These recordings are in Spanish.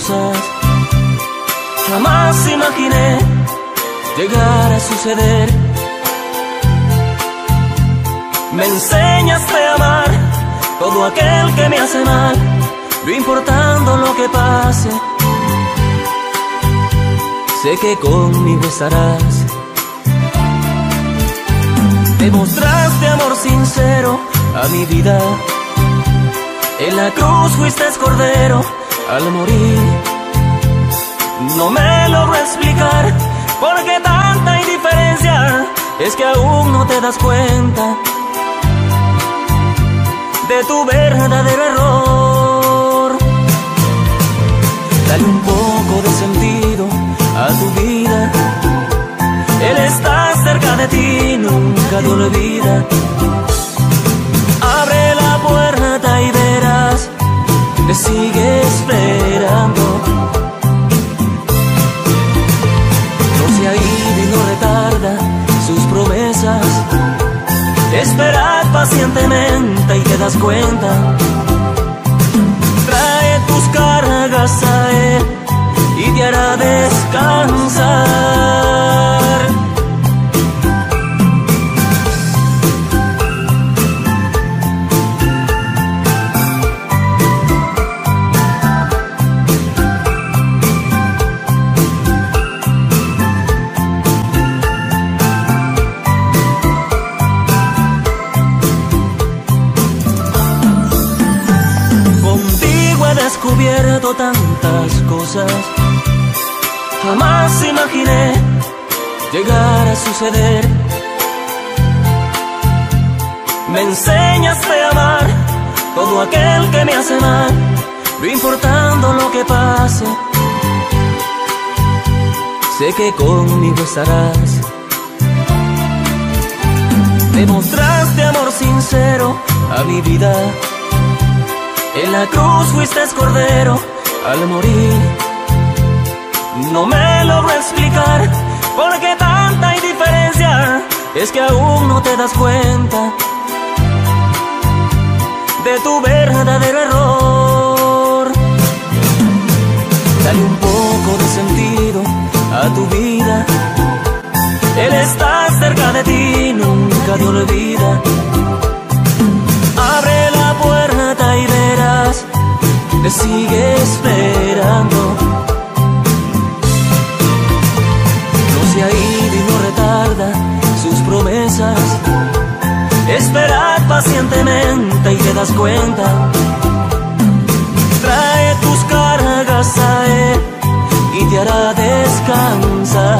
cosas jamás imaginé llegar a suceder. Me enseñaste a amar todo aquel que me hace mal, no importando lo que pase. Sé que conmigo estarás. Demostraste amor sincero a mi vida. En la cruz fuiste cordero al morir. No me logro explicar por qué tanta indiferencia. Es que aún no te das cuenta de tu verdadero error. Dale un poco de sentido a tu vida. Él está cerca de ti, nunca te olvida. Abre la puerta y verás, te sigue esperando. No se ha ido y no retarda sus promesas. Esperad pacientemente y te das cuenta. Trae tus cargas a él y te hará descansar. Descubierto tantas cosas, jamás imaginé llegar a suceder. Me enseñaste a amar todo aquel que me hace mal, no importando lo que pase. Sé que conmigo estarás. Demostraste amor sincero a mi vida. En la cruz fuiste cordero al morir. No me logro explicar por qué tanta indiferencia. Es que aún no te das cuenta de tu verdadero error. Dale un poco de sentido a tu vida. Él está cerca de ti, nunca te olvida. Abre la puerta y verás, te sigue esperando. No se ha ido y no retarda sus promesas. Esperad pacientemente y te das cuenta. Trae tus cargas a él y te hará descansar.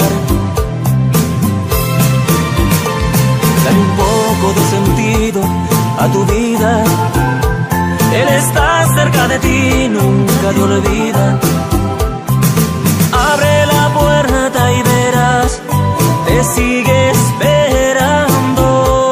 Dale un poco de sentido a tu vida. Él está cerca de ti, nunca te olvida. Abre la puerta y verás, te sigue esperando.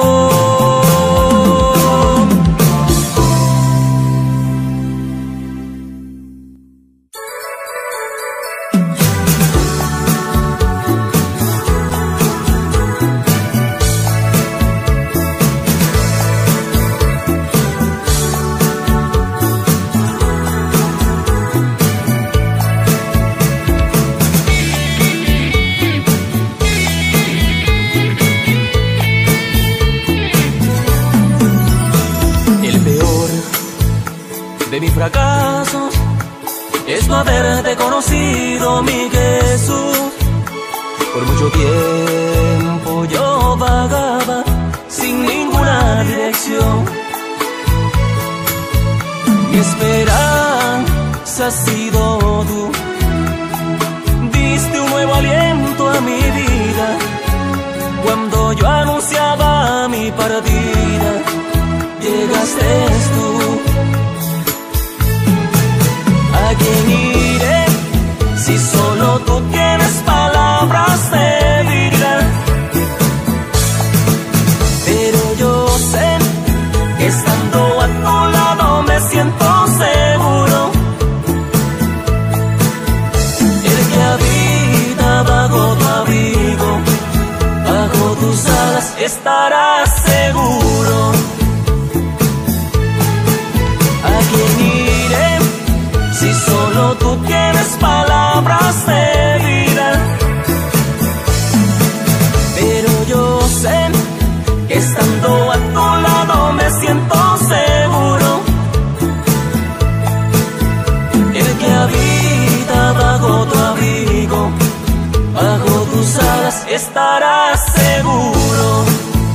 De mis fracasos es no haberte conocido, mi Jesús. Por mucho tiempo yo vagaba sin ninguna dirección. Mi esperanza ha sido tú. Diste un nuevo aliento a mi vida. Cuando yo anunciaba mi partida, llegaste tú. ¿A quién iré si solo tú tienes palabras de vida? Pero yo sé que estando a tu lado me siento seguro. El que habita bajo tu abrigo, bajo tus alas estarás seguro. ¿A quién iré si solo tú tienes estarás seguro.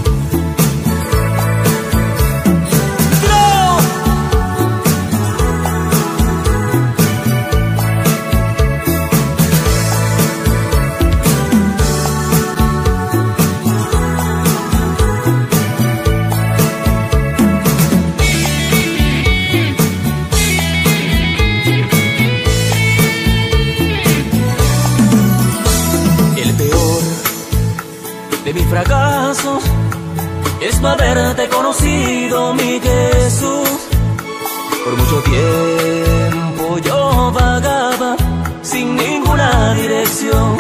De mis fracasos es no haberte conocido, mi Jesús. Por mucho tiempo yo vagaba sin ninguna dirección.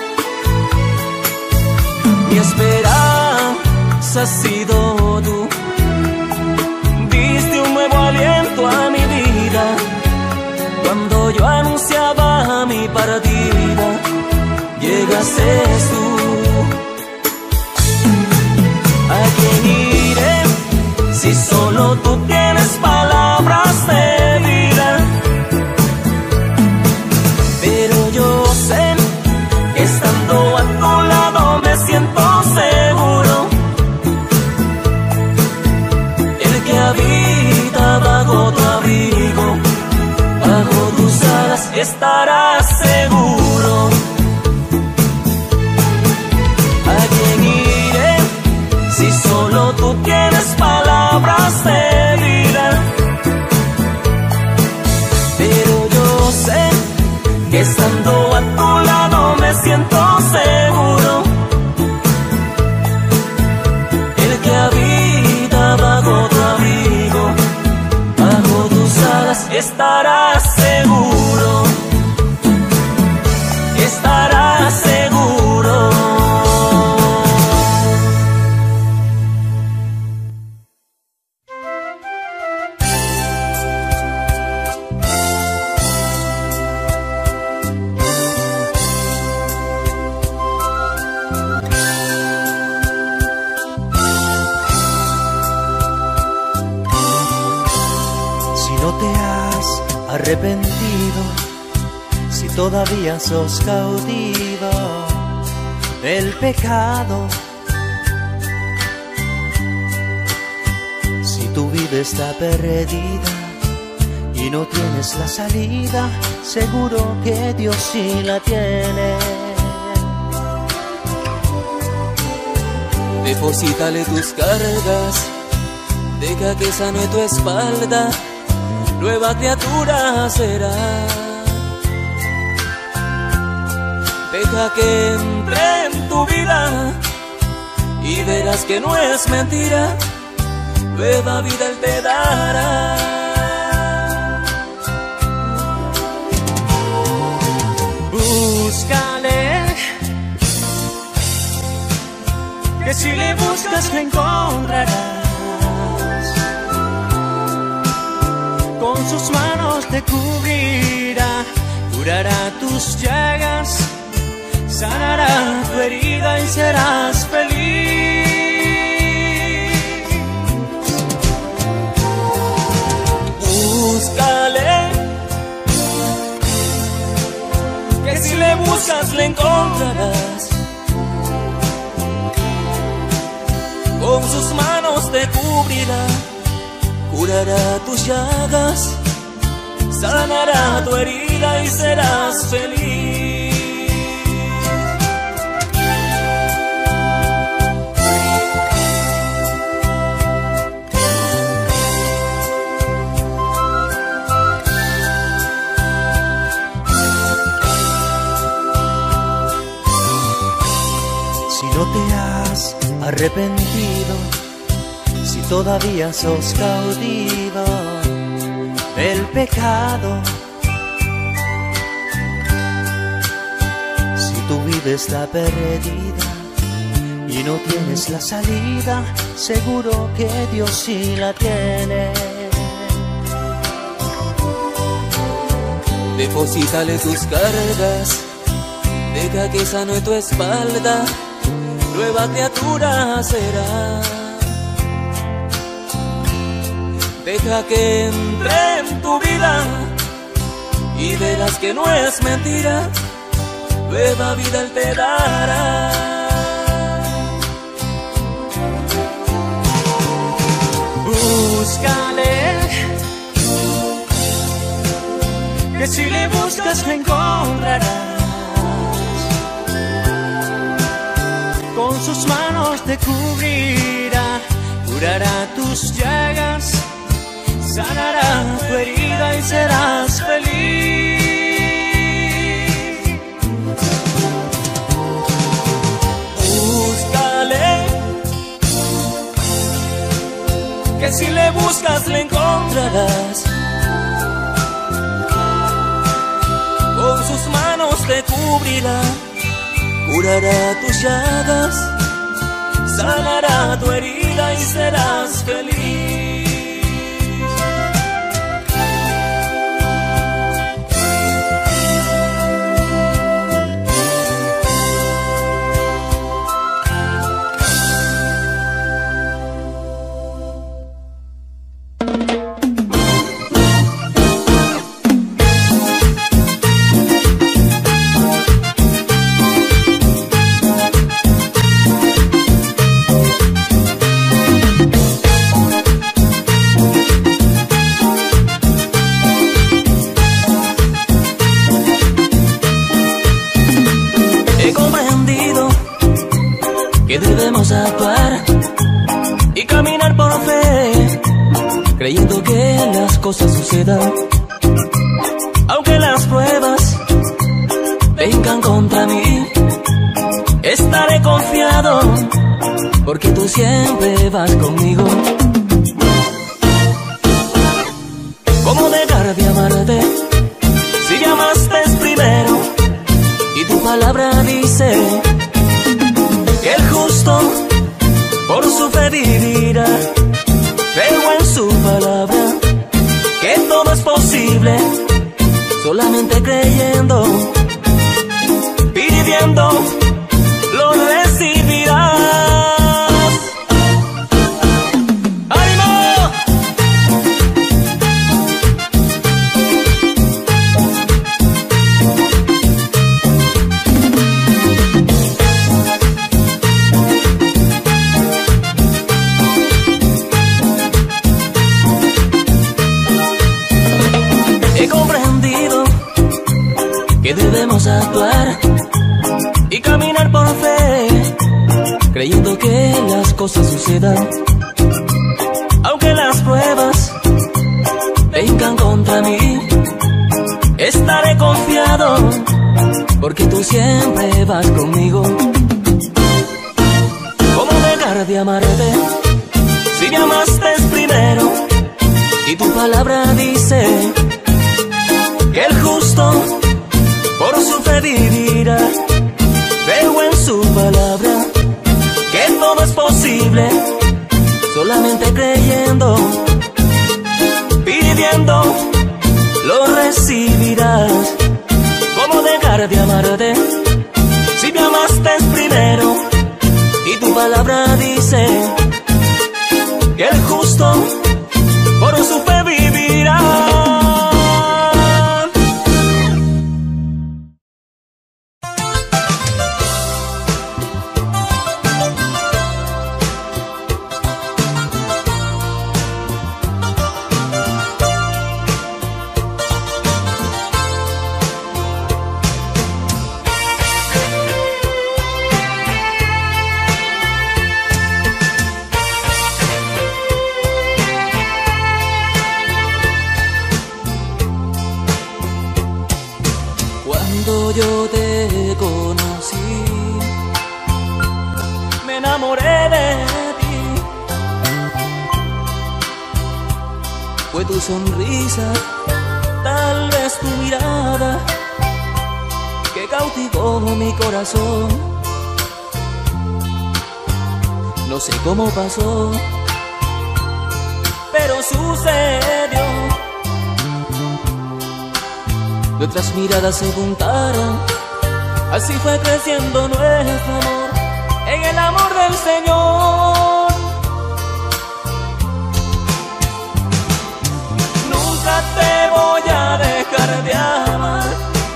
Mi esperanza has sido tú. Diste un nuevo aliento a mi vida. Cuando yo anunciaba mi partida, llegaste tú. ¿A quién iré si solo tú tienes palabras de vida? Pero yo sé que estando a tu lado me siento seguro. El que habita bajo tu abrigo, bajo tus alas estarás seguro. ¿A quién iré si solo tú tienes palabras de vida? Pero yo sé que estando a tu lado me siento seguro. El que habita bajo tu abrigo, bajo tus alas estarás seguro. Estarás seguro. Arrepentido, si todavía sos cautivo del pecado, si tu vida está perdida y no tienes la salida, seguro que Dios sí la tiene. Deposítale tus cargas, deja que sane tu espalda, nueva criatura será. Deja que entre en tu vida y verás que no es mentira, nueva vida Él te dará. Búscale, que si le buscas lo encontrarás. Con sus manos te cubrirá, curará tus llagas, sanará tu herida y serás feliz. Búscale, que si le buscas le encontrarás. Con sus manos te cubrirá, curará tus llagas, sanará tu herida y serás feliz. Si no te has arrepentido, si todavía sos cautivo del pecado, si tu vida está perdida y no tienes la salida, seguro que Dios sí la tiene. Deposítale tus cargas, deja que sane tu espalda, nueva criatura será. Deja que entre en tu vida y verás que no es mentira, nueva vida Él te dará. le buscas, le encontrarás. Con sus manos te cubrirá, curará tus llagas, sanará tu herida y serás feliz. Búscale, que si le buscas le encontrarás. Con sus manos te cubrirá, curará tus llagas, sanará tu herida y serás feliz. Debemos actuar y caminar por fe, creyendo que las cosas sucedan, aunque las pruebas vengan contra mí. Estaré confiado, porque tú siempre vas conmigo. ¿Cómo dejar de amarte si me amaste primero? Y tu palabra dice que el justo por su fe vivirá. Creo en su palabra, que todo es posible, solamente creyendo, pidiendo, lo recibirás. ¡Ánimo! Que debemos actuar y caminar por fe, creyendo que las cosas sucedan, aunque las pruebas vengan contra mí. Estaré confiado, porque tú siempre vas conmigo. ¿Cómo dejar de amarte si me amaste primero? Y tu palabra dice que el justo por su fe vivirá. Creo en su palabra, que todo es posible, solamente creyendo, pidiendo, lo recibirás. ¿Cómo dejar de amarte si me amaste primero? Y tu palabra dice que el justo por su fe vivirá. Cuando yo te conocí, me enamoré de ti. Fue tu sonrisa, tal vez tu mirada, que cautivó mi corazón. No sé cómo pasó, pero sucedió. Nuestras miradas se juntaron, así fue creciendo nuestro amor, en el amor del Señor. Nunca te voy a dejar de amar,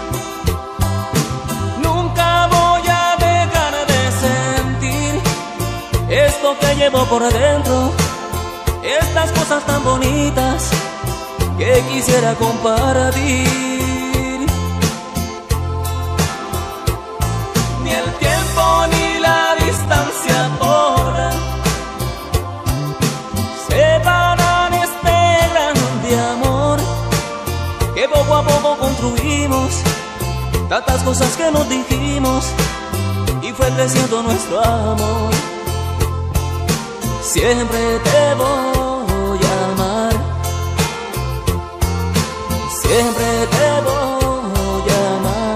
nunca voy a dejar de sentir esto que llevo por dentro, estas cosas tan bonitas que quisiera compartir. tantas cosas que nos dijimos y fue creciendo nuestro amor. Siempre te voy a amar, siempre te voy a amar.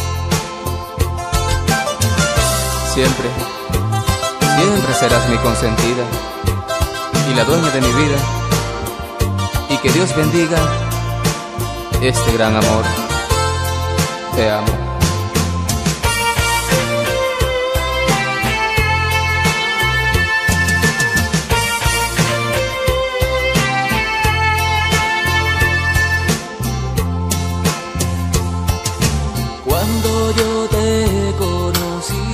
Siempre, siempre serás mi consentida y la dueña de mi vida. Y que Dios bendiga este gran amor. Te amo. Cuando yo te conocí,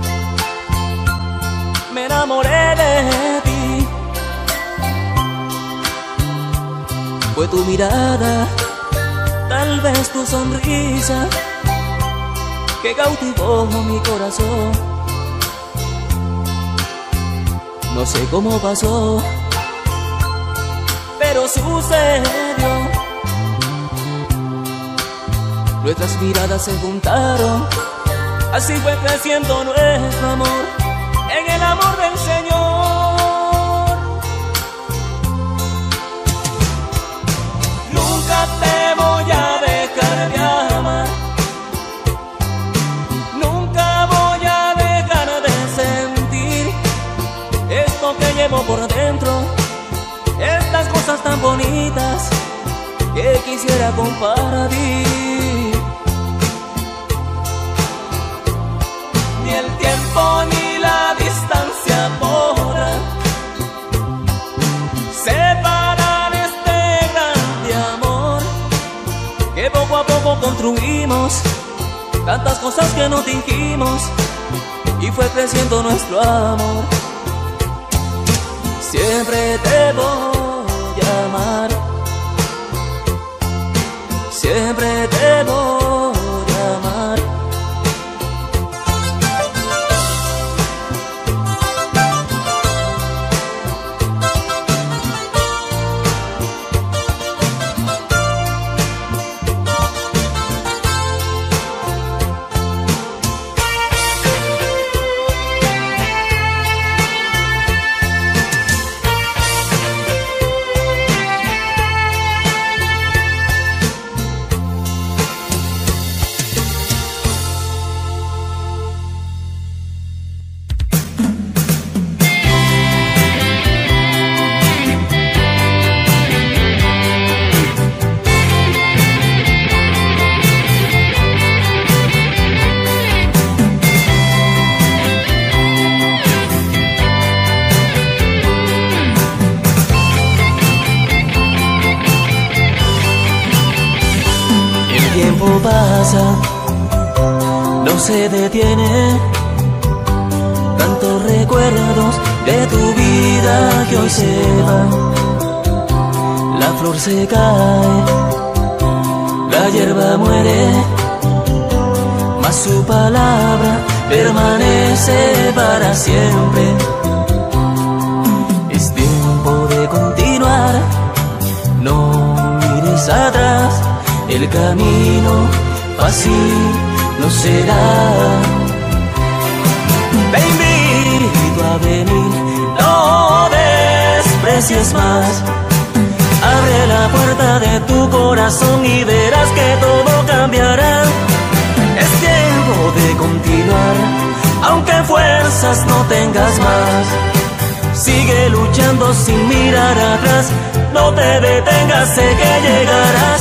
me enamoré de ti. Fue tu mirada, tal vez tu sonrisa, que cautivó mi corazón. No sé cómo pasó, pero sucedió. Nuestras miradas se juntaron, así fue creciendo nuestro amor, en el amor del Señor. Nunca te voy a dejar de amar, nunca voy a dejar de sentir esto que llevo por dentro, estas cosas tan bonitas que quisiera compartir. Ni el tiempo ni la distancia podrán separar este grande amor que poco a poco construimos, tantas cosas que nos dijimos y fue creciendo nuestro amor. Siempre te voy a amar, siempre te voy a amar. Pasa, no se detiene, tantos recuerdos de tu vida que hoy se van. La flor se cae, la hierba muere, mas su palabra permanece para siempre. Es tiempo de continuar, no mires atrás. El camino fácil no será. Te invito a venir, no desprecies más. Abre la puerta de tu corazón y verás que todo cambiará. Es tiempo de continuar, aunque fuerzas no tengas más. Sigue luchando sin mirar atrás, no te detengas, sé que llegarás.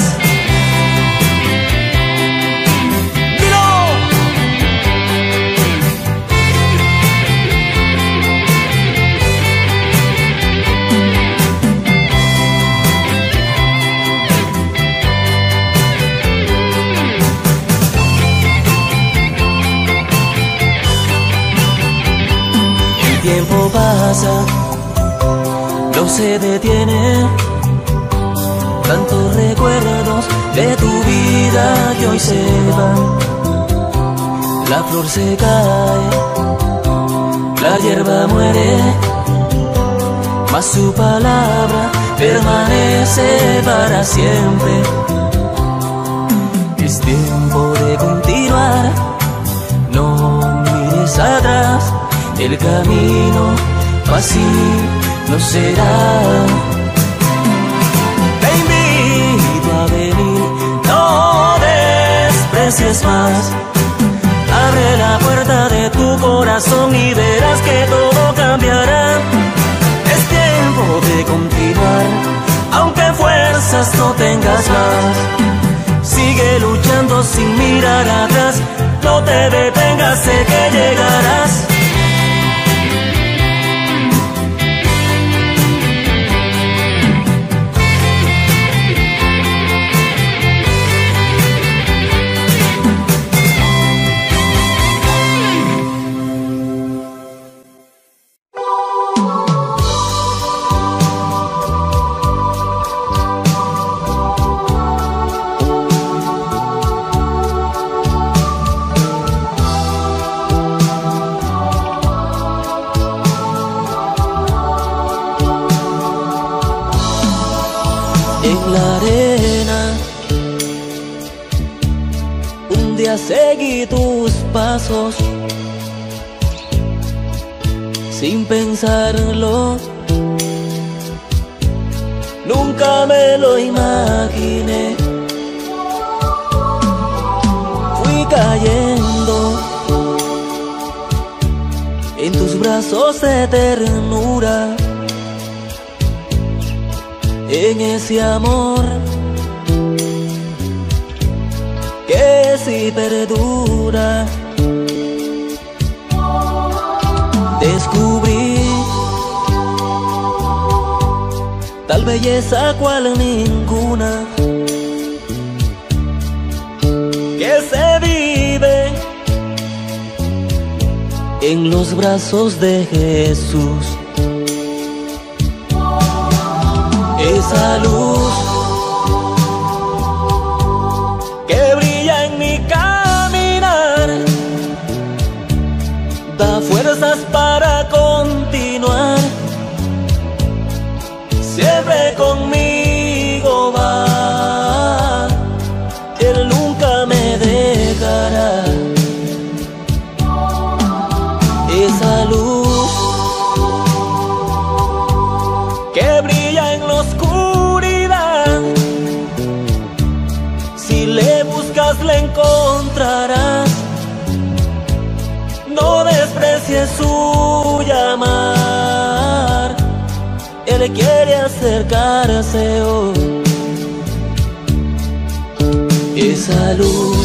El tiempo pasa, no se detiene, tantos recuerdos de tu vida que hoy se van. La flor se cae, la hierba muere, mas su palabra permanece para siempre. Es tiempo de continuar, continuar. No mires atrás, el camino fácil no será. Te invito a venir, no desprecies más. Abre la puerta de tu corazón y verás que todo cambiará. Es tiempo de continuar, aunque fuerzas no tengas más. Sigue luchando sin mirar atrás, no te detengas, sé que llegarás. Seguí tus pasos sin pensarlo. Nunca me lo imaginé. Fui cayendo en tus brazos de ternura, en ese amor que si perdura. Descubrí tal belleza cual ninguna, que se vive en los brazos de Jesús. Esa luz que brilla en mi caminar, da fuerzas para continuar. Siempre conmigo va, Él nunca me dejará. Esa luz que brilla en la oscuridad, si le buscas le encontrarás. No desprecies su llamar, Él quiere acercarse hoy. Esa luz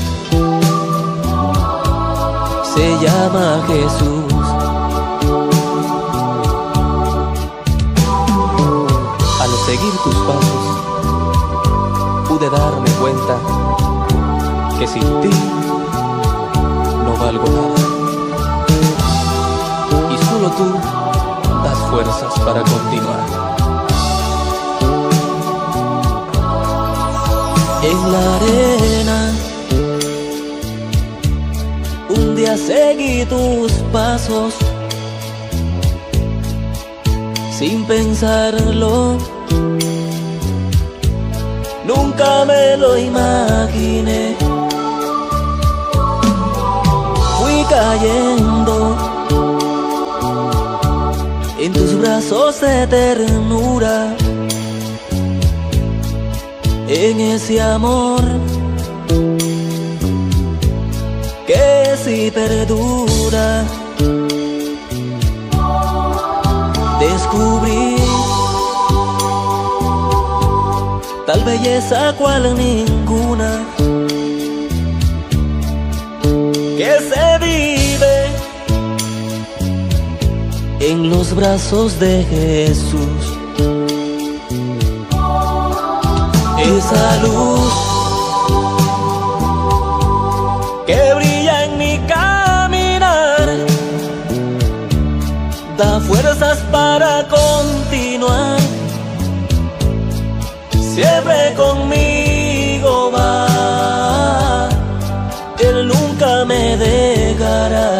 se llama Jesús. Al seguir tus pasos, pude darme cuenta que sin ti no valgo nada, y solo tú das fuerzas para continuar. En la arena un día seguí tus pasos sin pensarlo. Nunca me lo imaginé. Fui cayendo en tus brazos de ternura, en ese amor que si perdura. Descubrí tal belleza cual ninguna, que se vive en los brazos de Jesús. Esa luz que brilla en mi caminar, da fuerzas para continuar. Siempre conmigo va, Él nunca me dejará.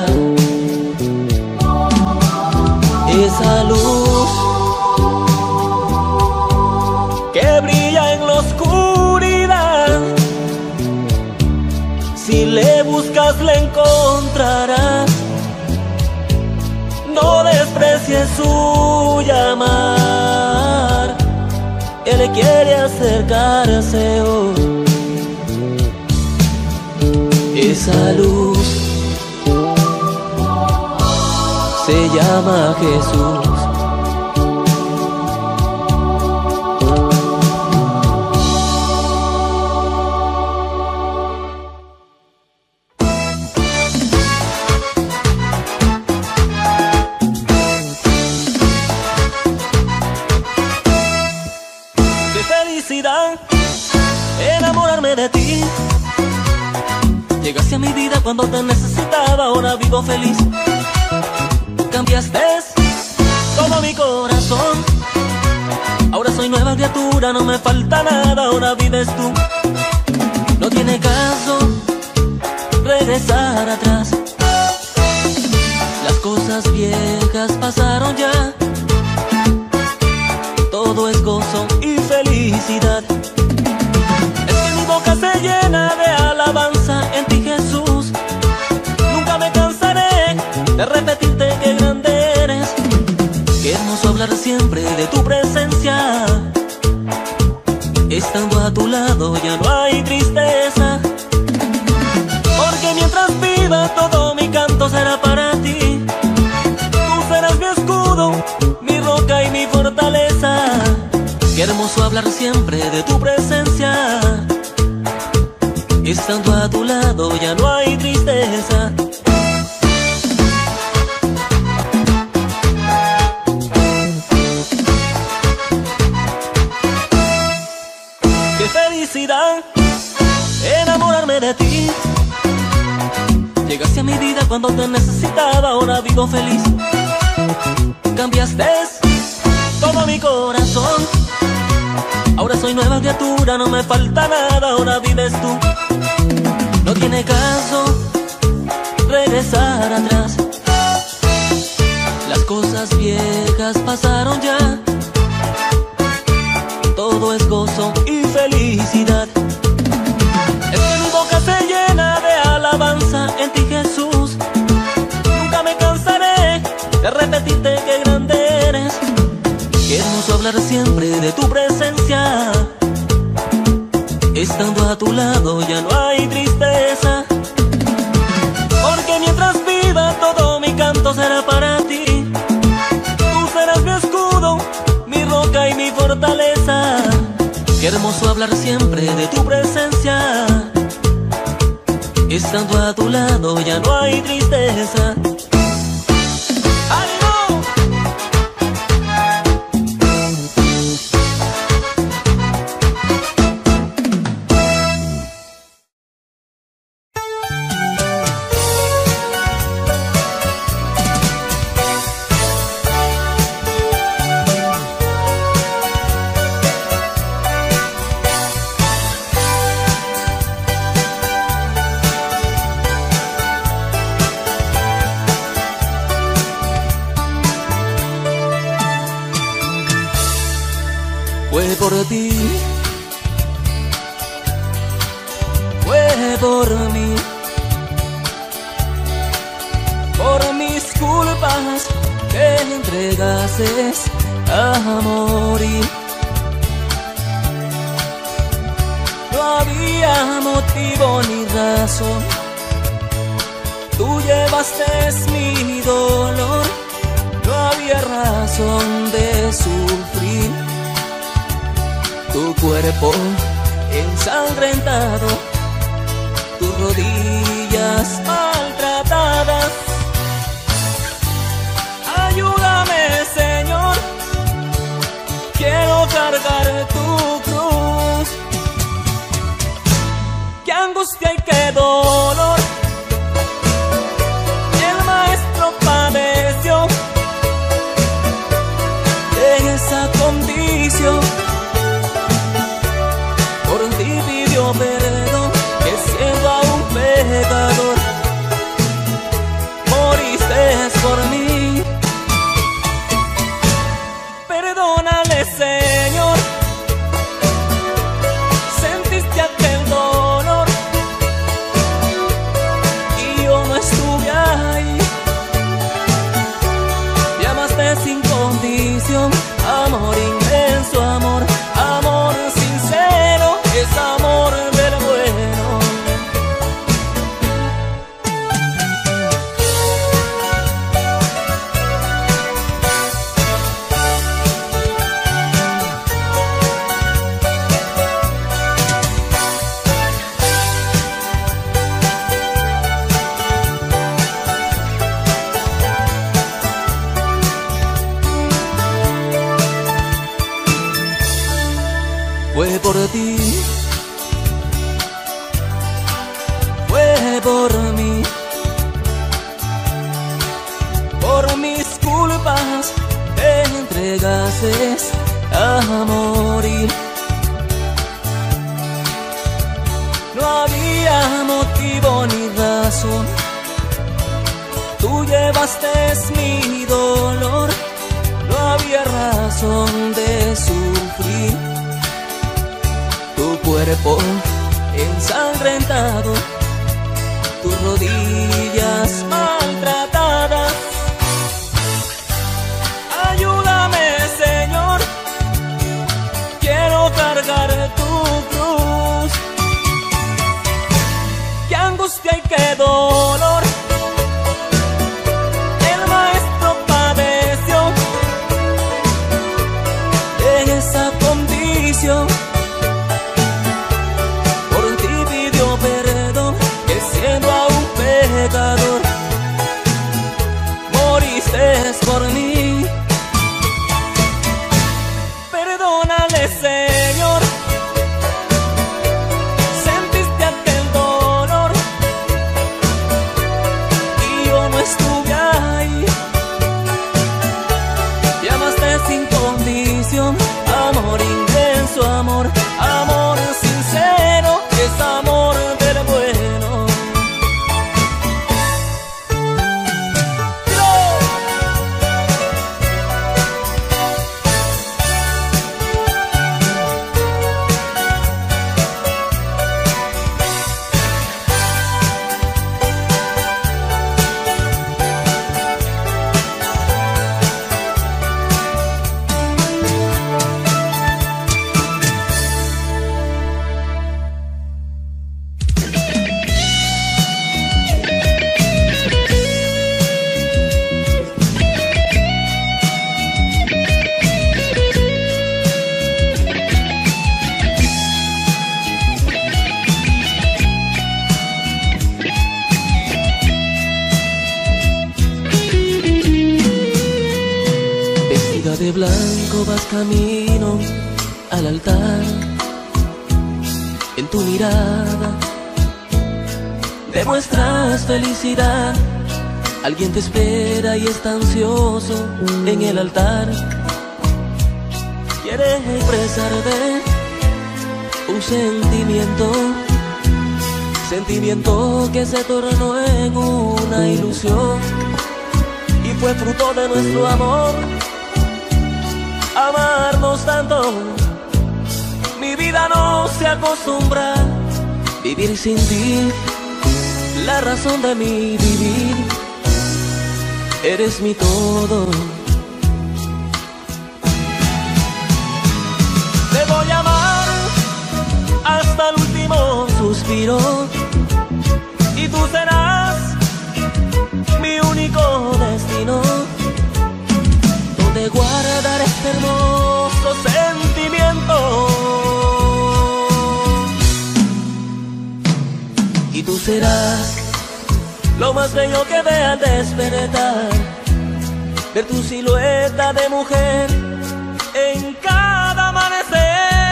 Esa luz que brilla en la oscuridad, si le silencie su llamar. Él quiere acercarse hoy. Esa luz se llama Jesús. Enamorarme de ti. Llegaste a mi vida cuando te necesitaba, ahora vivo feliz. Cambiaste todo mi corazón. Ahora soy nueva criatura, no me falta nada, ahora vives tú. No tiene caso regresar atrás. Las cosas viejas pasaron ya. Todo es gozo y felicidad. Se llena de alabanza en ti, Jesús. Nunca me cansaré de repetirte qué grande eres. Qué hermoso hablar siempre de tu presencia. Estando a tu lado ya no hay tristeza. Porque mientras viva todo mi canto será para ti. Tú serás mi escudo, mi roca y mi fortaleza. Qué hermoso hablar siempre de tu presencia. Estando a tu lado ya no hay tristeza. Qué felicidad enamorarme de ti. Llegaste a mi vida cuando te necesitaba, ahora vivo feliz. Cambiaste todo mi corazón. Ahora soy nueva criatura, no me falta nada, ahora vives tú. No tiene caso regresar atrás. Las cosas viejas pasaron ya. Todo es gozo y felicidad. Es que mi boca se llena de alabanza en ti, Jesús. Nunca me cansaré de repetirte qué grande eres. Qué hermoso hablar siempre de tu presencia. Estando a tu lado ya no hay tristeza. Porque mientras viva todo mi canto será para ti. Tú serás mi escudo, mi roca y mi fortaleza. Qué hermoso hablar siempre de tu presencia. Estando a tu lado ya no hay tristeza. Fue por ti, fue por mí, por mis culpas te entregaste a morir. No había motivo ni razón, tú llevaste mi dolor. No había razón de sufrir. Tu cuerpo ensangrentado, tus rodillas maltratadas. Ayúdame, Señor, quiero cargar tu cruz. Qué angustia y qué dolor el Maestro padeció en esa condición. Por ti pidió perdón, que siendo aún pecador, condición. Amor inmenso, amor, amor sincero, es amor del bueno. Fue por ti, fue por mí, por mis culpas te entregaste a morir. No había motivo ni razón, tú llevaste mi dolor, no había razón de sufrir. Tu cuerpo ensangrentado, tus rodillas maltratadas. Ayúdame, Señor, quiero cargar tu cruz. Qué angustia y qué dolor el maestro padeció en esa condición. Siendo aún pecador, moriste por mí. Perdónale, Señor, sentiste aquel dolor y yo no estuve ahí. Me amaste sin condición, amor inmenso, amor, amor sincero, es amor del bueno. De blanco vas camino al altar, en tu mirada demuestras felicidad. Alguien te espera y está ansioso en el altar. Quiere expresarte un sentimiento, sentimiento que se tornó en una ilusión y fue fruto de nuestro amor. Amarnos tanto, mi vida no se acostumbra a vivir sin ti. La razón de mi vivir, eres mi todo. Te voy a amar hasta el último suspiro y tú serás mi único destino. De guardar este hermoso sentimiento y tú serás lo más bello que vea al despertar, ver tu silueta de mujer en cada amanecer.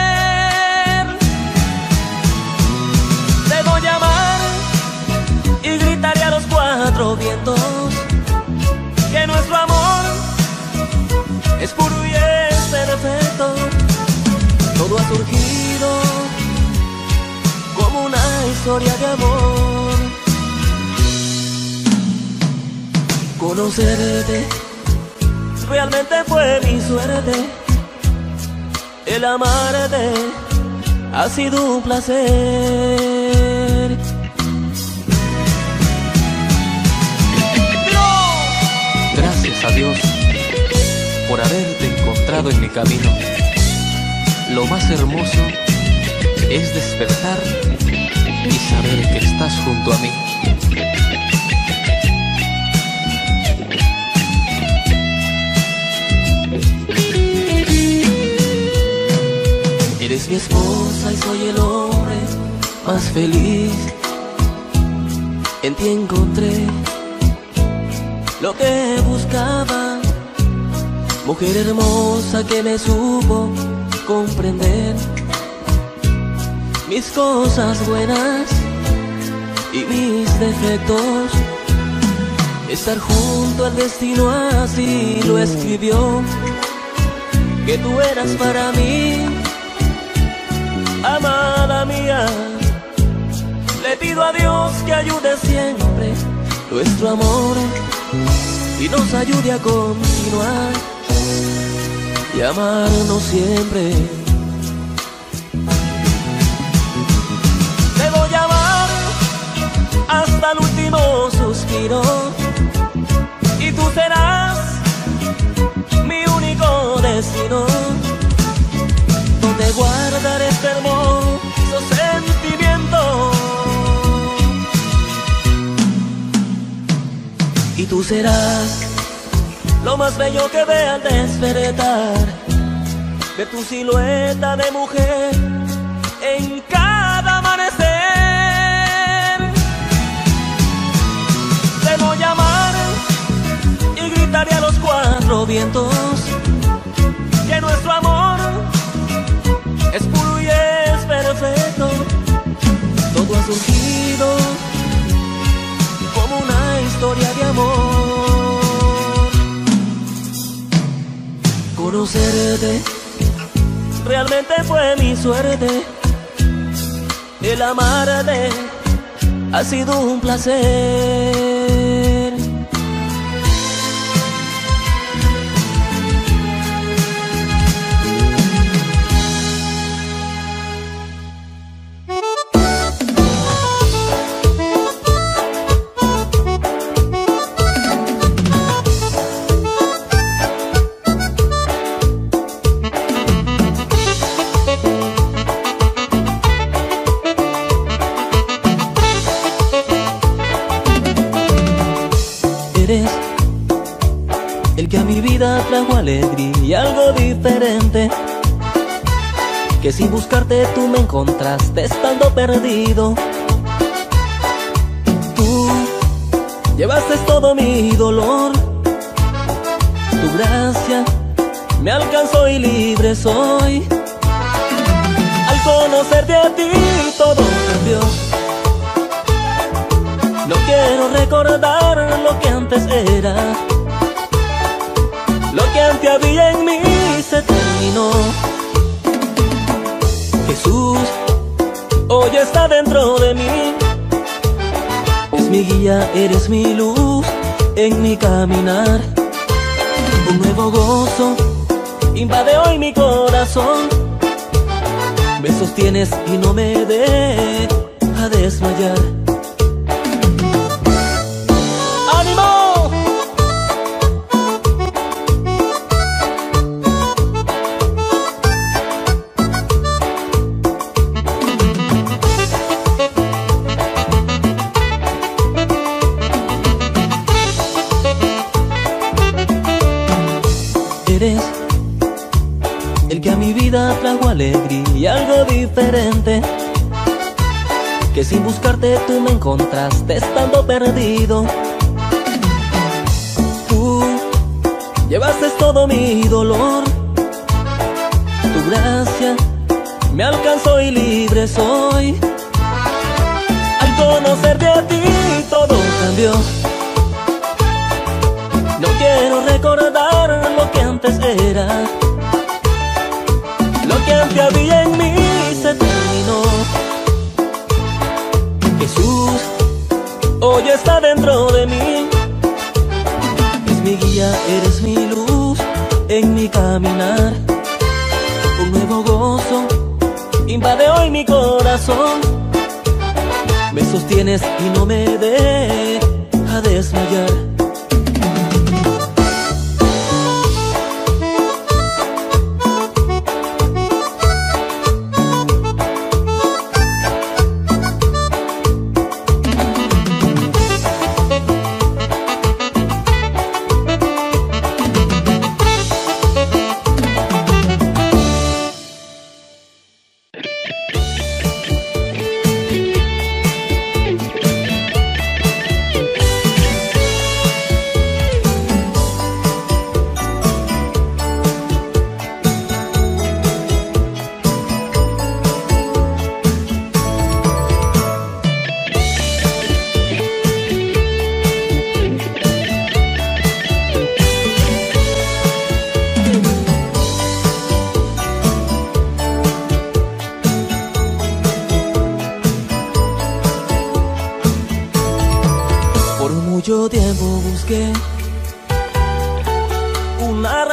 Te voy a amar y gritaré a los cuatro vientos que nuestro amor es puro y es perfecto. Todo ha surgido como una historia de amor. Conocerte realmente fue mi suerte. El amarte ha sido un placer. Gracias a Dios por haberte encontrado. encontrado en mi camino. Lo más hermoso es despertar y saber que estás junto a mí. Eres mi esposa y soy el hombre más feliz. En ti encontré lo que buscaba, mujer hermosa que me supo comprender mis cosas buenas y mis defectos. Estar junto al destino así lo escribió, que tú eras para mí, amada mía. Le pido a Dios que ayude siempre nuestro amor y nos ayude a continuar y amarnos siempre. Te voy a amar hasta el último suspiro y tú serás mi único destino, donde guardar este hermoso sentimiento. Y tú serás lo más bello que vea al despertar, ver tu silueta de mujer en cada amanecer. Te voy a amar y gritaré a los cuatro vientos que nuestro amor es puro y es perfecto. Todo ha surgido como una historia de amor. Conocerte realmente fue mi suerte. El amarte ha sido un placer. Eres el que a mi vida trajo alegría y algo diferente, que sin buscarte tú me encontraste estando perdido. Tú llevaste todo mi dolor, tu gracia me alcanzó y libre soy. Al conocerte a ti todo cambió. No quiero recordar lo que antes era, lo que antes había en mí se terminó. Jesús hoy está dentro de mí, es mi guía, eres mi luz en mi caminar. Un nuevo gozo invade hoy mi corazón, me sostienes y no me deja desmayar. Eres el que a mi vida trajo alegría y algo diferente, que sin buscarte tú me encontraste estando perdido. Tú llevaste todo mi dolor, tu gracia me alcanzó y libre soy. Al conocerte a ti todo cambió. No quiero recordar lo que antes era, lo que antes había en mí se terminó. Jesús hoy está dentro de mí, es mi guía, eres mi luz en mi caminar. Un nuevo gozo invade hoy mi corazón, me sostienes y no me deja desmayar.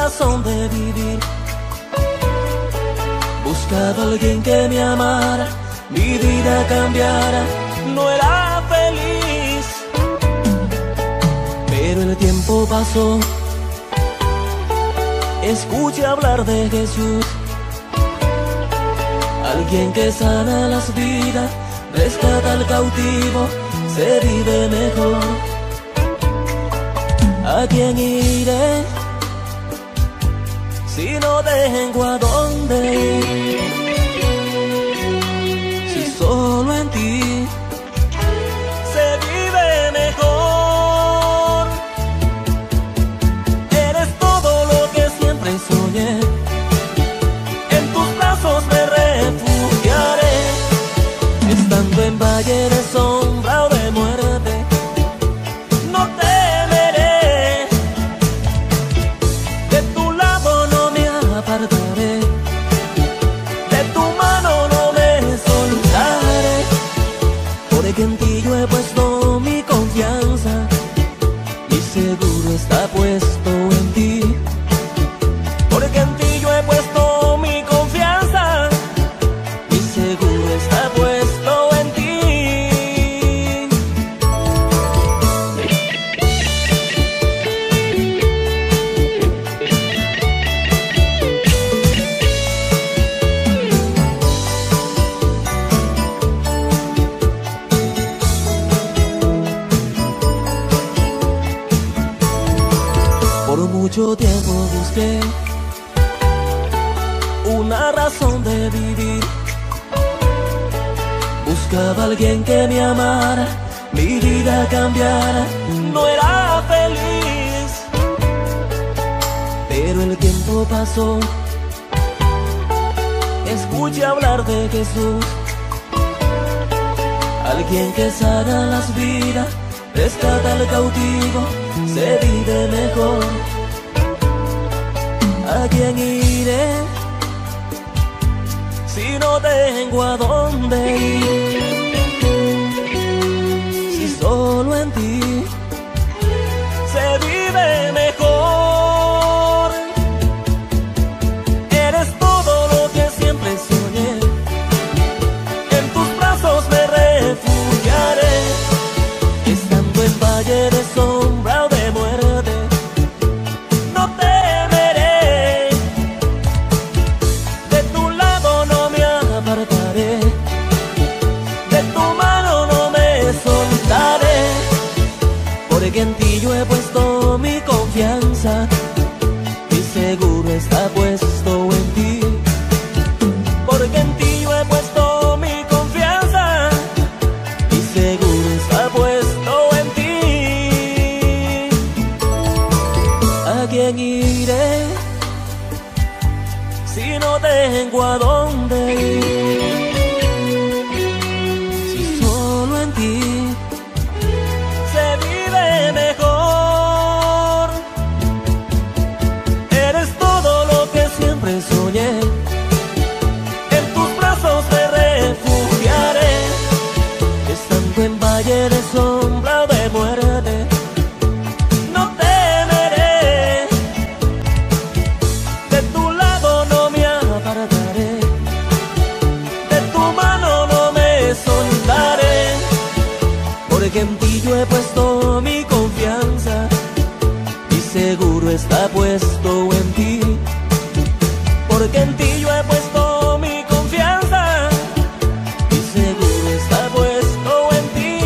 razón de vivir. Buscaba a alguien que me amara, mi vida cambiara, no era feliz. Pero el tiempo pasó, escuché hablar de Jesús, alguien que sana las vidas, rescata al cautivo, se vive mejor. ¿A quién iré si no tengo a dónde ir? Si solo en ti se vive mejor. Eres todo lo que siempre soñé, en tus brazos me refugiaré, estando en valle de sombra o de muerte, no temeré. De tu lado no me apartaré, de tu mano no me soltaré, porque en ti yo he puesto mi confianza, mi seguro está puesto en ti. Porque en ti yo he puesto mi confianza, mi seguro está puesto en ti. Por mucho tiempo busqué una razón de vivir. Buscaba a alguien que me amara, mi vida cambiara, no era feliz. Pero el tiempo pasó, escuché hablar de Jesús, alguien que sana las vidas, rescata al cautivo, se vive mejor. ¿A quién iré si no tengo a dónde ir? Si solo en ti se vive mejor. Eres todo lo que siempre soñé, en tus brazos me refugiaré, estando en valle de sombra o de muerte, no temeré. De tu lado no me apartaré, de tu mano no me soltaré, porque en ti yo he puesto mi confianza, mi seguro está puesto en ti. Porque en ti yo he puesto mi confianza, mi seguro está puesto en ti. ¿A quién iré si no tengo a dónde ir? Si solo en ti se vive mejor. Eres todo lo que siempre soñé, en tus brazos me refugiaré, estando en valle de sombra o de muerte, no temeré. De tu lado no me apartaré, de tu mano no me soltaré, porque en ti yo he puesto mi confianza, mi seguro está puesto en ti. Porque en ti yo he puesto mi confianza, mi seguro está puesto en ti.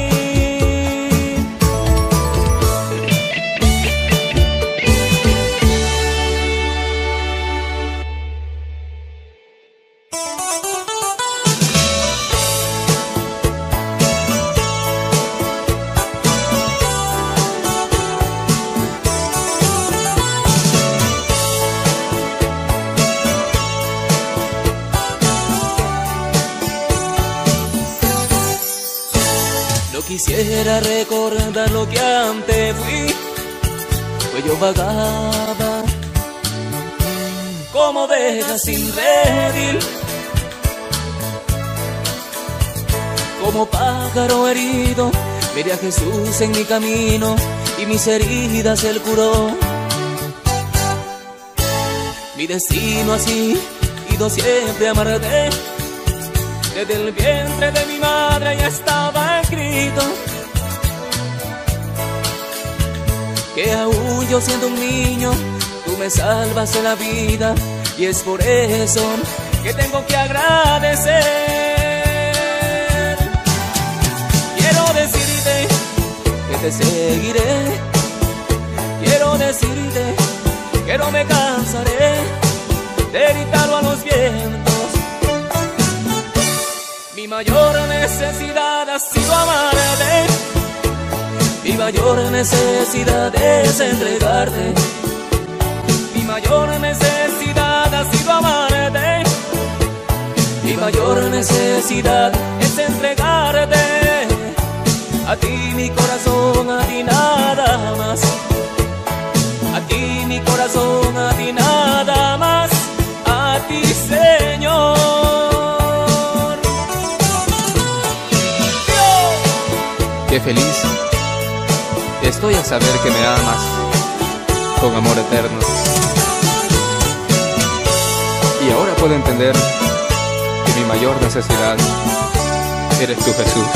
No quisiera recordar lo que antes fui, pues yo vagaba como oveja sin redil, como pájaro herido. Miré a Jesús en mi camino y mis heridas él curó. Mi destino ha sido siempre amarte. Desde el vientre de mi madre ya estaba escrito que aún yo siendo un niño, tú me salvas de la vida. Y es por eso que tengo que agradecer. Quiero decirte que te seguiré. Quiero decirte que no me cansaré de gritarlo a los vientos. Mi mayor necesidad ha sido amarte. Mi mayor necesidad es entregarte. Mi mayor necesidad ha sido amarte. Mi mayor necesidad es entregarte. A ti mi corazón, a ti nada más. A ti mi corazón, a ti nada más. A ti, Señor. Qué feliz estoy al saber que me amas con amor eterno. Y ahora puedo entender que mi mayor necesidad eres tú, Jesús.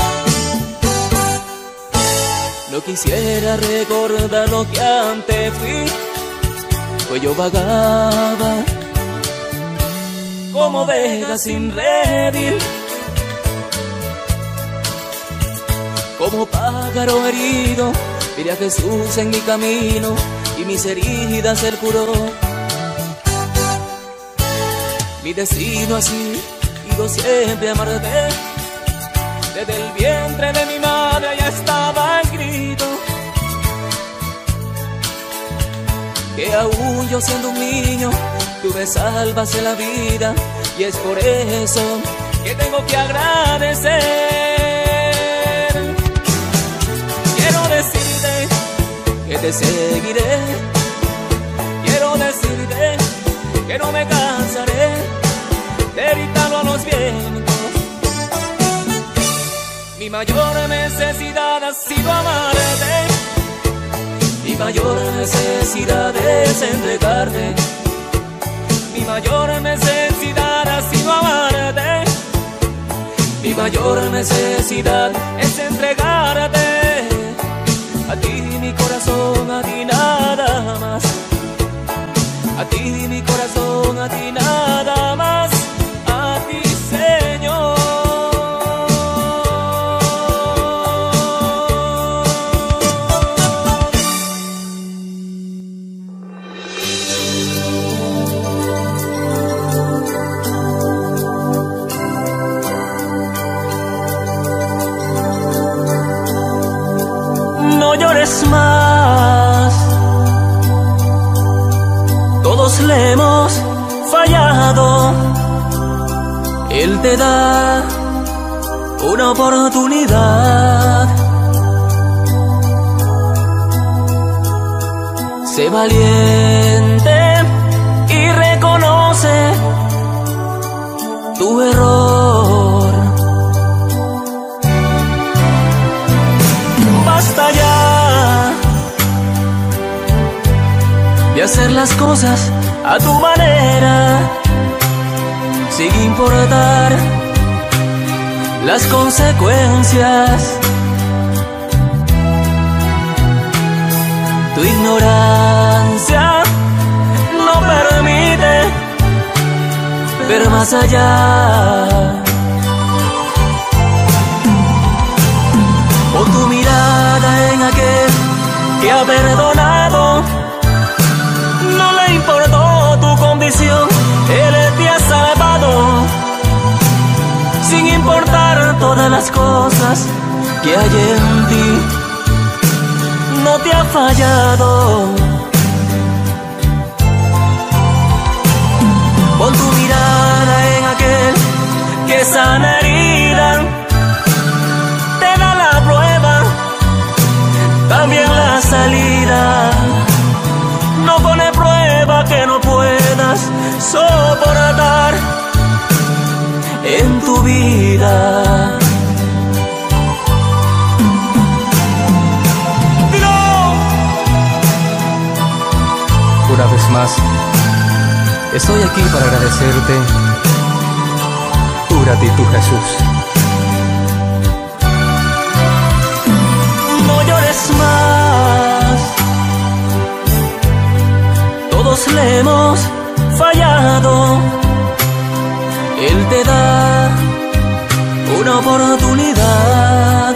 No quisiera recordar lo que antes fui, pues yo vagaba como oveja sin redil, como pájaro herido. Miré a Jesús en mi camino y mis heridas él curó. Mi destino ha sido siempre amarte. Desde el vientre de mi madre ya estaba escrito que aún yo siendo un niño, tú me salvas de la vida. Y es por eso que tengo que agradecer. Quiero decirte que te seguiré. Quiero decirte que no me cansaré de gritarlo a los vientos. Mi mayor necesidad ha sido amarte. Mi mayor necesidad es entregarte. Mi mayor necesidad ha sido amarte. Mi mayor necesidad es entregarte. A ti mi corazón, a ti nada más. A ti mi corazón, a ti nada más. A ti, Señor. No llores más, todos le hemos fallado. Él te da una oportunidad. Sé valiente y reconoce tu error. Basta ya de hacer las cosas a tu manera, sin importar las consecuencias. Tu ignorancia no permite ver más allá. Pon tu mirada en aquel que ha perdonado. No le importó tu condición, Él te ha salvado. Sin importar todas las cosas que hay en ti, no te ha fallado. Pon tu mirada en aquel que sana herida, te da la prueba, también la salida. No pone prueba que no puedas soportar en tu vida. Una vez más, Estoy aquí para agradecerte tu gratitud, Jesús. No llores más, todos le hemos fallado. Él te da una oportunidad.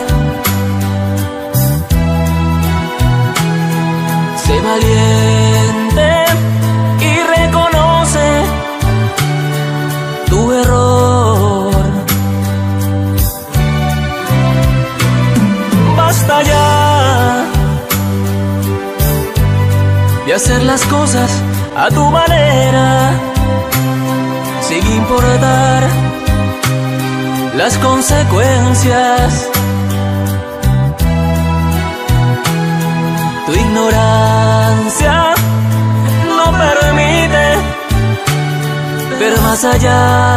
Sé valiente y reconoce tu error. Basta ya de hacer las cosas a tu manera, sin importar las consecuencias. Tu ignorancia no permite ver más allá.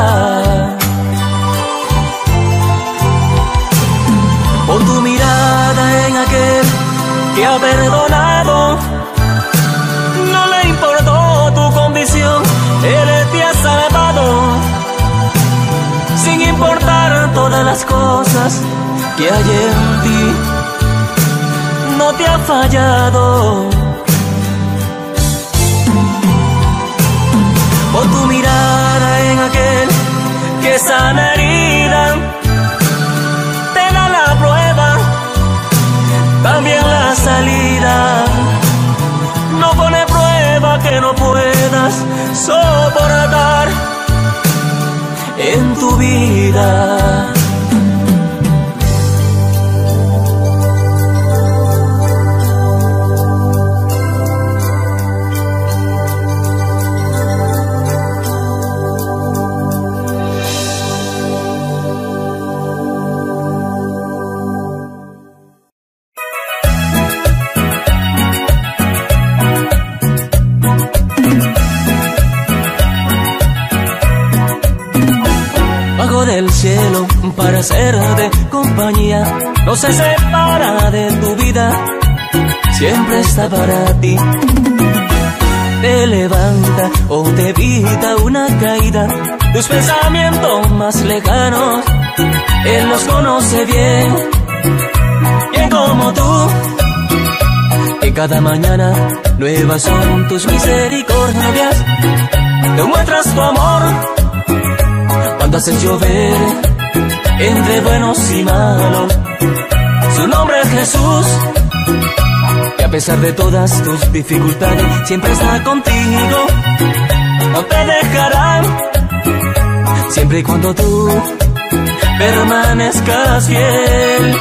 Pon tu mirada en aquel que ha perdonado. No le importó tu condición, Él te ha salvado. Sin importar todas las cosas que hay en ti, no te ha fallado. Pon tu mirada en aquel que sana herida, te da la prueba, también la salida. No pone prueba que no puedas soportar en tu vida. Del cielo para hacerte compañía, no se separa de tu vida, siempre está para ti. Te levanta o te evita una caída, tus pensamientos más lejanos, Él los conoce bien, bien como tú. Que cada mañana nuevas son tus misericordias, te muestras tu amor cuando haces llover entre buenos y malos. Su nombre es Jesús, que a pesar de todas tus dificultades siempre está contigo, no te dejará, siempre y cuando tú permanezcas fiel.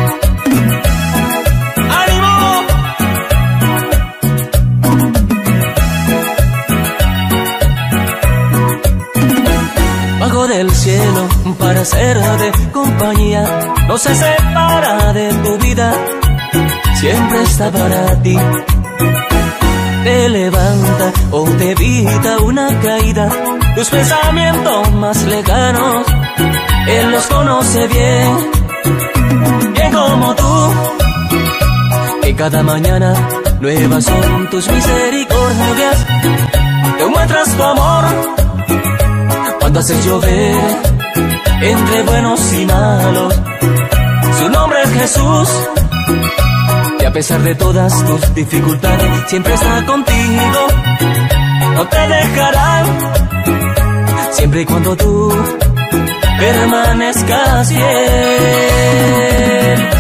Del cielo para hacerte compañía, no se separa de tu vida, siempre está para ti. Te levanta o te evita una caída, tus pensamientos más lejanos, Él los conoce bien, bien como tú. Que cada mañana nuevas son tus misericordias, te muestras tu amor cuando haces llover entre buenos y malos. Su nombre es Jesús, y a pesar de todas tus dificultades siempre está contigo, no te dejará, siempre y cuando tú permanezcas fiel.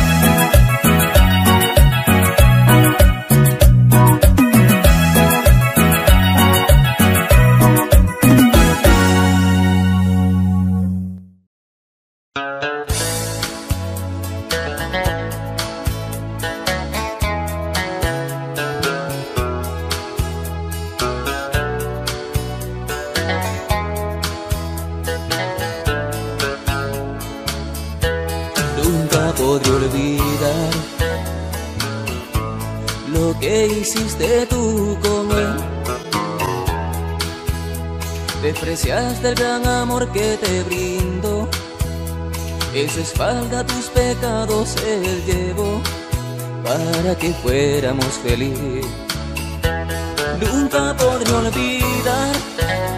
Podré olvidar lo que hiciste tú con él. Despreciaste el gran amor que te brindo, en su espalda tus pecados Él llevó para que fuéramos felices. Nunca podré olvidar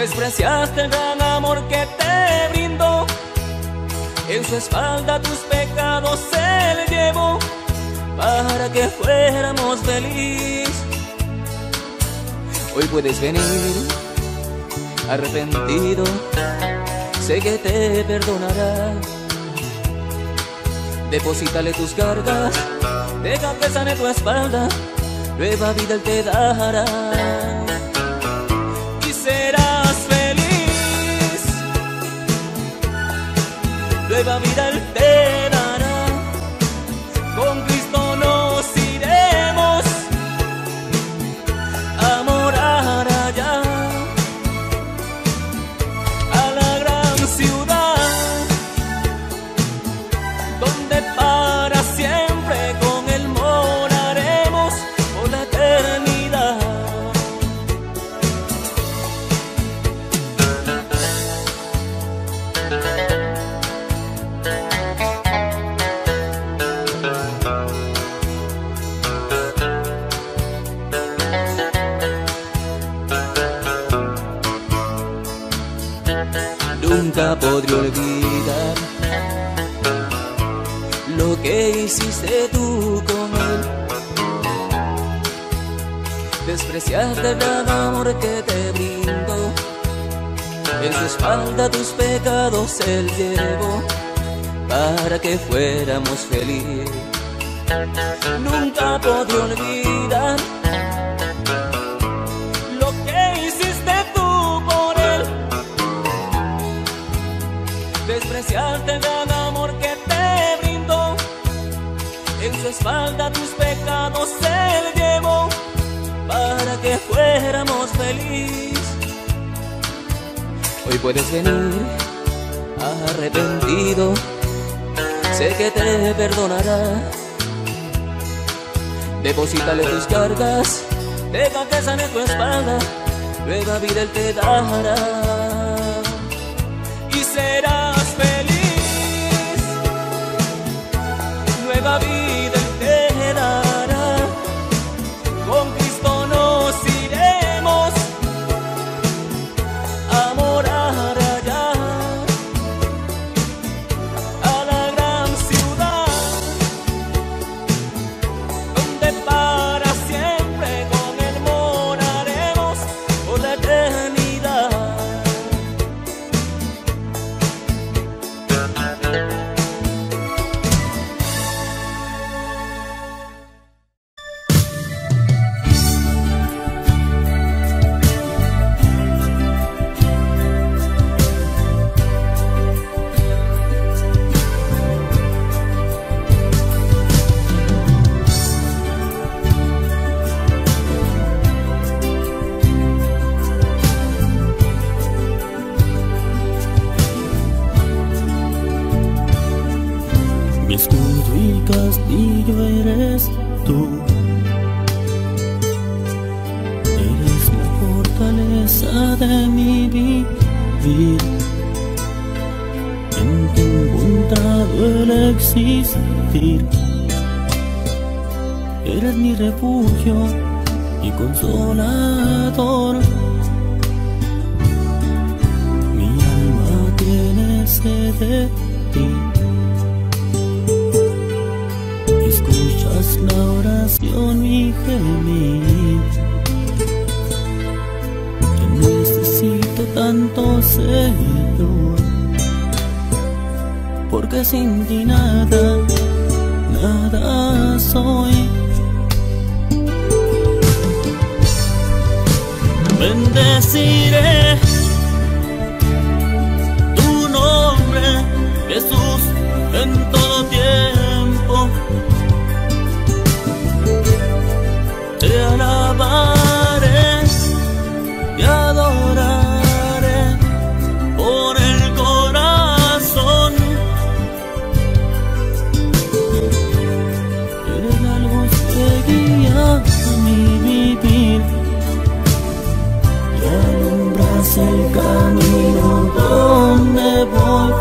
Despreciaste el gran amor que te brindó, en su espalda tus pecados él llevó, para que fuéramos felices. Hoy puedes venir arrepentido, sé que te perdonará. Deposítale tus cargas, deja que sane tu espalda, nueva vida él te dará. Y serás feliz, nueva vida él te dará. Con Cristo nos iremos a morar allá, a la gran ciudad, donde para siempre con él moraremos por la eternidad. Nunca podré olvidar lo que hiciste tú con él. Despreciaste el gran amor que te brindó, en su espalda tus pecados él llevó, para que fuéramos felices. Nunca podré olvidar lo que hiciste tú por él. Despreciaste el gran amor que te brindó, en su espalda tus pecados él llevó, para que fuéramos felices. Hoy puedes venir arrepentido, sé que te perdonará. Deposítale tus cargas, deja que sane tu espalda, nueva vida él te dará. Y serás feliz, nueva vida él te dará. Con Cristo nos iremos a morar allá, a la gran ciudad, donde para siempre con él moraremos por la eternidad. Mi escudo y castillo eres tú, eres la fortaleza de mi vivir. En ti he encontrado el existir, eres mi refugio y consolador. Mi alma tiene sed de ti, escuchas la oración, mi gemir. Te necesito tanto, Señor, porque sin ti nada, nada soy. Bendeciré tu nombre, Jesús, en todo tiempo. Te alabaré, te adoraré por el corazón. Eres la luz que guía mi vivir y alumbras el camino donde voy.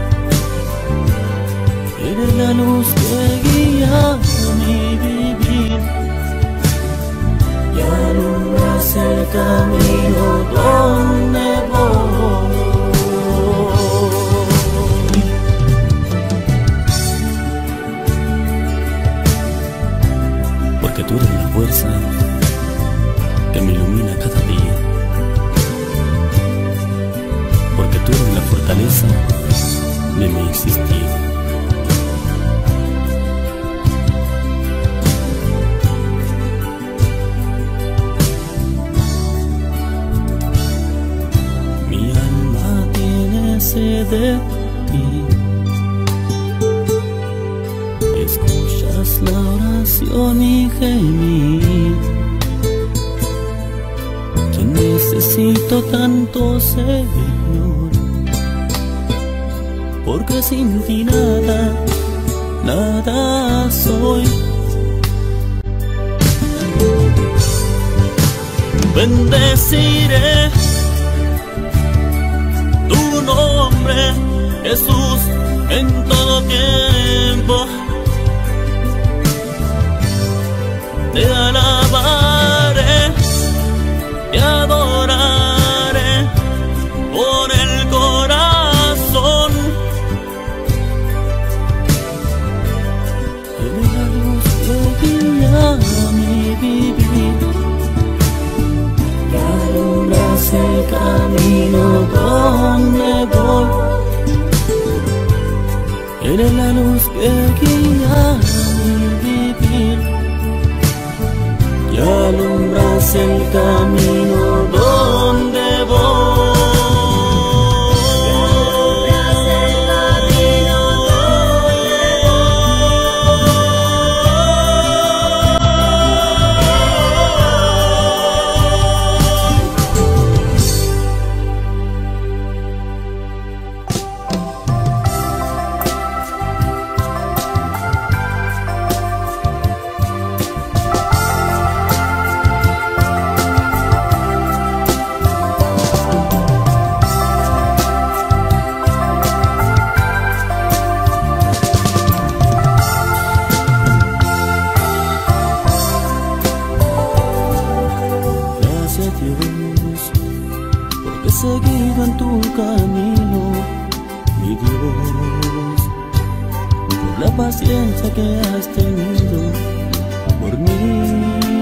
Eres la luz que guía mi vivir y alumbras el camino donde voy. tú eres la fuerza que me ilumina cada día, porque tú eres la fortaleza de mi existir. Mi alma tiene sed de ti. Escuchas la oración y gemir. Te necesito tanto, Señor, porque sin ti nada, nada soy. Bendeciré tu nombre, Jesús, en todo tiempo. Te alabaré, te adoraré con el corazón. Eres la luz que guía mi vivir, que alumbras el camino donde voy. Eres la luz que guía mi vivir, y alumbras el camino donde voy. Dios, porque he seguido en tu camino, mi Dios, por la paciencia que has tenido por mí.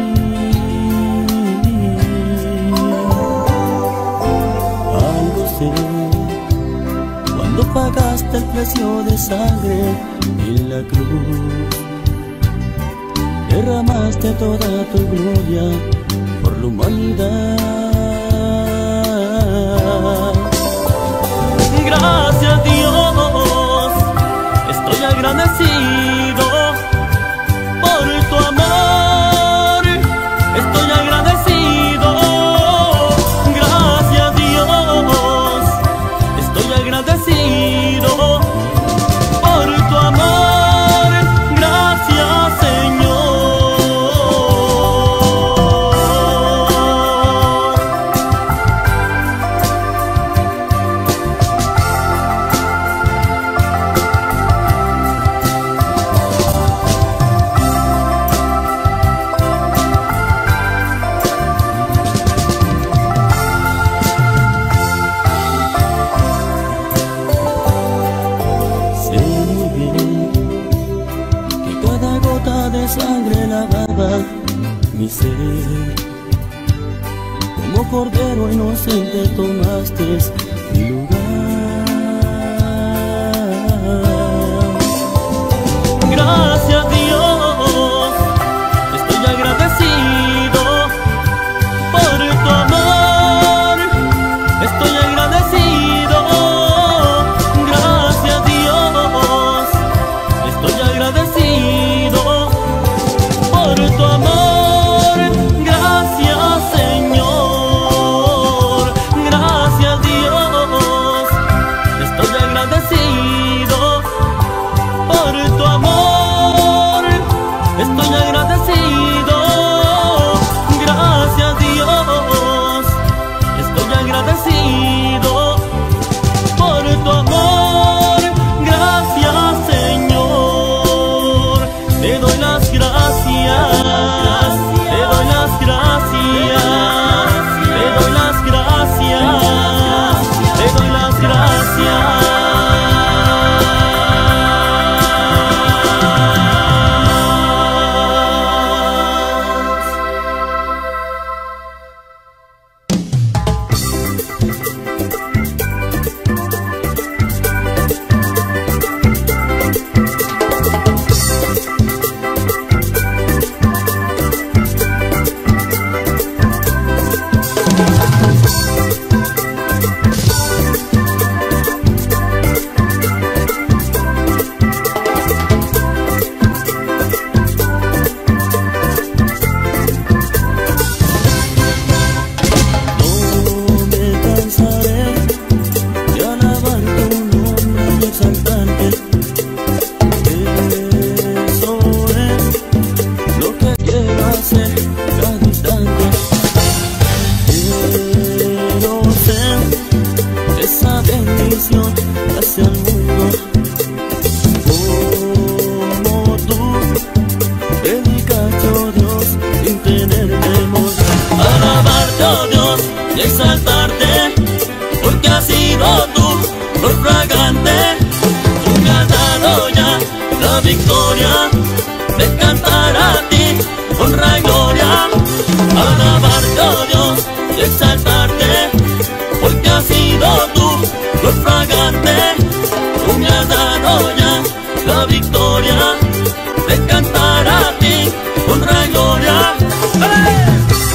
Algo sé, cuando pagaste el precio de sangre en la cruz, derramaste toda tu gloria por la humanidad. Gracias Dios, estoy agradecido por tu amor, estoy agradecido. Gracias Dios, estoy agradecido por tu amor. Gracias Señor. De sangre lavaba mi ser, como cordero inocente tomaste mi lugar. Gracias Dios, estoy agradecido por tu amor, estoy agradecido. Gracias Dios, estoy agradecido por tu amor. Gracias Señor, gracias Dios. victoria, de cantar a ti, honra y gloria, alabarte, oh Dios, y exaltarte, porque has sido tú, flor fragante, tú me has dado ya la victoria, de cantar a ti, honra y gloria. ¡Hey!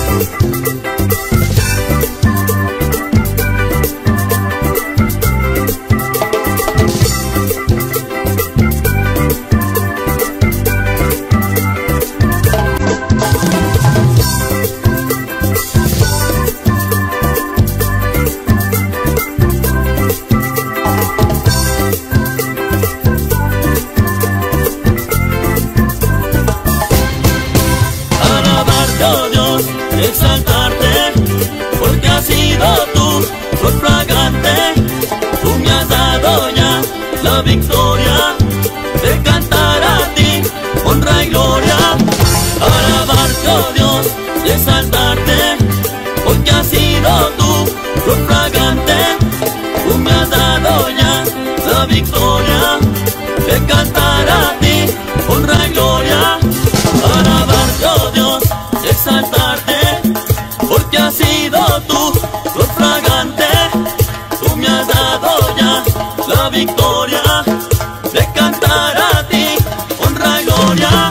Exaltarte, porque has sido tú, flor fragante, tú me has dado ya la victoria, de cantar a ti, honra y gloria, alabarte, oh Dios, y exaltarte, porque has sido tú, flor fragante, tú me has dado ya la victoria, de cantar a ti, honra y gloria, alabarte, oh Dios, y exaltarte, porque has sido tú, flor fragante, tú me has dado ya la victoria, de cantar a ti, honra y gloria.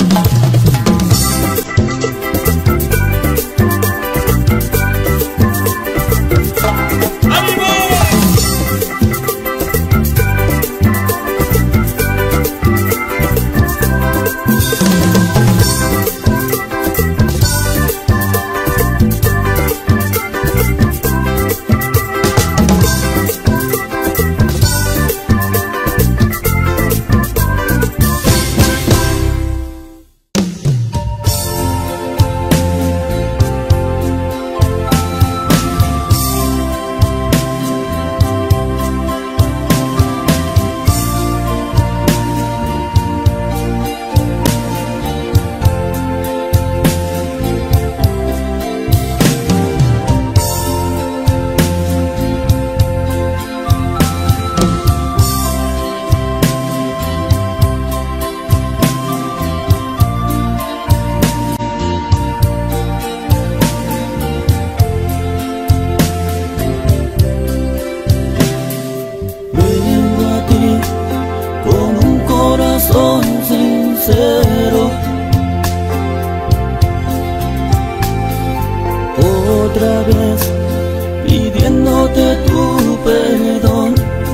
Sincero, otra vez pidiéndote tu perdón.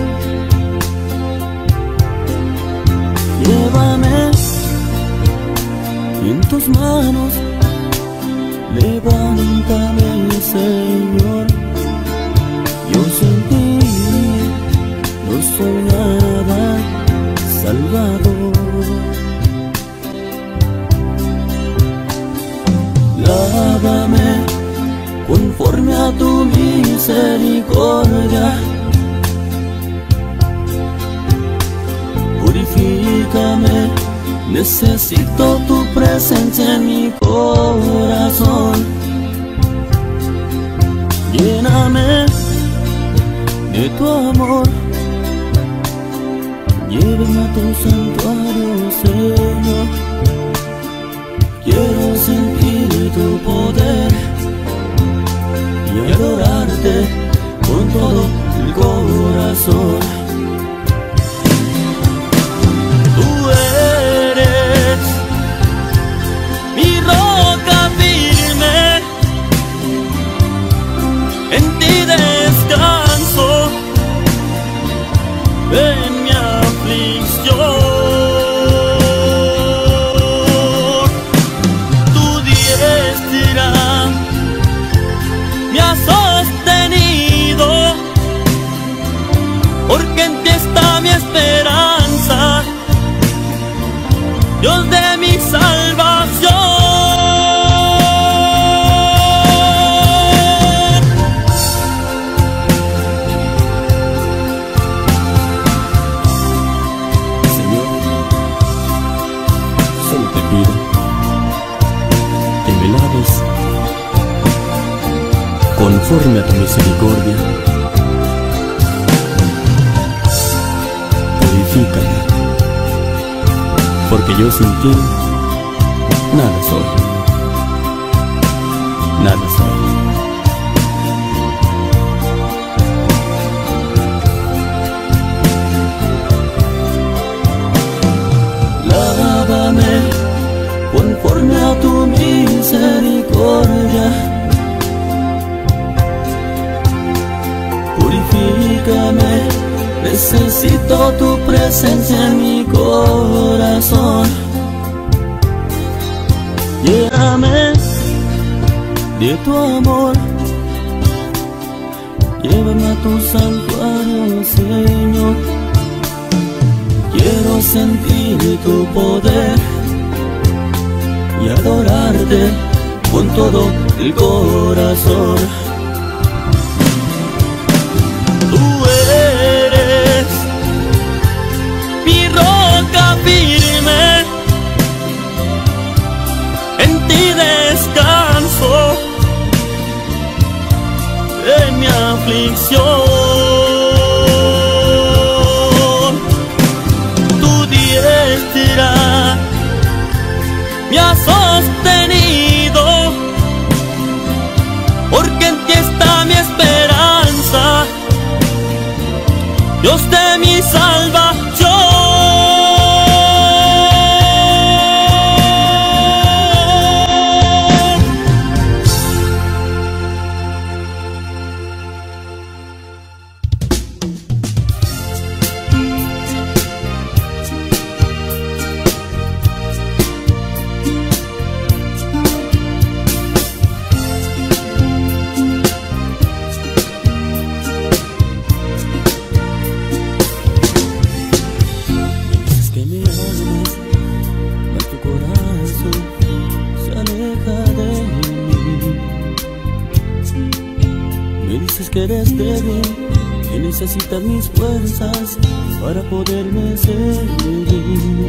Llévame en tus manos, levántame, Señor. Yo sin ti no soy nada, Salvador. Lávame conforme a tu misericordia, purifícame, necesito tu presencia en mi corazón. Lléname de tu amor, llévame a tu santuario, Señor. Quiero sentir tu poder y adorarte con todo el corazón. Tú eres mi roca firme, en ti descanso en mi aflicción. Me has sostenido, porque en ti está mi esperanza, Dios de mi salvación. Señor, solo te pido que me laves conforme a tu misericordia. Purifícame, porque porque yo sin ti nada soy, nada soy. Lávame conforme a tu misericordia, purifícame, necesito tu presencia en mi corazón. Lléname de tu amor, llévame a tu santuario, Señor. Quiero sentir tu poder y adorarte con todo el corazón. Tú eres mi roca firme, en ti descanso en mi aflicción. Me has sostenido, porque en ti está mi esperanza, Dios de mi salvación. Que eres débil, que necesitas mis fuerzas para poderme seguir.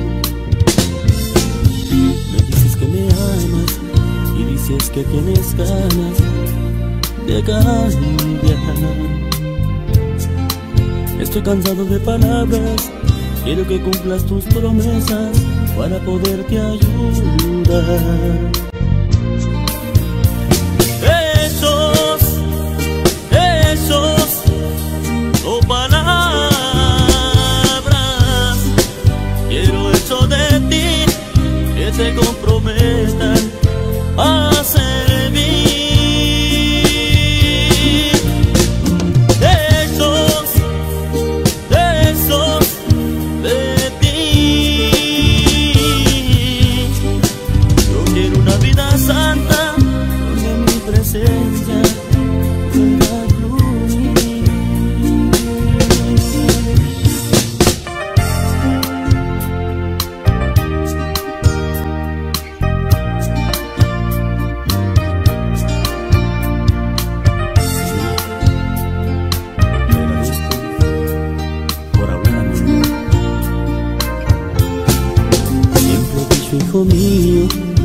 Me dices que me amas y dices que tienes ganas de cambiar. Estoy cansado de palabras, quiero que cumplas tus promesas para poderte ayudar. No palabras, quiero eso de ti, que te comprometan a servir. Esos de ti. Yo quiero una vida santa, donde mi presencia pueda fluir. Hijo mío,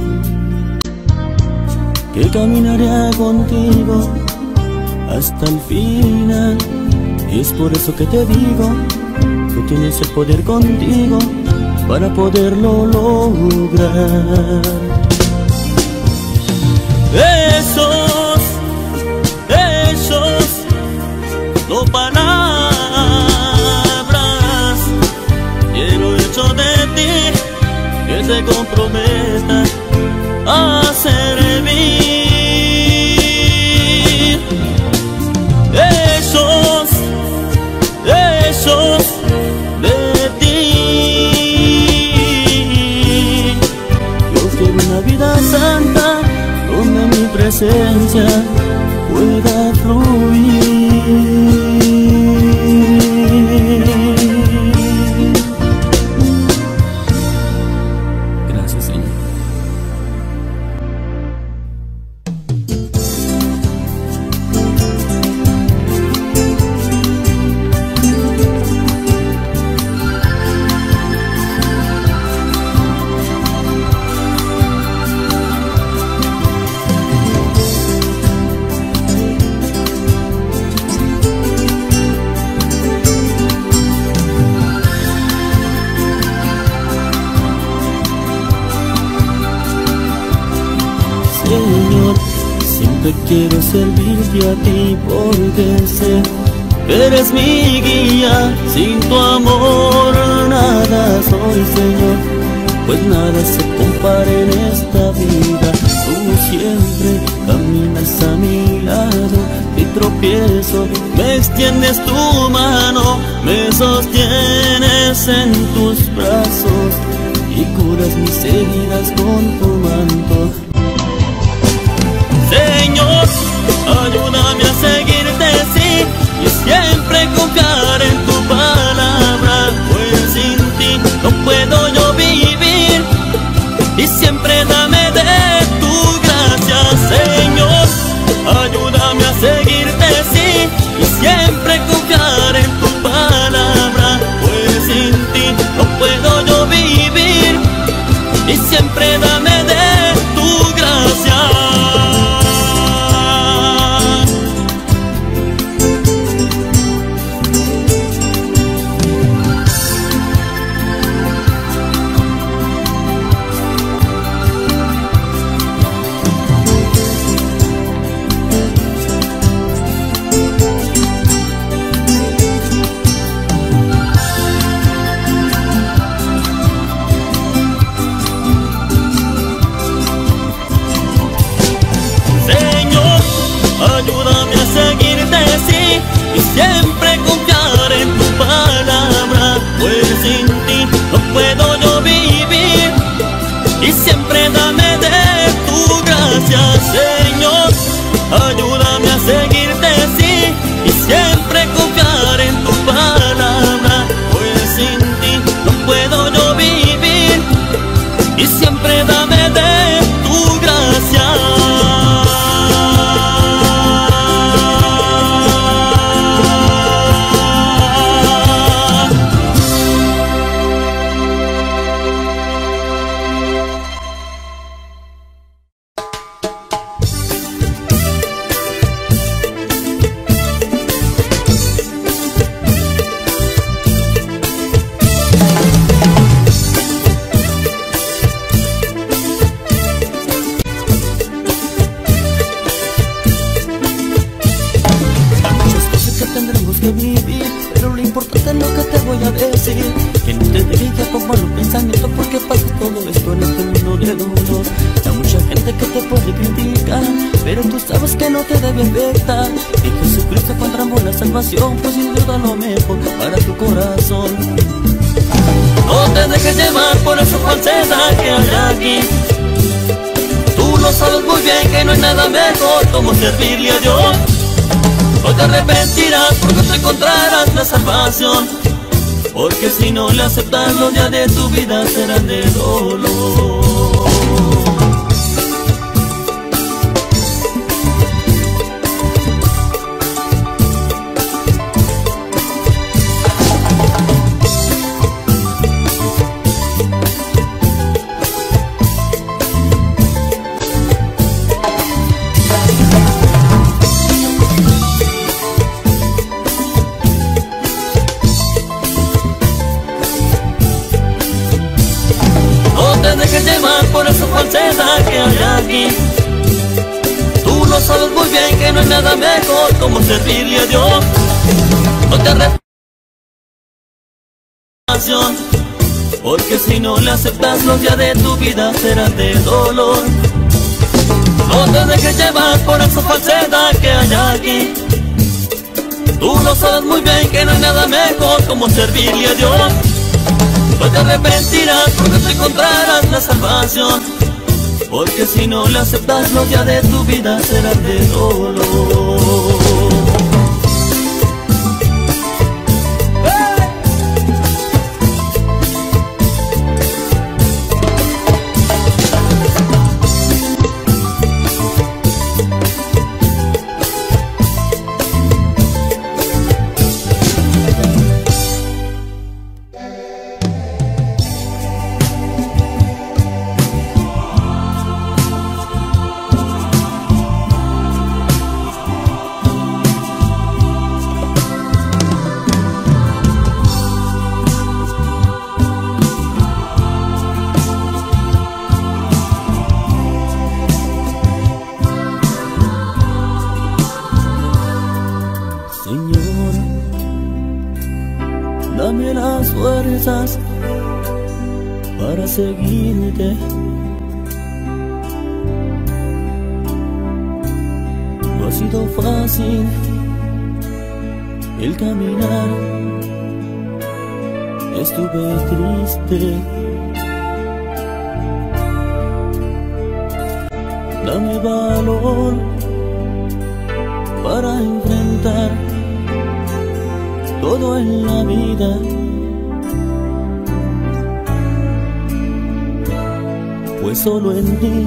que caminaré contigo hasta el final. Y es por eso que te digo que tienes el poder contigo para poderlo lograr. Esos no palabras, quiero hecho de ti, que te comprometas a servir. Esos de ti. Yo quiero una vida santa, donde mi presencia pueda fluir. Siempre quiero servirte a ti porque sé que eres mi guía. Sin tu amor nada soy, Señor, pues nada se compara en esta vida. Tú siempre caminas a mi lado y tropiezo, me extiendes tu mano, me sostienes en tus brazos y curas mis heridas con tu manto. Señor, ayúdame a seguirte, sí, y siempre confiar en tu palabra, pues sin ti no puedo yo vivir, y siempre dame de tu gracia. Señor, ayúdame a seguirte, sí, y siempre confiar en tu palabra, pues sin ti no puedo yo vivir, y siempre dame de tu gracia. Ayúdame a seguirte, sí, y siempre confiar en tu palabra, pues sin ti no puedo yo vivir, y siempre dame de tu gracia. Señor, ayúdame a seguirte, sí, y siempre confiar en tu palabra, pues sin ti no puedo yo vivir, y siempre dame de tu gracia. Que no te dirija con malos pensamientos, porque pasa todo esto en este mundo de dolor. Hay mucha gente que te puede criticar, pero tú sabes que no te debe afectar. En Jesucristo encontramos la salvación, pues sin duda lo mejor para tu corazón. No te dejes llevar por esa falsedad que hay aquí. Tú lo sabes muy bien que no hay nada mejor como servirle a Dios. No te arrepentirás porque te encontrarás la salvación, porque si no le aceptas, los días de tu vida serán de dolor. Por esa falsedad que hay aquí. Tú lo sabes muy bien que no hay nada mejor como servirle a Dios. No te arrepientas, porque si no le aceptas, los días de tu vida serán de dolor. No te dejes llevar por esa falsedad que hay aquí. Tú lo sabes muy bien que no hay nada mejor como servirle a Dios. No te arrepentirás porque te encontrarás la salvación, porque si no le aceptas, los días de tu vida serán de dolor. fuerzas para seguirte. No ha sido fácil el caminar, estuve triste. Dame valor para enfrentar todo en la vida. Pues solo en ti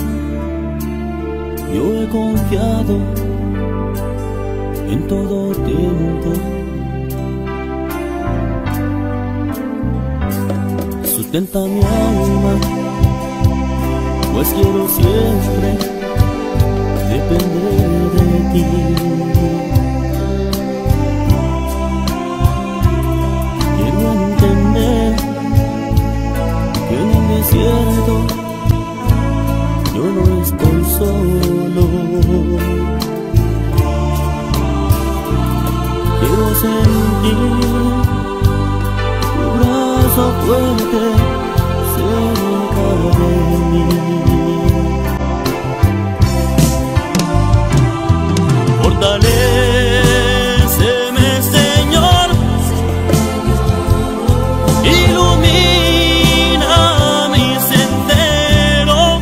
yo he confiado en todo tiempo. Sustenta mi alma, pues quiero siempre depender de ti. Quiero entender que en el desierto yo no estoy solo. Quiero sentir tu brazo fuerte cerca de mí. Fortaléceme, Señor, ilumina mi sendero,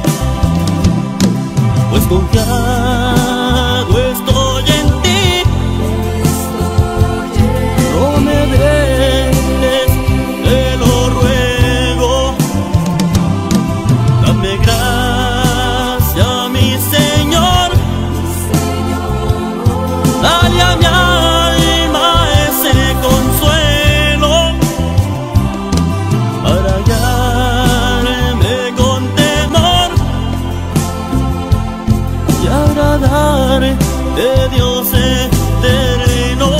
pues confiado estoy en ti. No me dejes, te lo ruego. Dame gracia, mi Señor. Dale a mi alma ese consuelo para hallarme con temor y agradar de Dios eterno.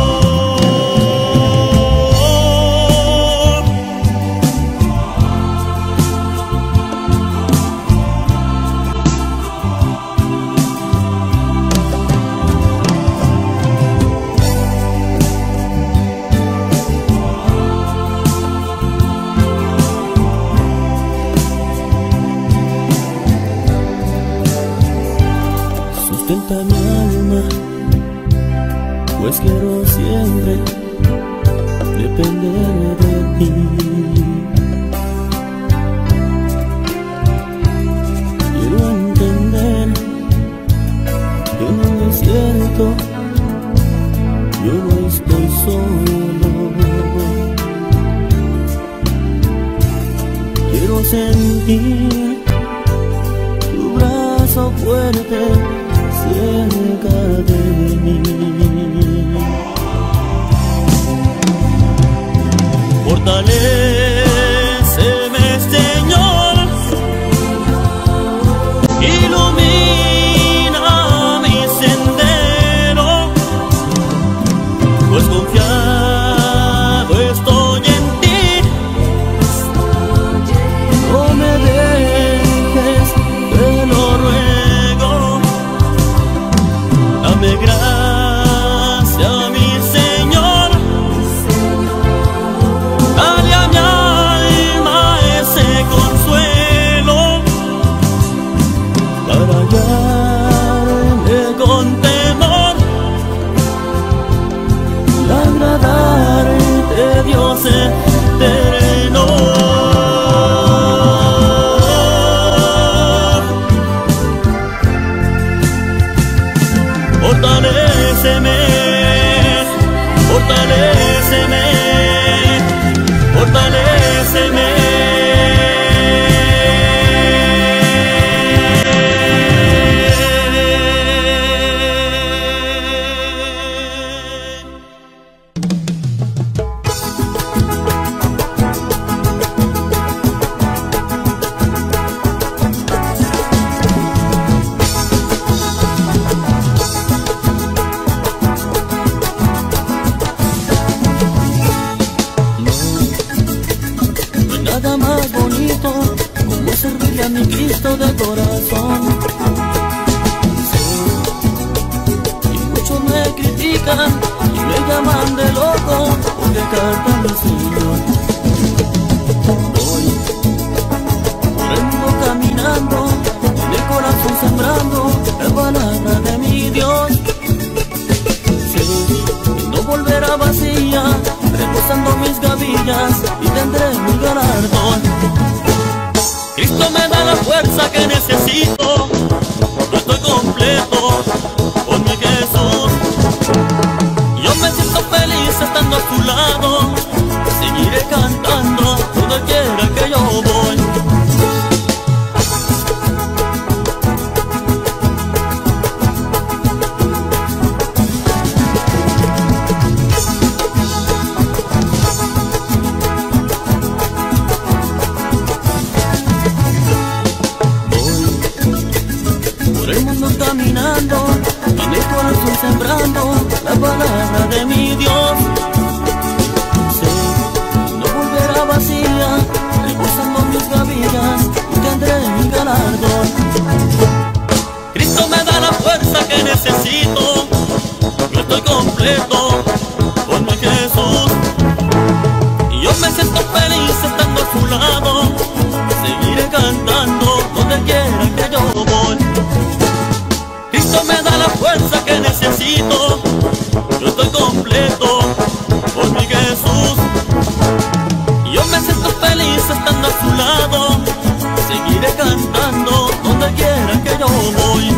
Sustenta mi alma, pues quiero siempre depender de ti. Quiero entender que en el desierto yo no estoy solo. Quiero sentir tu brazo fuerte cerca de mí. Fortaléceme, Señor, ilumina mi sendero, pues confiado estoy en ti. No me dejes, te lo ruego. Dame gracia, mi Señor. Dale a mi alma ese consuelo para hallarme con temor y agradar de Dios eterno. Fortaléceme, fortaléceme, fortaléceme. Nada más bonito como servirle a mi Cristo de corazón. Y muchos me critican y me llaman de loco porque cantan al Señor. caminando, en el corazón sembrando la palabra de mi Dios. Sé que no volverá vacía, rebosando mis gavillas y tendré mi galardón. Cristo me da la fuerza que necesito, yo estoy completo con mi Jesús. Yo me siento feliz estando a su lado, seguiré cantando donde quiera que yo voy. Caminando, en el corazón sembrando la palabra de mi Dios. Sé, no volverá vacía, rebosando mis gavillas y tendré mi galardón. Cristo me da la fuerza que necesito, yo estoy completo con mi Jesús. Y yo me siento feliz estando a su lado, seguiré cantando donde quiera que yo voy. Cristo me da la fuerza que necesito, yo estoy completo con mi Jesús. Y yo me siento feliz estando a su lado, seguiré cantando donde quiera que yo voy.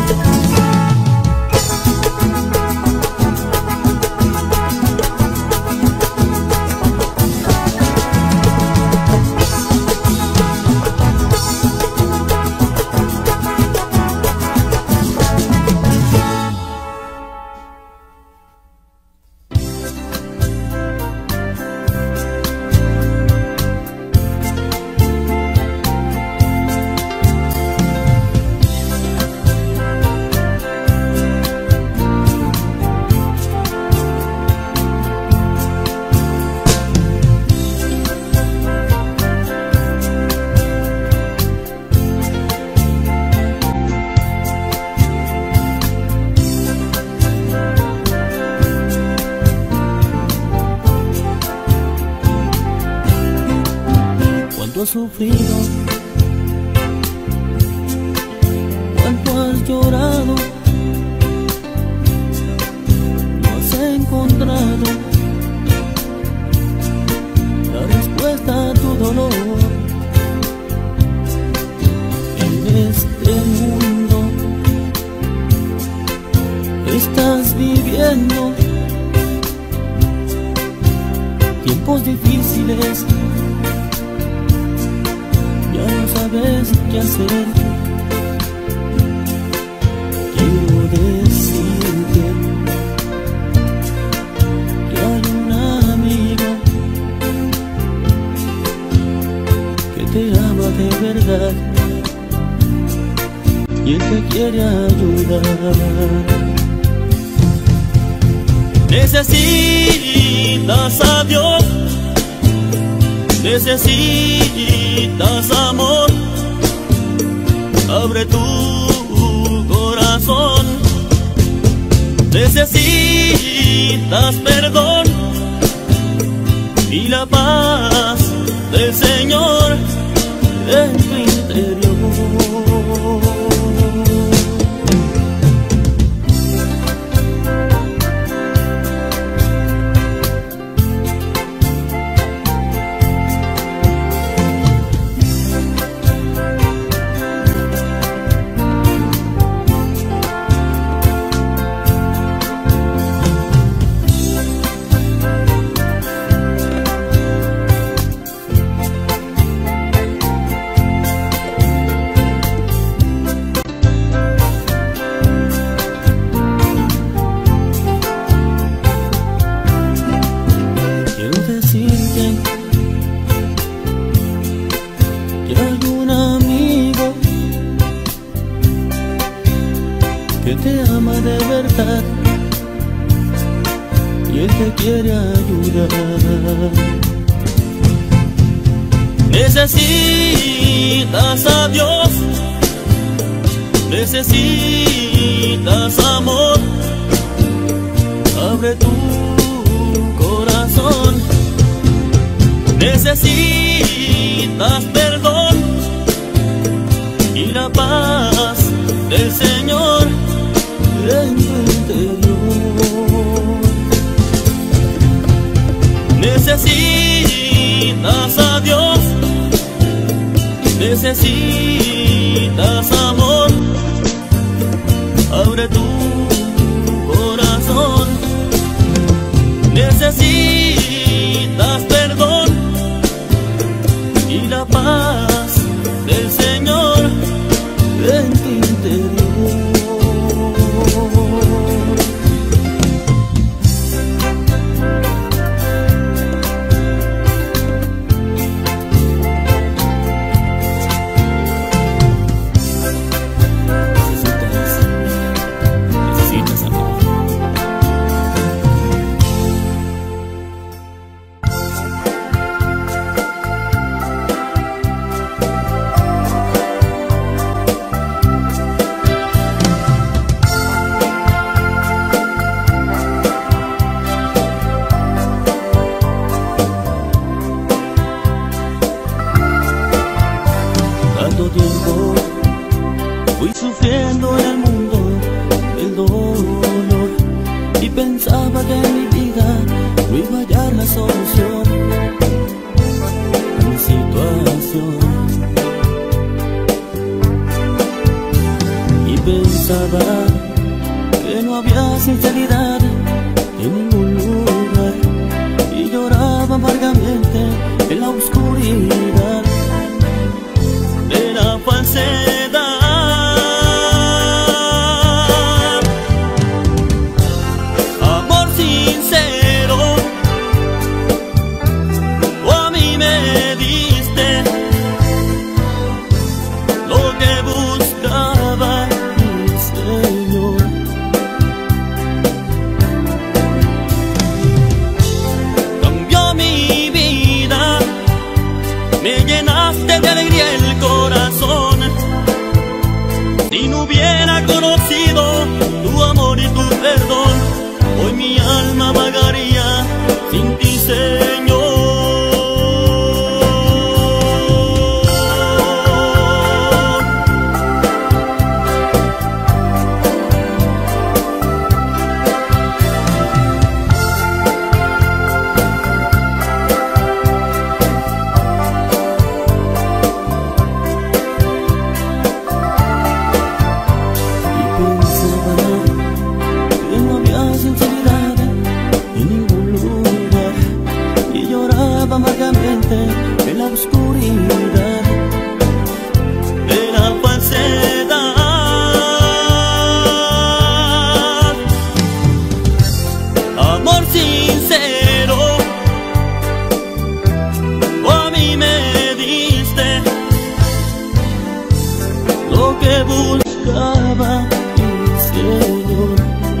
Has sufrido, cuánto has llorado, no has encontrado la respuesta a tu dolor. En este mundo estás viviendo tiempos difíciles. Ya no sabes qué hacer. Quiero decirte que hay un amigo que te ama de verdad y él te quiere ayudar. Necesitas a Dios, necesitas amor, abre tu corazón. Necesitas perdón y la paz del Señor en tu interior. que te ama de verdad y Él te quiere ayudar. Necesitas a Dios, necesitas amor, abre tu corazón. Necesitas perdón y la paz del Señor en tu interior. Necesitas a Dios, necesitas amor. Abre tu corazón. Necesitas perdón y la paz del Señor en tu interior. Tanto tiempo fui sufriendo en el mundo el dolor y pensaba que en mi vida no iba a hallar la solución a mi situación. Y pensaba que no había sinceridad en ningún lugar y lloraba amargamente en la oscuridad de la falsedad. Amor sincero, tú a mí me diste lo que buscaba mi Señor. Cambió mi vida, me llenaste de alegría el corazón. Si no hubiera conocido tu amor y tu perdón, hoy mi alma vagaría sin ti, Señor. Amargamente en la oscuridad de la falsedad. Amor sincero, tú a mí me diste lo que buscaba mi Señor.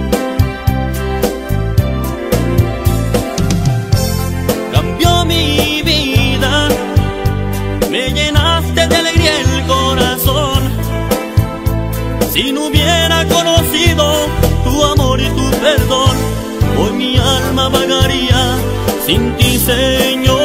Mi vida, me llenaste de alegría el corazón. Si no hubiera conocido tu amor y tu perdón, hoy mi alma vagaría sin ti, Señor.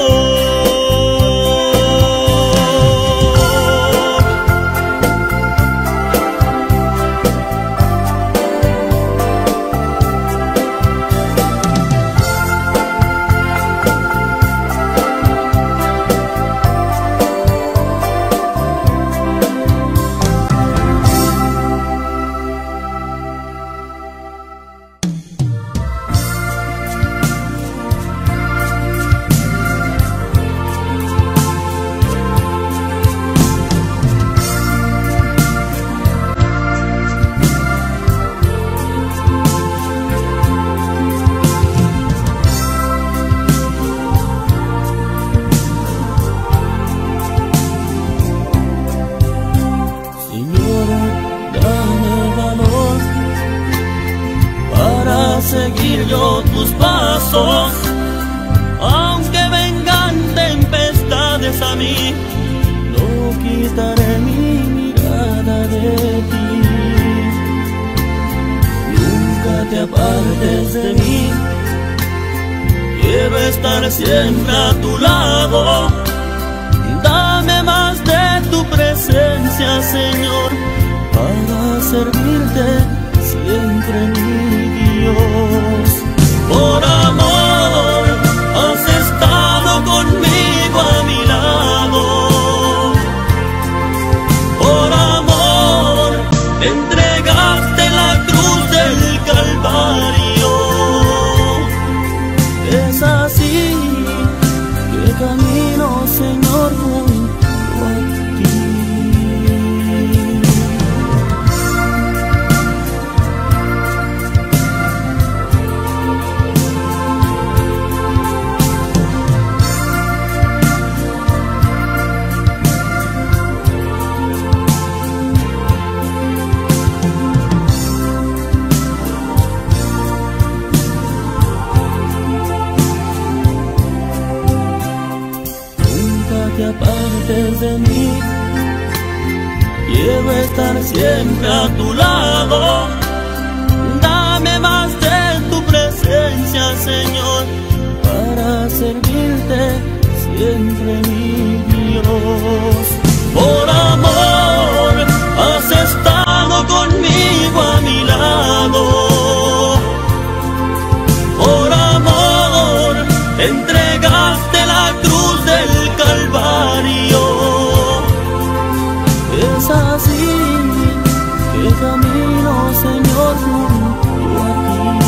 Seguir yo tus pasos, aunque vengan tempestades a mí, no quitaré mi mirada de ti. Nunca te apartes de mí, quiero estar siempre a tu lado. Dame más de tu presencia, Señor, para servirte siempre, mi Dios. Por amor has estado conmigo a mi lado. Por amor entregaste la cruz del Calvario. Es así que camino, Señor, junto a ti. Te apartes de mí, quiero estar siempre a tu lado. Dame más de tu presencia, Señor, para servirte siempre, mi Dios. Por amor has estado conmigo a mi lado. Por amor entregaste la cruz del Calvario. Es así que camino, Señor, junto a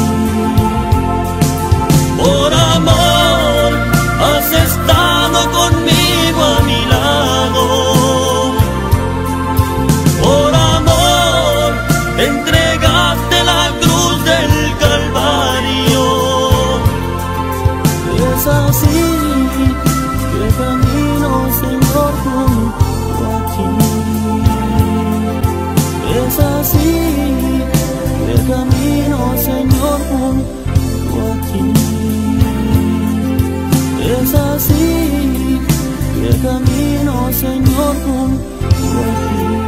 ti. Por amor has estado conmigo a mi lado. Por amor entregaste la cruz del Calvario. Es así que camino, Señor, junto a ti. Es así que camino, Señor, junto a ti. Es así que camino, Señor, junto a ti.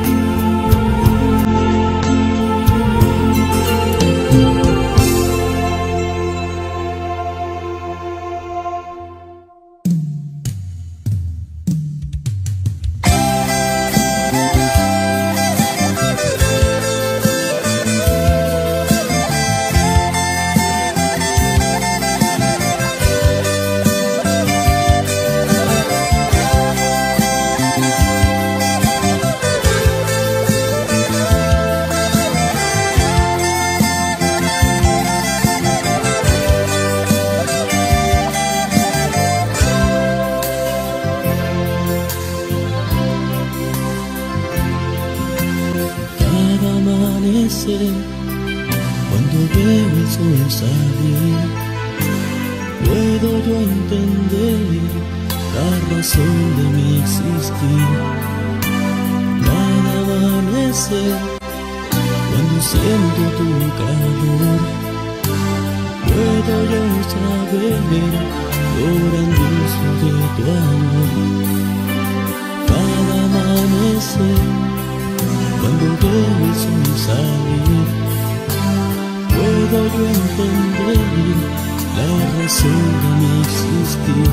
Cuando veo el sol salir, puedo yo entender la razón de mi existir. Cada amanecer, cuando siento tu calor, puedo yo saber lo grandioso de tu amor. Cada amanecer, cuando veo el sol salir, puedo yo entender la razón de mi existir.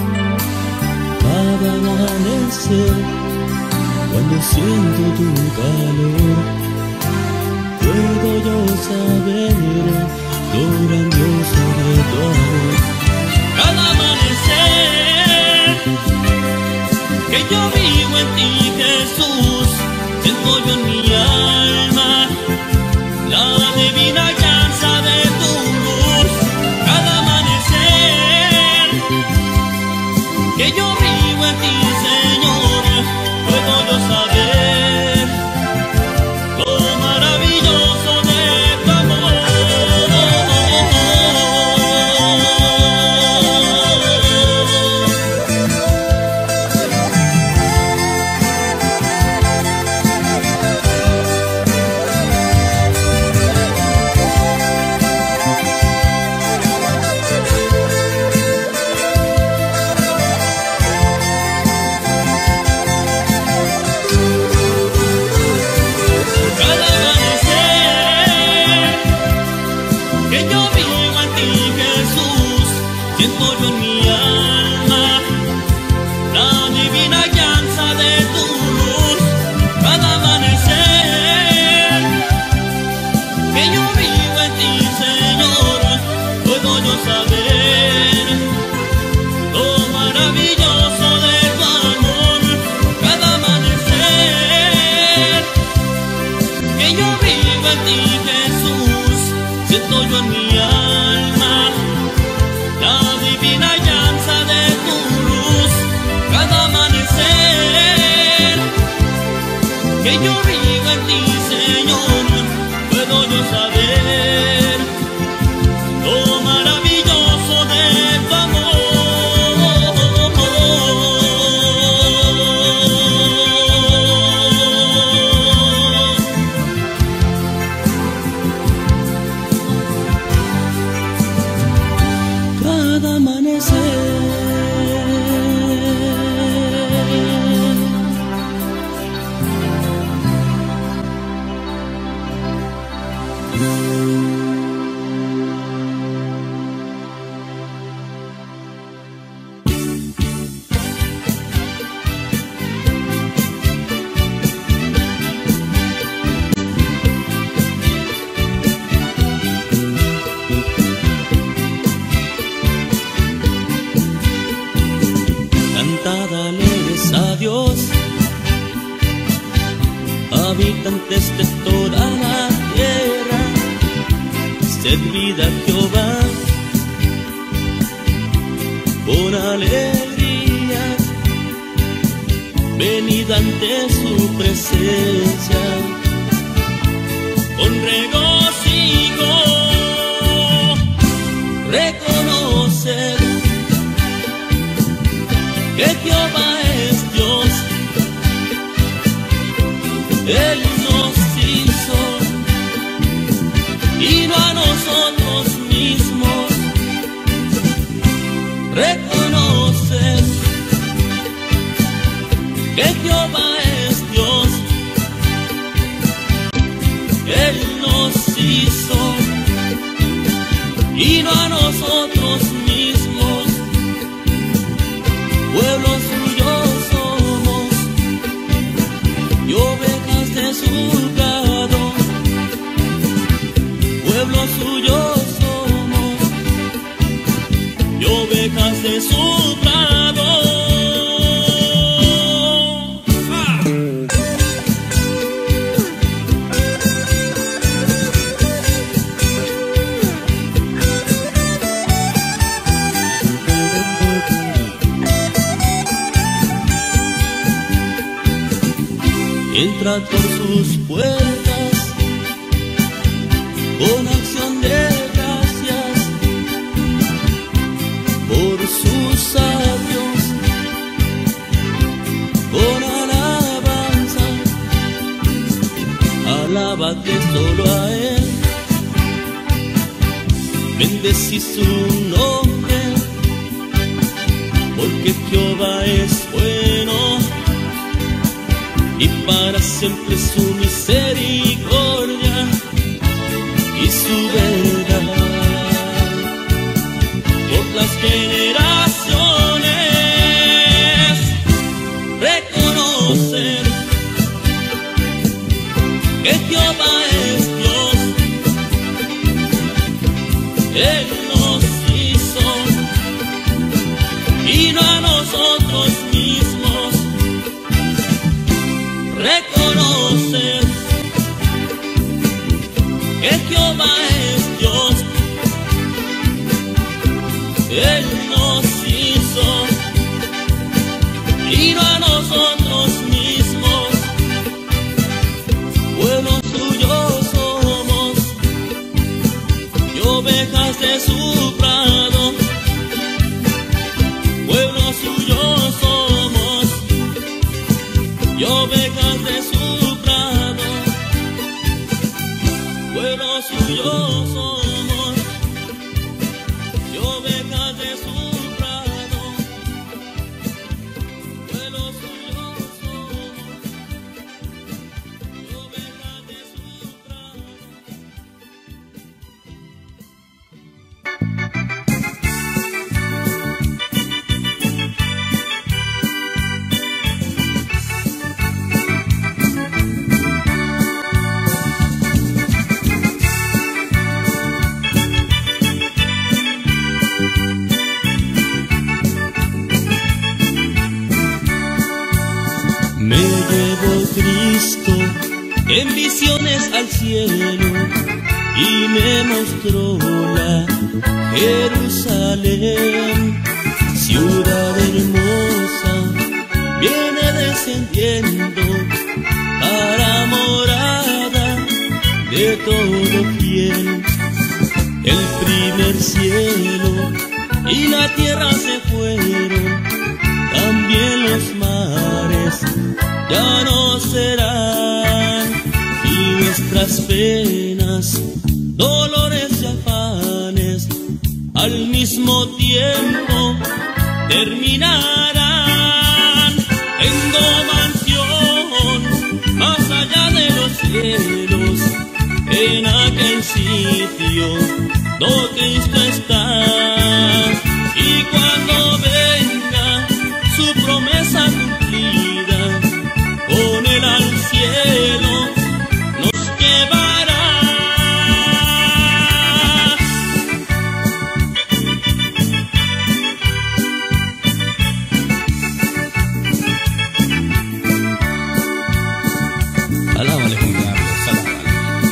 Cada amanecer, cuando siento tu calor, puedo yo saber lo grandioso de tu amor. Cada amanecer que yo vivo en ti, Jesús, siento yo en mi alma la divina llanza de tu luz. Cada amanecer que yo vivo en ti, Señor, puedo yo saber lo maravilloso de tu amor. abrigo en ti, Señor, puedo yo saber lo maravilloso de tu amor. Cada amanecer cantadales a Dios, habitantes de toda la tierra, servid a Jehová con alegría, venid ante su presencia con regocijo, reconocer que Jehová es Dios, Él nos hizo y no a nosotros mismos. Reconocer que Jehová es Dios, Él nos hizo y no a nosotros mismos. Pueblo suyo somos y ovejas de su prado. Pueblo suyo somos y ovejas de su prado. Entrad por sus puertas con acción de gracias, por sus sabios con alabanza. Alábate solo a Él, bendecí su nombre, porque Jehová es bueno y para siempre su misericordia y su verdad. Por las generaciones reconocer que Jehová es Dios, Él nos hizo y no a nosotros mismos. Reconocer que Jehová es Dios, Él nos hizo y no a nosotros mismos. Pueblo suyo somos y ovejas de su prado. Pueblo suyo somos y ovejas de su prado. Pueblo suyo somos y ovejas de su prado. Pueblo suyo somos y ovejas de su prado. Me llevó Cristo en visiones al cielo y me mostró la Jerusalén, ciudad hermosa, viene descendiendo para morada de todo fiel. El primer cielo y la tierra se fueron, también los mares ya no serán, y nuestras penas, dolores y afanes al mismo tiempo terminarán. Tengo mansión más allá de los cielos, en aquel sitio donde Cristo está, y cuando venga su promesa cumplida, con él al cielo nos llevará. Alábale, Juan Carlos, alábale.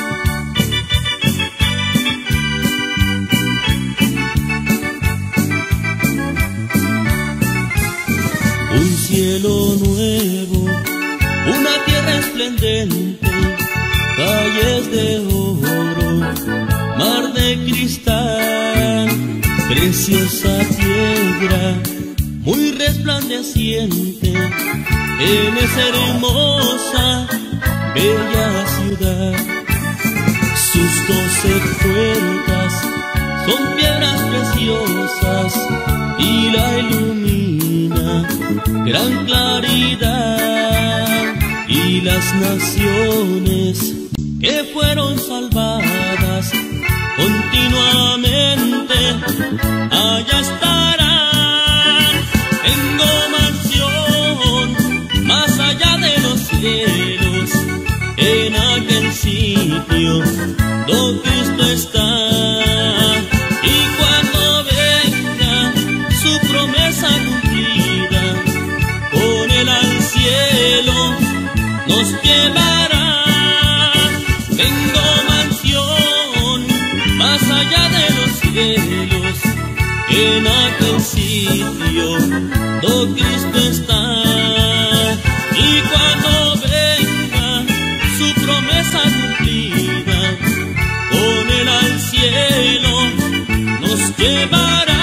Un cielo nuevo, una tierra esplendente, calles de oro, mar de cristal, preciosa piedra, muy resplandeciente, en esa hermosa, bella ciudad. Sus 12 puertas son piedras preciosas y la ilumina gran claridad, y las naciones que fueron salvadas continuamente allá estarán. Tengo mansión más allá de los cielos, en aquel sitio donde Cristo está, y cuando venga su promesa cumplida, con él al cielo nos llevará. Tengo mansión más allá de los cielos, en aquel sitio donde Cristo está, y cuando venga su promesa cumplida, con él al cielo nos llevará.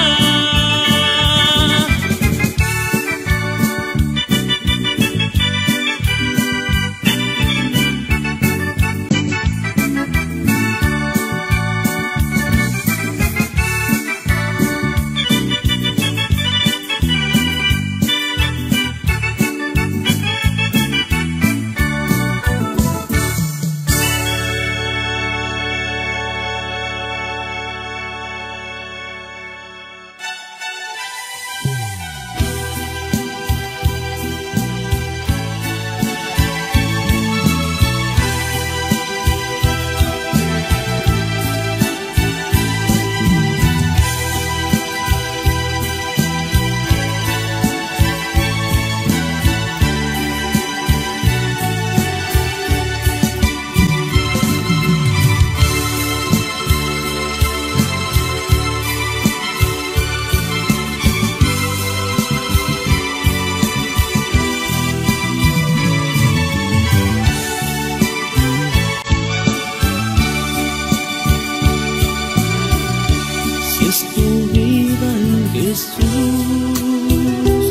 Es tu vida en Jesús,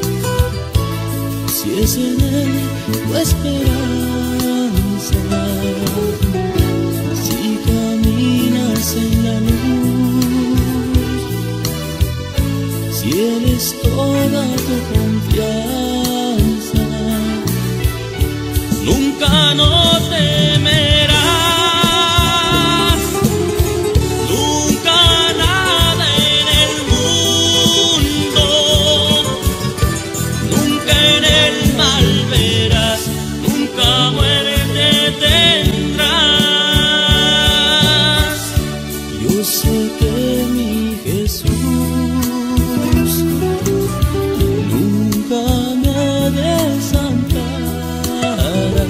si es en él tu esperanza, si caminas en la luz, si él es toda tu confianza, nunca no temerás. Yo sé que mi Jesús nunca me desamparará.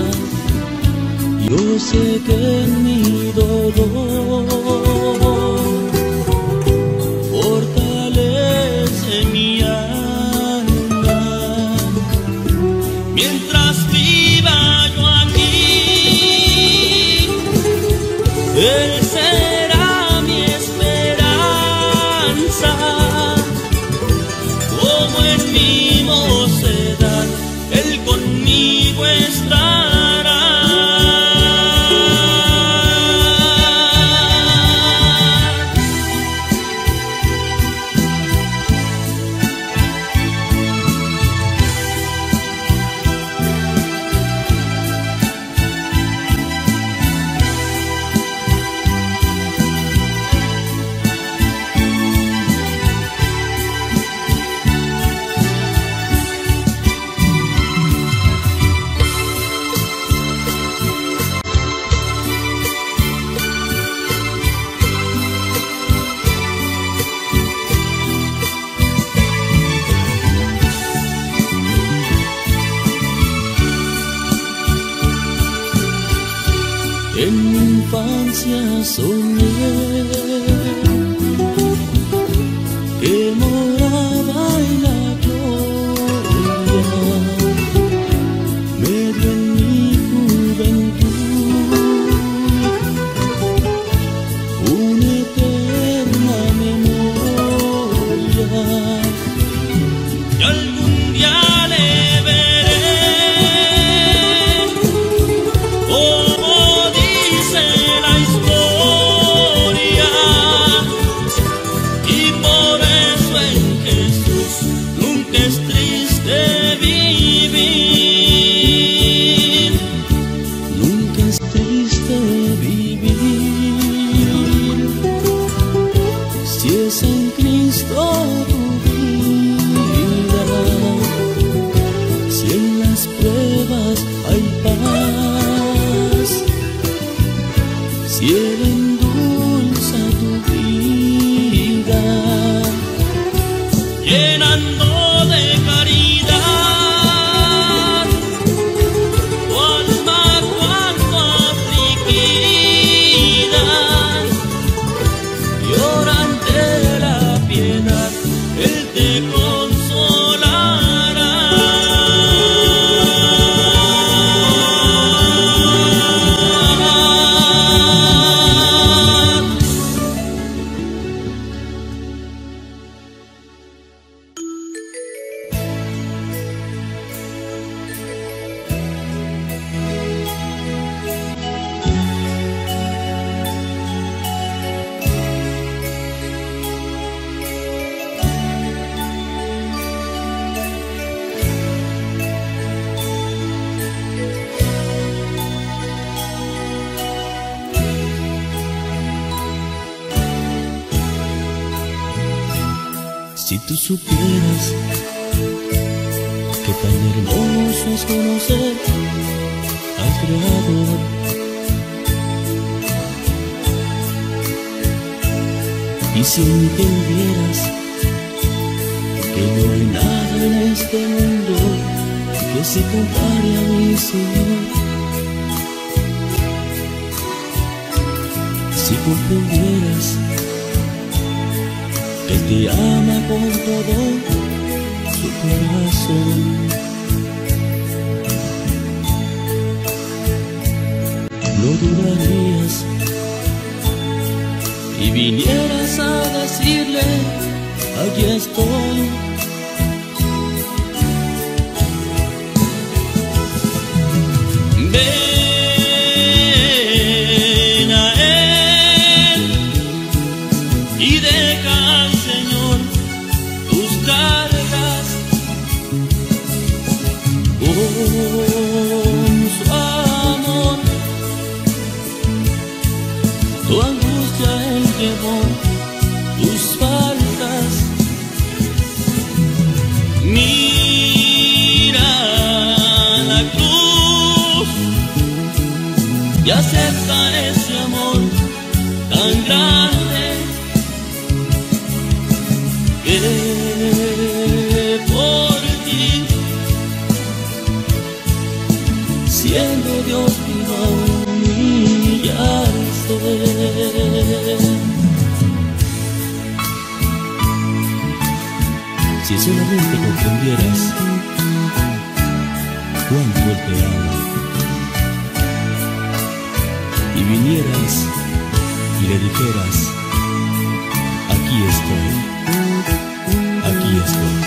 Yo sé que en mi dolor fortalece mi alma. Mientras viva Él será mi esperanza, como en mi mocedad, Él conmigo estará. En mi infancia soñé que moraba en la gloria, medio en mi juventud, una eterna memoria, y algún día le veré. Si Él endulza tu vida, llenando de caridad tu alma cuando afligida, llora ante la piedad, Él te consolará. Si tú supieras que tan hermoso es conocer al Creador, y si entendieras que no hay nada en este mundo que se compare a mi Señor, si comprendieras que Él te ama con todo su corazón, no dudarías y vinieras a decirle: aquí estoy. Ven a Él y deja al Señor tus cargas con su amor. Tu angustia Él llevó, tus faltas. Mira la cruz y acepta ese amor tan grande que por ti, siendo Dios, vino a humillarse. Si solamente comprendieras cuánto Él te ama y vinieras y le dijeras: aquí estoy, aquí estoy.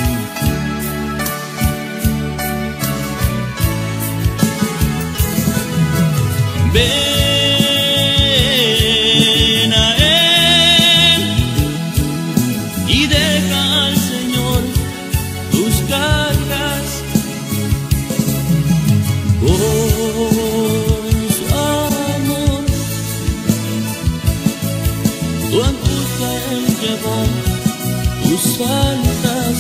Ven a Él y deja al Señor tus cargas. Con su amor, tu angustia Él llevó, tus faltas.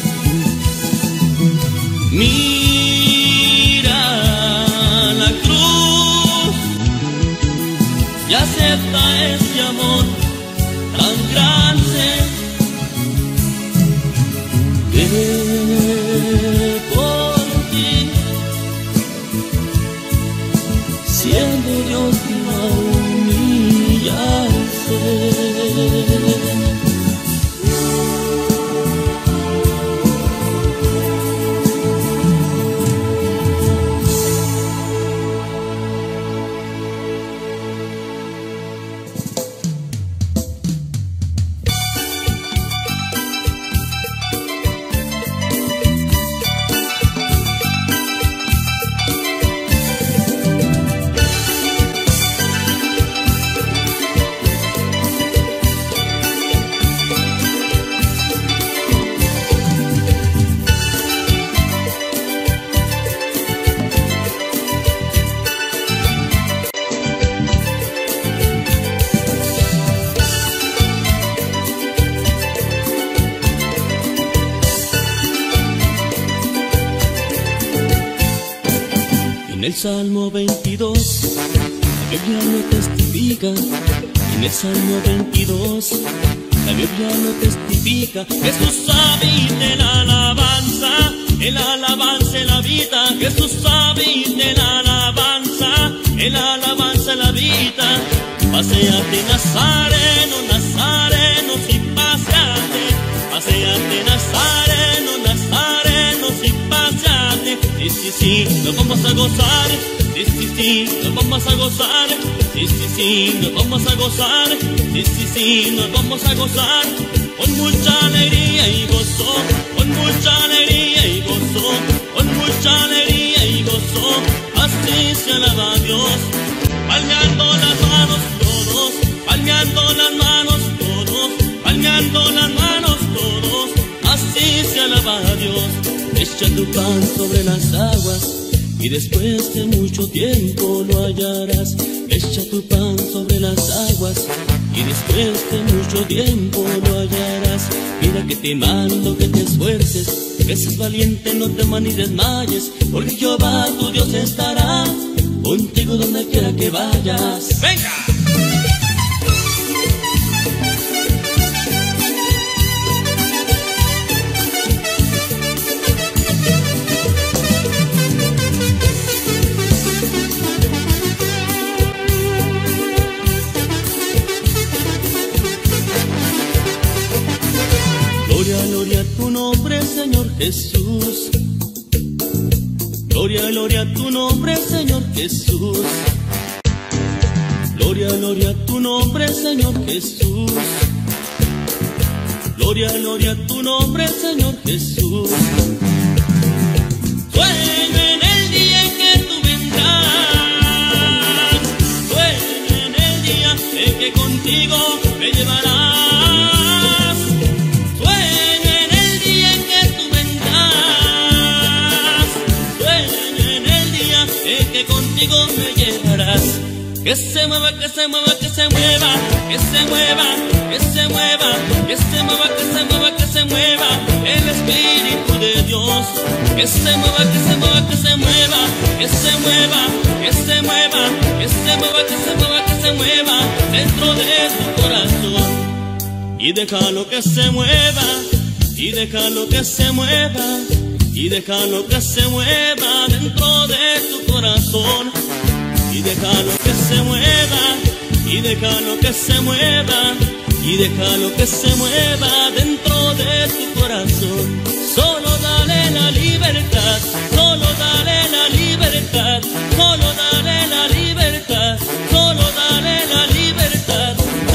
Mira la cruz y acepta ese amor tan grande que por ti, siendo Dios, vino a humillarse. En el Salmo 22, la Biblia lo testifica. En el Salmo 22, la Biblia lo testifica. Jesús habita en la alabanza, en la alabanza en la vida. Jesús habita en la alabanza, en la alabanza en la vida. Paséate Nazareno, Nazareno, sí, paséate. Paséate Nazareno, Nazareno, sí, paséate. Sí, sí, sí, nos vamos a gozar. Sí, sí, sí, nos vamos a gozar. Sí, sí, sí, nos vamos a gozar. Sí, sí, sí, nos vamos a gozar. Con mucha alegría y gozo, con mucha alegría y gozo, con mucha alegría y gozo. Así se alaba a Dios. Palmeando las manos todos, palmeando las manos todos, palmeando las manos todos. Así se alaba a Dios. Echa tu pan sobre las aguas y después de mucho tiempo lo hallarás. Echa tu pan sobre las aguas y después de mucho tiempo lo hallarás. Mira que te mando que te esfuerces, que seas valiente, no temas ni desmayes, porque Jehová tu Dios estará contigo donde quiera que vayas. ¡Venga! Gloria, gloria a tu nombre, Señor Jesús. Gloria, gloria a tu nombre, Señor Jesús. Gloria, gloria a tu nombre, Señor Jesús. Gloria, gloria a tu nombre, Señor Jesús. Sueño en el día en que tú vendrás. Sueño en el día en que contigo me llevarás. Contigo me llevarás. Que se mueva, que se mueva, que se mueva, que se mueva, que se mueva, que se mueva, que se mueva, que se mueva el Espíritu de Dios. Que se mueva, que se mueva, que se mueva, que se mueva, que se mueva, que se mueva, que se mueva, que se mueva dentro de tu corazón. Y déjalo que se mueva, y déjalo que se mueva, y déjalo que se mueva dentro de tu corazón. Y déjalo que se mueva, y déjalo que se mueva, y déjalo que se mueva dentro de tu corazón. Solo dale la libertad, solo dale la libertad, solo dale la libertad, solo dale la libertad.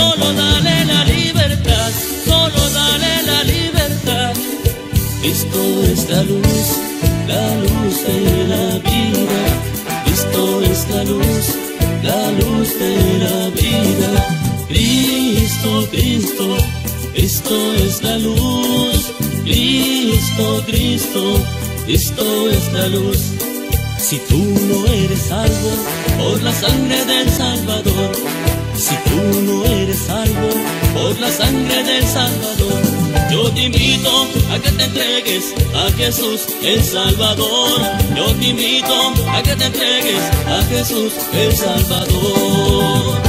Cristo, Cristo es la luz. Cristo, Cristo, Cristo es la luz. Si tú no eres salvo por la sangre del Salvador, si tú no eres salvo por la sangre del Salvador, yo te invito a que te entregues a Jesús el Salvador. Yo te invito a que te entregues a Jesús el Salvador.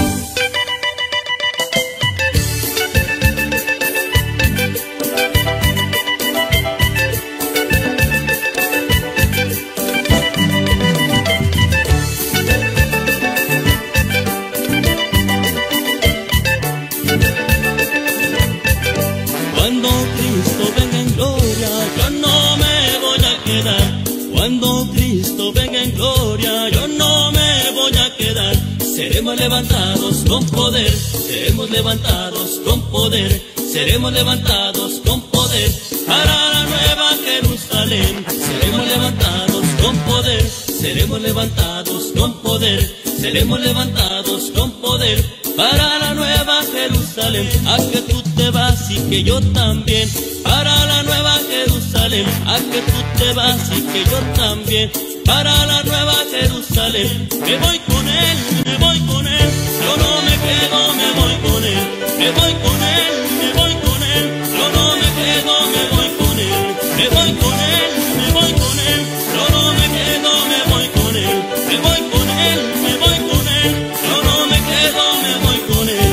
Cuando Cristo venga en gloria, yo no me voy a quedar. Cuando Cristo venga en gloria, yo no me voy a quedar. Seremos levantados con poder, seremos levantados con poder, seremos levantados con poder para la nueva Jerusalén. Seremos levantados con poder, seremos levantados con poder, seremos levantados con poder para la nueva Jerusalén. A que tú te vas y que yo también, para la nueva Jerusalén. A que tú te vas y que yo también, para la nueva Jerusalén. Me voy con él, me voy con él, yo no me quedo, me voy con él. Me voy con él, me voy con él, yo no me quedo, me voy con él. Me voy con él, me voy con él, yo no me quedo, me voy con él. Me voy con él, me voy con él, yo no me quedo, me voy con él.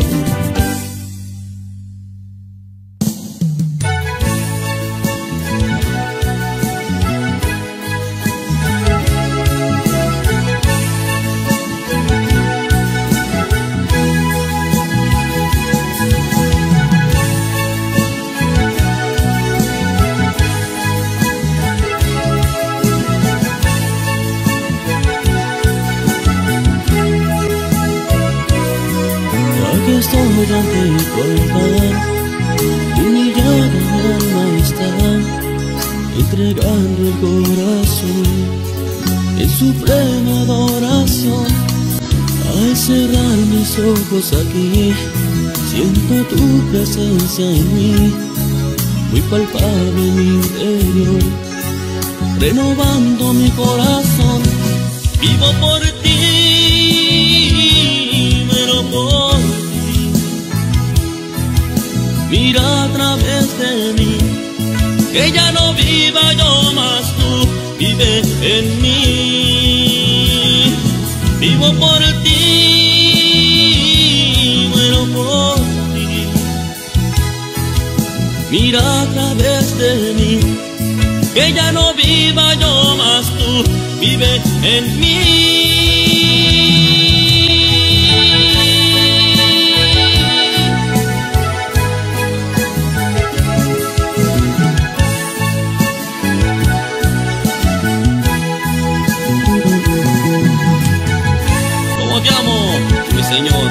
Estoy ante tu altar, humillado mi alma está, entregando el corazón en suprema adoración. Al cerrar mis ojos aquí, siento tu presencia en mí, muy palpable en mi interior, renovando mi corazón. Vivo por ti, muero por ti. Mira a través de mí, que ya no viva yo más, tú vive en mí. Vivo por ti, muero por ti. Mira a través de mí, que ya no viva yo más, tú vive en mí. Te amo, mi Señor.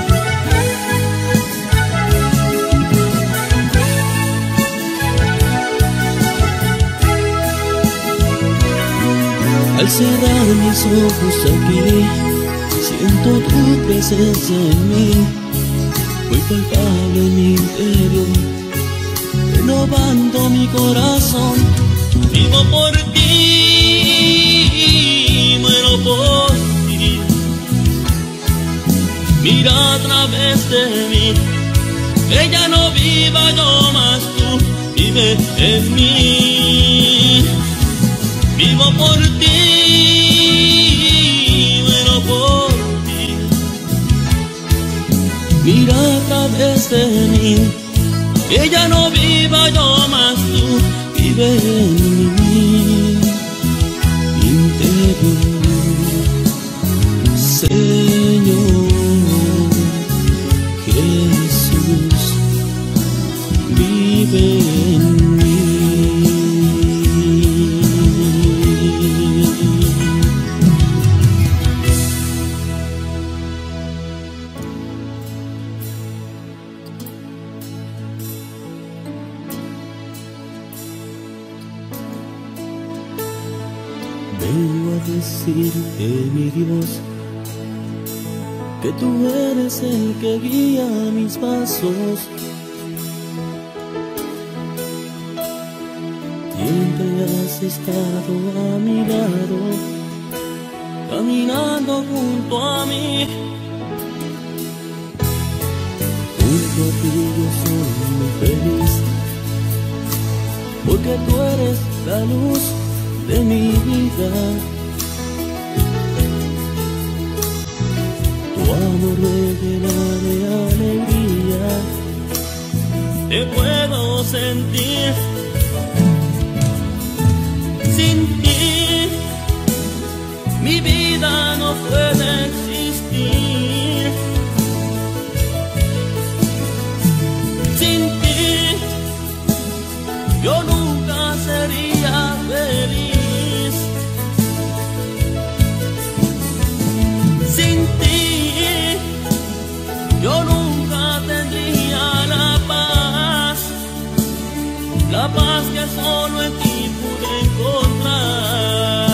Al cerrar mis ojos aquí, siento tu presencia en mí, muy palpable en mi interior, renovando mi corazón. Vivo por ti, muero por ti. Mira a través de mí, que ya no viva yo más, tú vive en mí. Vivo por ti, muero por ti. Mira a través de mí, que ya no viva yo más, tú vive en mi interior, Señor. Jesús vive en mí. Vengo a decirte, mi Dios, que tú eres el que guía mis pasos. Siempre has estado a mi lado, caminando junto a mí. Junto a ti yo soy muy feliz, porque tú eres la luz de mi vida. Tu amor me llena de alegría, te puedo sentir. Sin ti mi vida no puede existir. Sin ti yo nunca sería feliz. Sin ti yo nunca tendría la paz que solo en ti pude encontrar.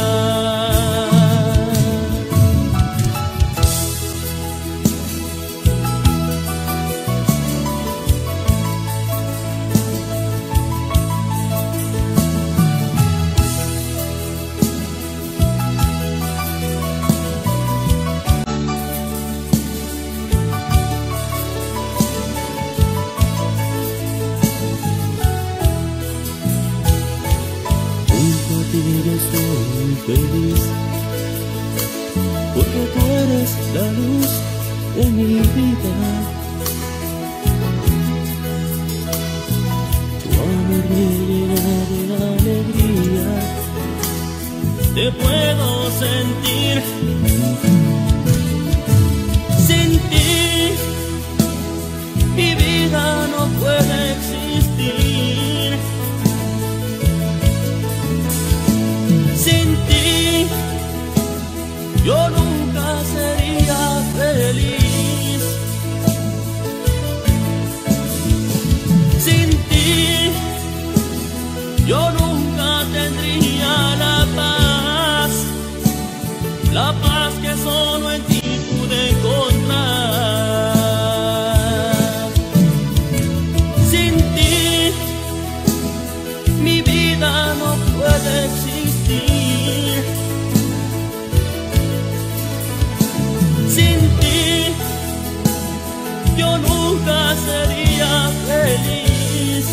Yo soy feliz, porque tú eres la luz de mi vida. Tu amor me llena de alegría, te puedo sentir. Sin ti mi vida no puede existir. Sin ti yo nunca sería feliz. Sin ti yo nunca tendría la paz que solo en ti pude encontrar. Sin ti mi vida no puede existir. Sin ti yo nunca sería feliz.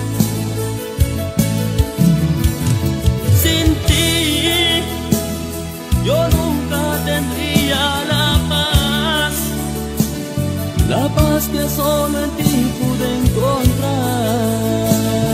Sin ti yo nunca tendría la paz que solo en ti pude encontrar.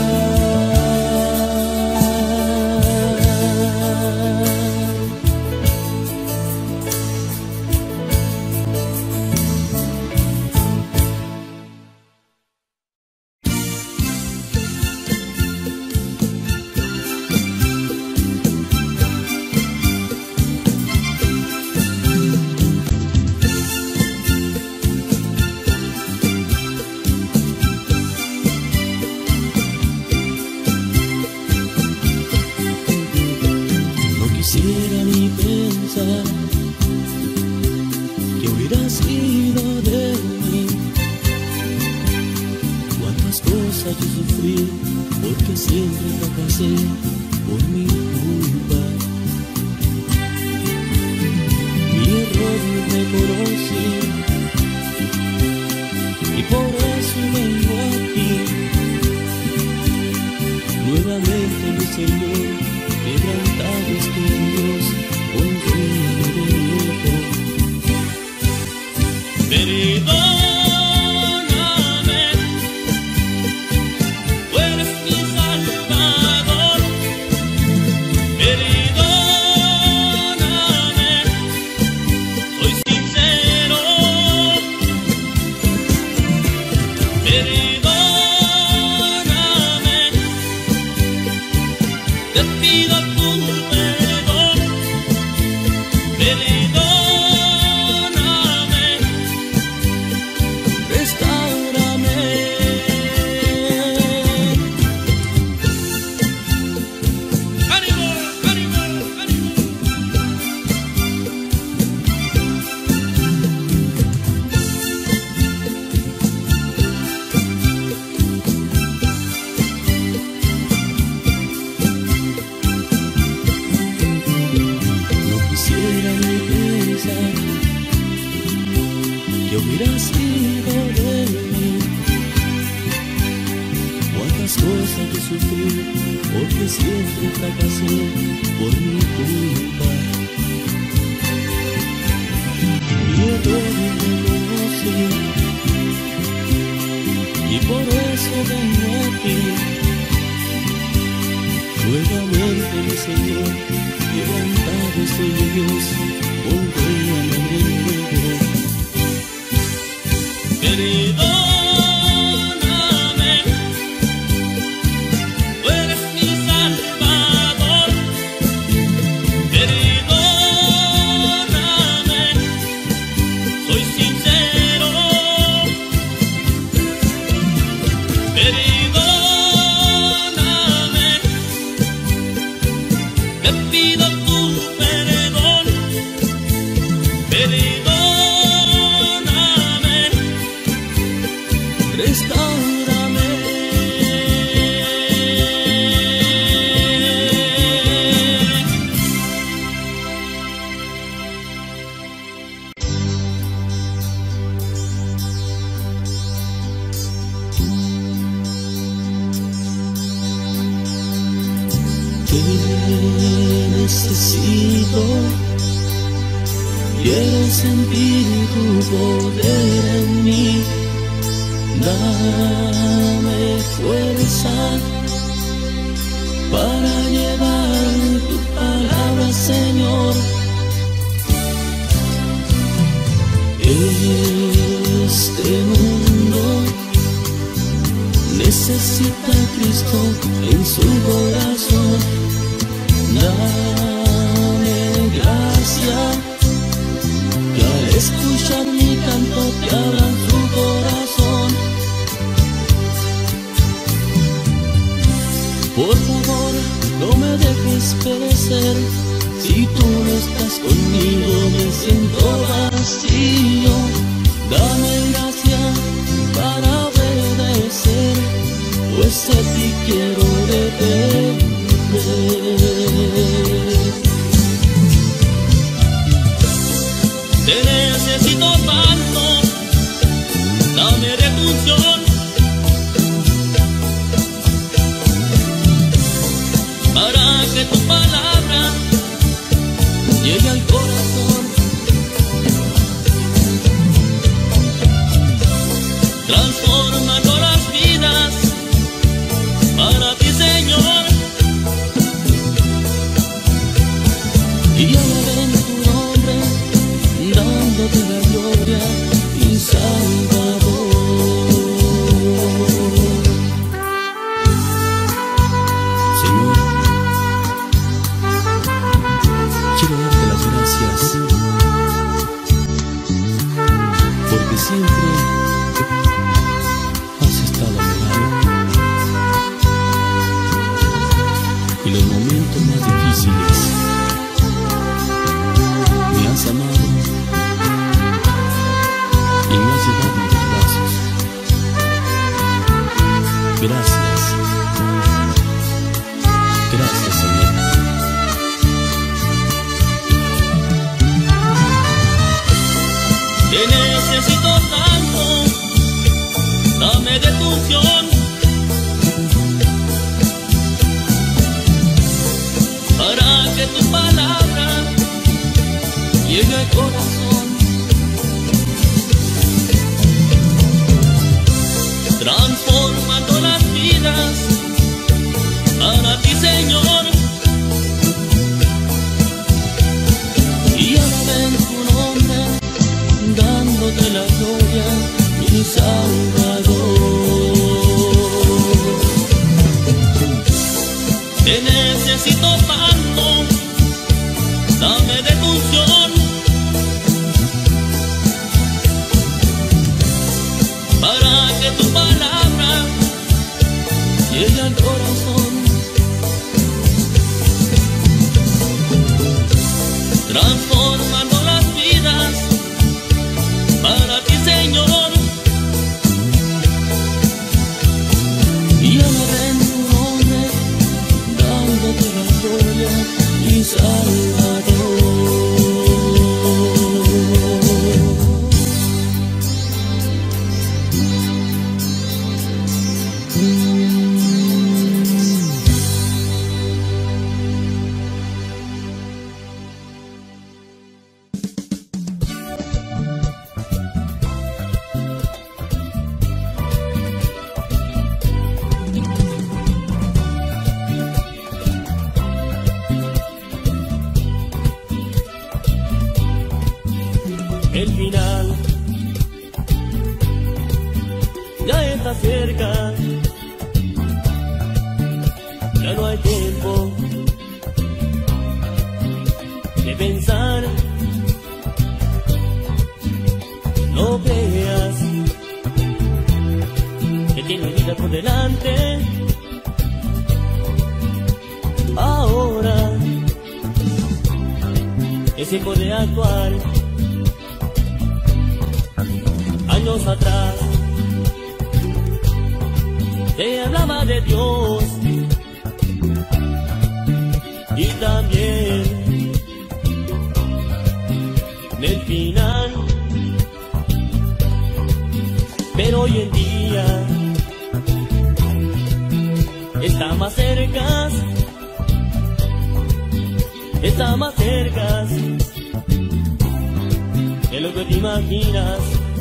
Quisiera ni pensar que hubieras ido de mí. Cuántas cosas yo sufrí porque siempre fracasé por mi culpa. Mi error me conocí y por eso vengo aquí nuevamente, mi Señor. Quebrantado estoy, Dios, consuelo de nuevo. Perdóname, tú eres mi Salvador. Perdóname, soy sincero. Perdóname, te pido tu perdón. Perdóname, ¿qué hubiera sido de mí? Cuántas cosas que sufrí, porque siempre fracasé por mi culpa. Mi error reconocí, y por eso vengo aquí. Nuevamente, mi Señor, levantado estoy de Dios, volveré a nombre nuevo. Perdóname, tú eres mi Salvador. Perdóname, soy sincero. Perdóname, te pido tu perdón. Perdóname, restáurame. Te necesito, quiero sentir tu poder en mí. Dame fuerza para llevar tu palabra, Señor. Este mundo necesita a Cristo en su corazón. Dame gracia, que al escuchar mi canto te abran su corazón. Por favor, no me dejes perecer. Si tú no estás conmigo, me siento vacío. Dame gracia para obedecer, pues a ti quiero depender. Te necesito tanto, dame de tu unción para que tu palabra llegue al corazón. Transformando las vidas para ti, Señor. Y alaben tu nombre, dándote la gloria, mi Salvador. Señor, quiero darte las gracias, porque siempre has estado a mi lado. Y los momentos más difíciles me has amado y me has llevado en tus brazos. Gracias, gracias, Señor. Te necesito tanto, dame de tu unción para que tu palabra llegue al corazón. Transformando las vidas para ti, Señor. Y alaben tu nombre, dándote la gloria, mi Salvador. Te necesito tanto, dame de tu unción para que tu palabra llegue al corazón. Transformando las vidas para ti, Señor. final ya está cerca, ya no hay tiempo de pensar. No creas que tienes vida por delante. Ahora es tiempo de actuar. Años atrás te hablaba de Dios y también del final, pero hoy en día está más cerca, está más cerca de lo que te imaginas.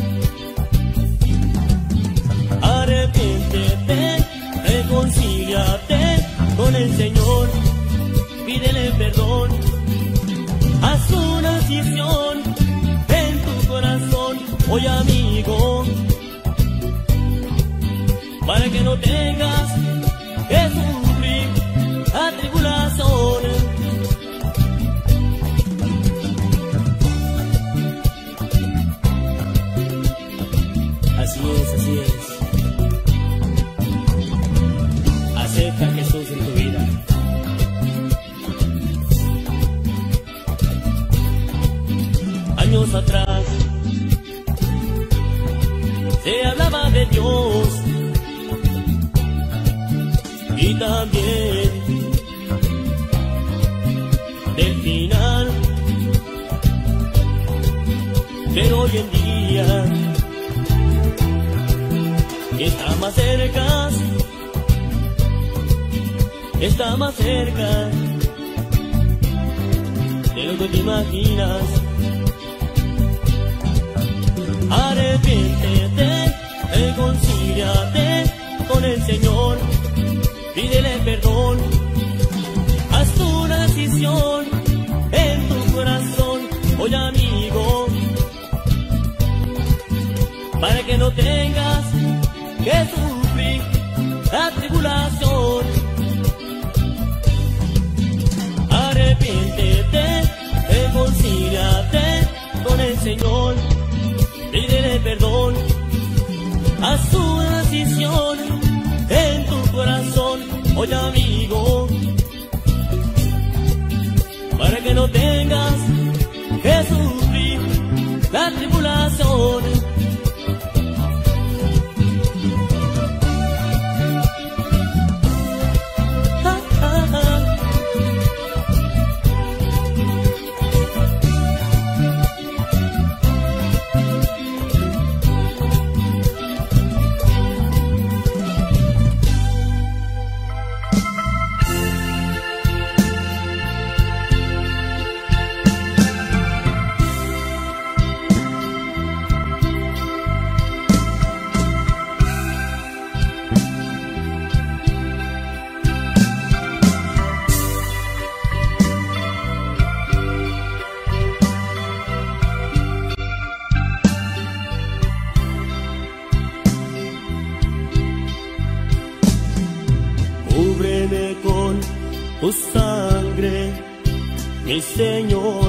Arrepiéntete, reconcíliate con el Señor, pídele perdón, haz una decisión en tu corazón, oye amigo, para que no tengas que sufrir la tribulación. Así es. Acepta a Jesús en tu vida. Años atrás se hablaba de Dios y también del final, pero hoy en día está más cerca, está más cerca de lo que te imaginas. Arrepiéntete, reconcíliate con el Señor, pídele perdón, haz una decisión en tu corazón, oye amigo, para que no tengas que sufrir la tribulación. Arrepiéntete, reconcíliate con el Señor, pídele perdón, haz una decisión en tu corazón, oye amigo, para que no tengas que sufrir la tribulación. Cúbreme con tu sangre, mi Señor.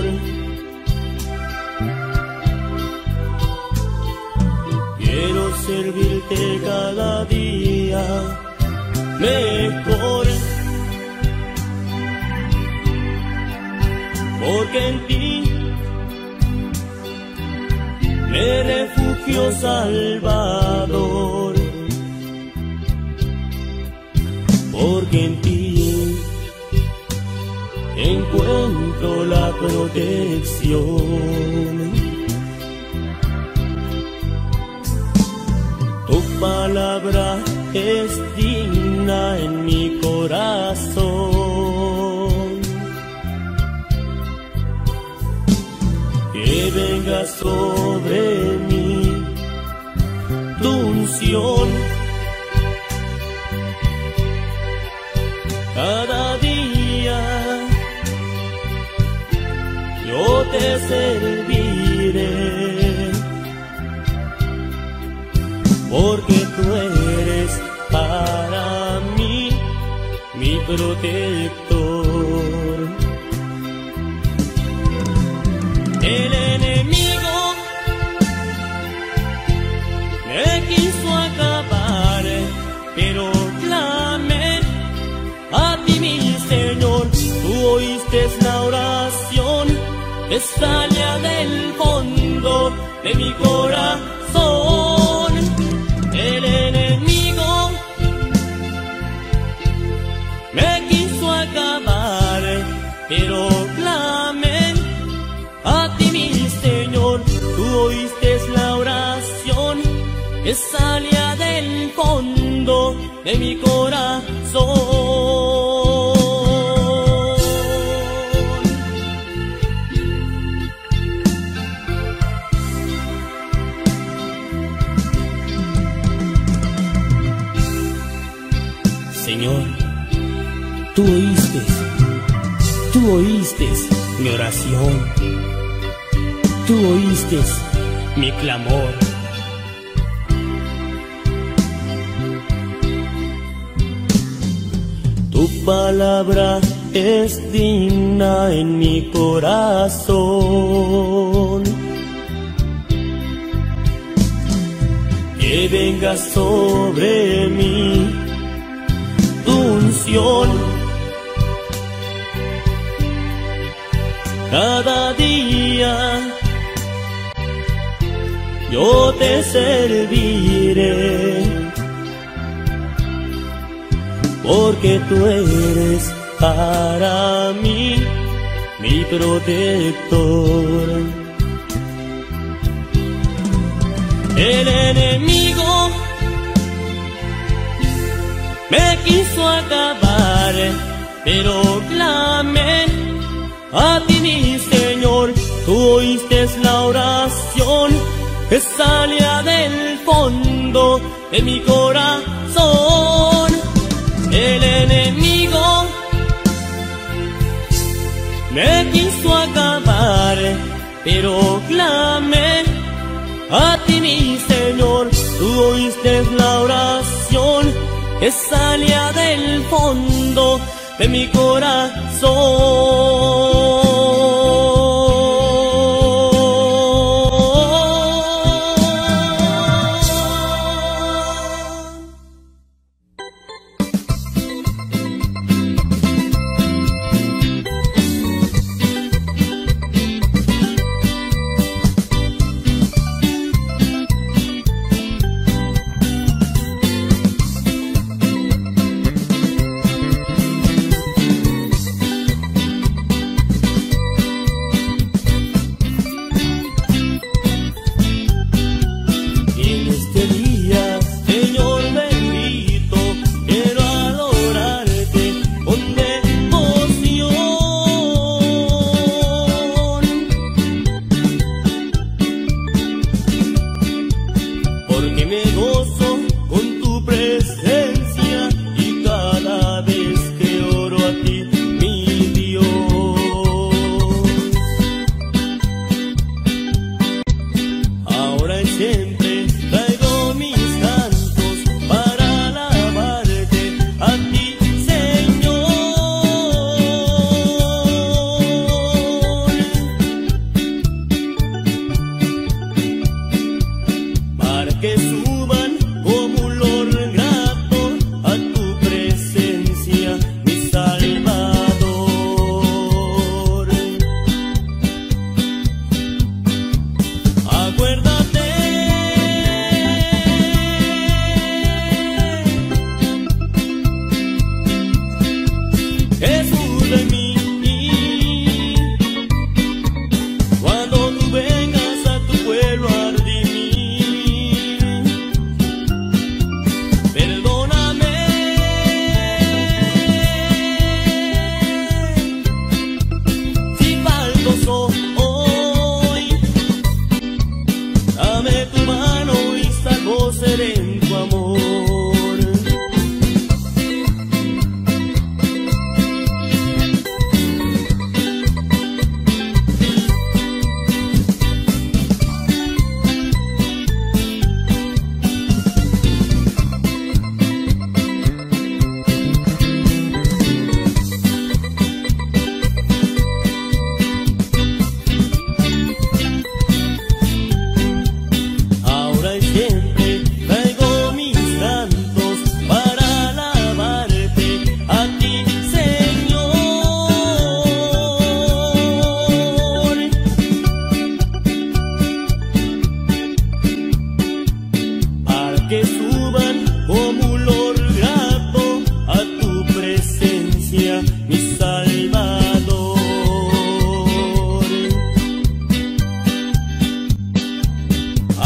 Quiero servirte cada día mejor, porque en ti me refugio, Salvador. Porque en ti encuentro la protección. Tu palabra es digna en mi corazón. Que venga sobre mí tu unción. Cada día yo te serviré. porque tú eres para mí mi protector. El enemigo me quiso acabar, pero clamé a ti, mi Señor. Tú oíste la oración que salía del fondo de mi corazón. El enemigo me quiso acabar, pero clamé a ti, mi Señor. Tú oíste la oración que salía del fondo de mi corazón. Señor, tú oíste mi oración, tú oíste mi clamor. Tu palabra es digna en mi corazón. Que venga sobre mí tu unción. Cada día yo te serviré, porque tú eres para mí mi protector. El enemigo me quiso acabar, pero clamé a ti, mi Señor. Tú oíste la oración que salía del fondo de mi corazón. El enemigo me quiso acabar, pero clamé a ti, mi Señor. Tú oíste la oración que salía del fondo de mi corazón.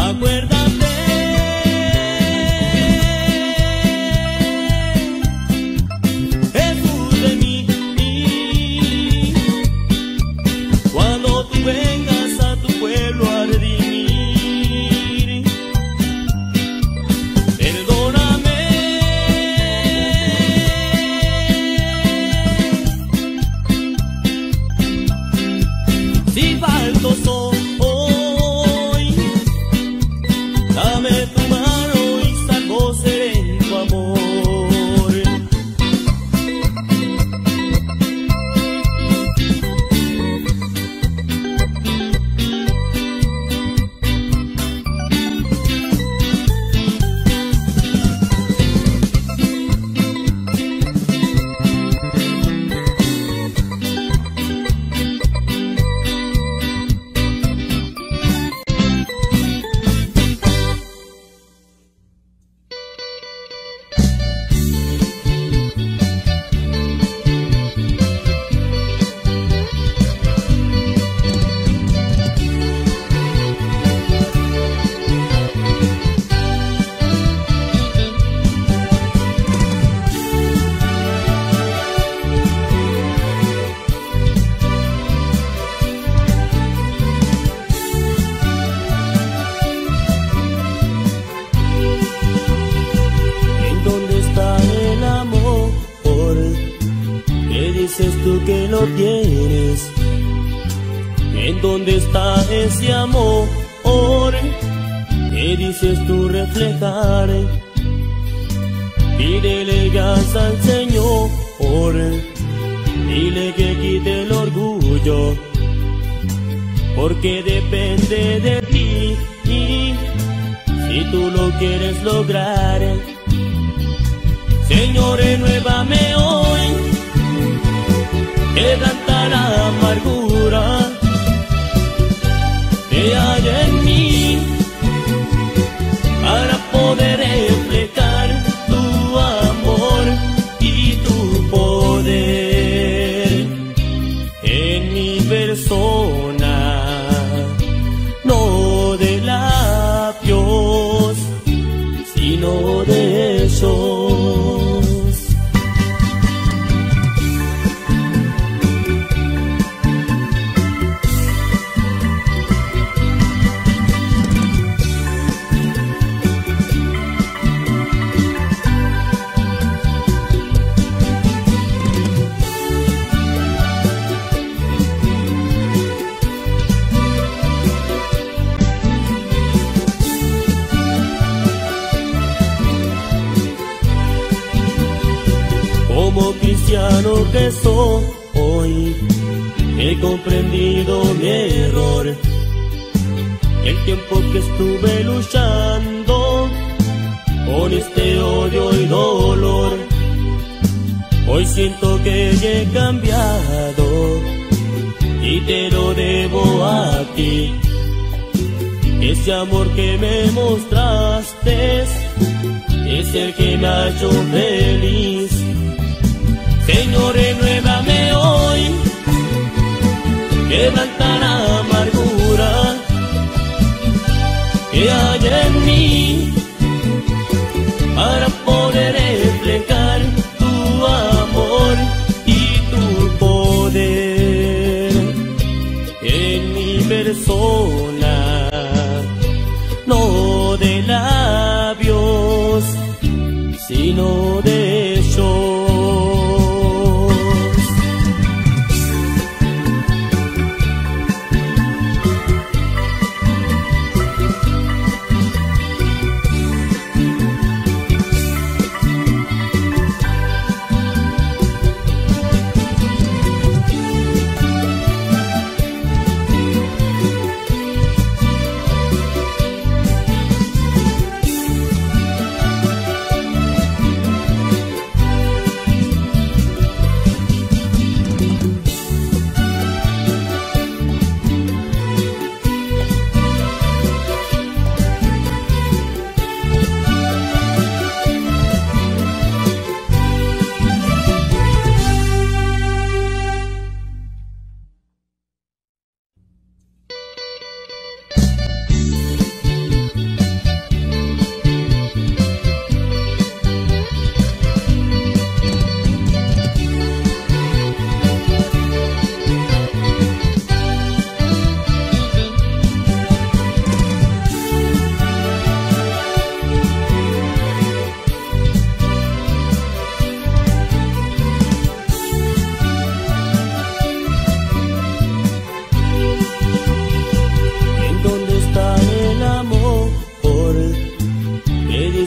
Acuérdate, Jesús, de mí, cuando tú vengas a tu pueblo a redimir. Perdóname si falto soy. Dame tu mano y salvo seré en tu amor. Dices tú que lo tienes, ¿en dónde está ese amor? ¿Qué dices tú reflejar? Pídele gas al Señor, dile que quite el orgullo, porque depende de ti, si tú lo quieres lograr. Señor, renuévame hoy, quebranta la amargura que hay en mí, para poder reflejar tu amor y tu poder en mi persona, no de labios, sino de esos. Como cristiano que soy, he comprendido mi error. El tiempo que estuve luchando con este odio y dolor, hoy siento que he cambiado y te lo debo a ti. Ese amor que me mostraste es el que me ha hecho feliz. Señor, renuévame hoy, quebranta la amargura que hay en mí, para poder reflejar tu amor y tu poder en mi persona, no de labios, sino de hechos.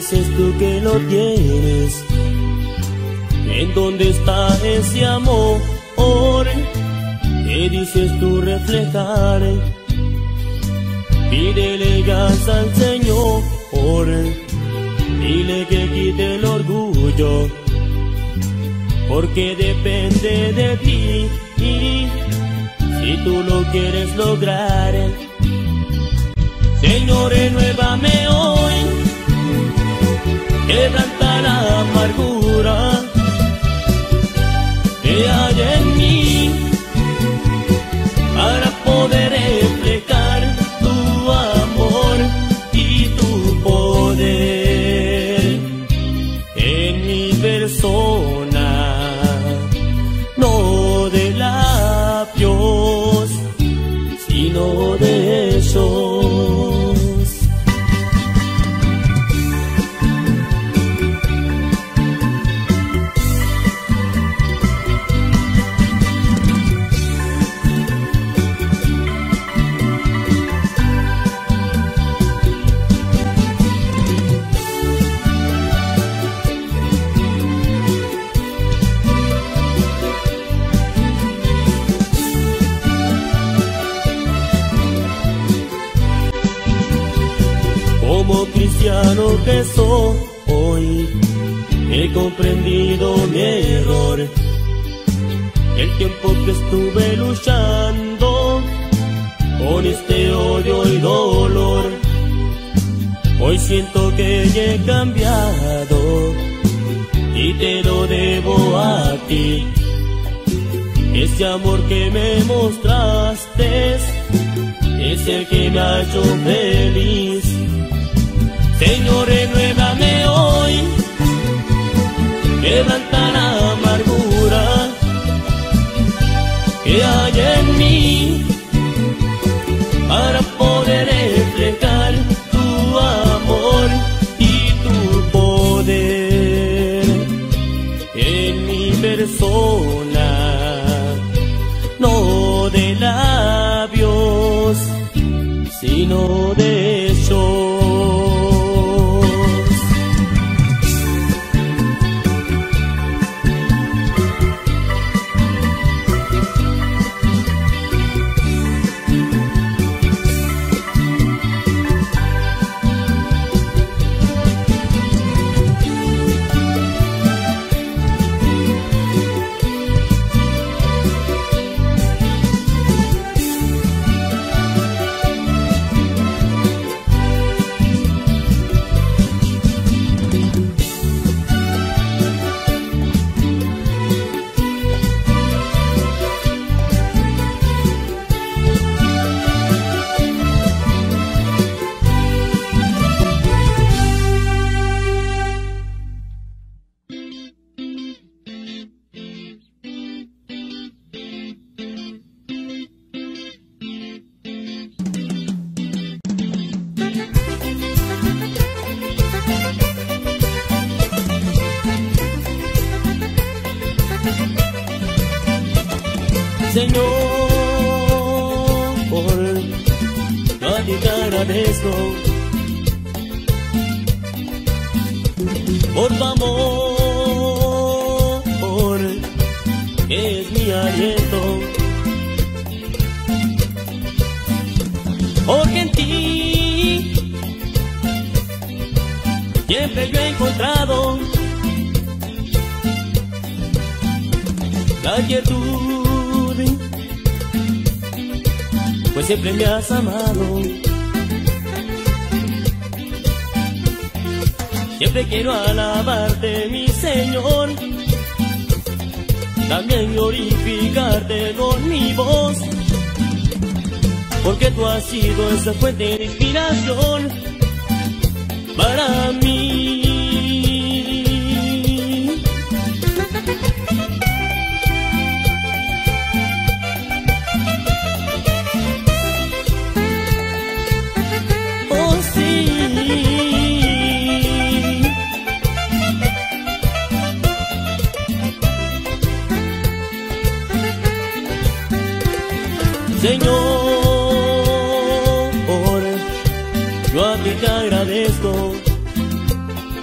dices tú que lo tienes? ¿En dónde está ese amor que dices tú reflejar? Pídele gas al Señor, dile que quite el orgullo, porque depende de ti, si tú lo quieres lograr. Señor, renuévame hoy, quebranta la amargura que hay en mí, para poder reflejar tu amor y tu poder en mi persona, no de labios, sino de hechos. Como cristiano que soy, he comprendido mi error. El tiempo que estuve luchando con este odio y dolor, hoy siento que he cambiado y te lo debo a ti. Ese amor que me mostraste es el que me ha hecho feliz. Señor, renuévame hoy, quebranta la amargura que hay en mí, para poder reflejar tu amor y tu poder en mi persona, no de labios, sino de hechos. Señor, yo a ti te agradezco por tu amor, que es mi aliento, porque en ti siempre yo he encontrado la quietud, pues siempre me has amado. Siempre quiero alabarte, mi Señor, también glorificarte con mi voz, porque tú has sido esa fuente de inspiración para mí. Señor, yo a ti te agradezco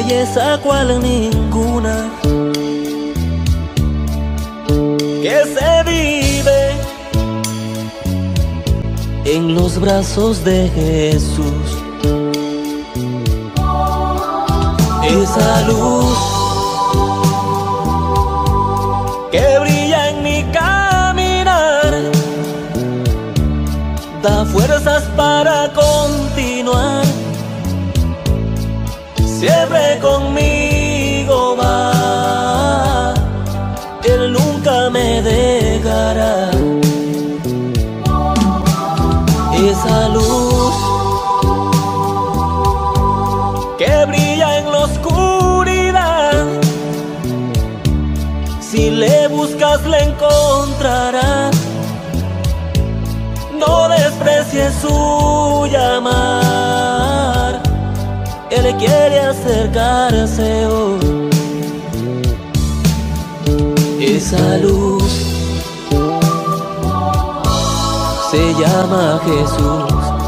belleza cual ninguna, que se vive en los brazos de Jesús. Esa luz que brilla en mi caminar da fuerzas para continuar. Siempre conmigo va, Él nunca me dejará. Esa luz que brilla en la oscuridad, si le buscas le encontrarás. No desprecies su llamar, Él quiere acercarse hoy. Esa luz se llama Jesús.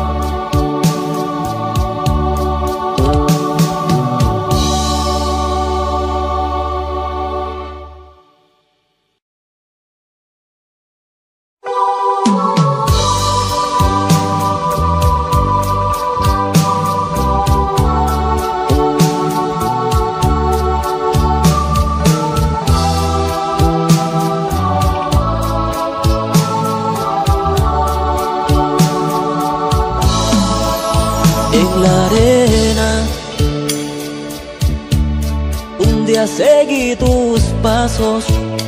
Seguí tus pasos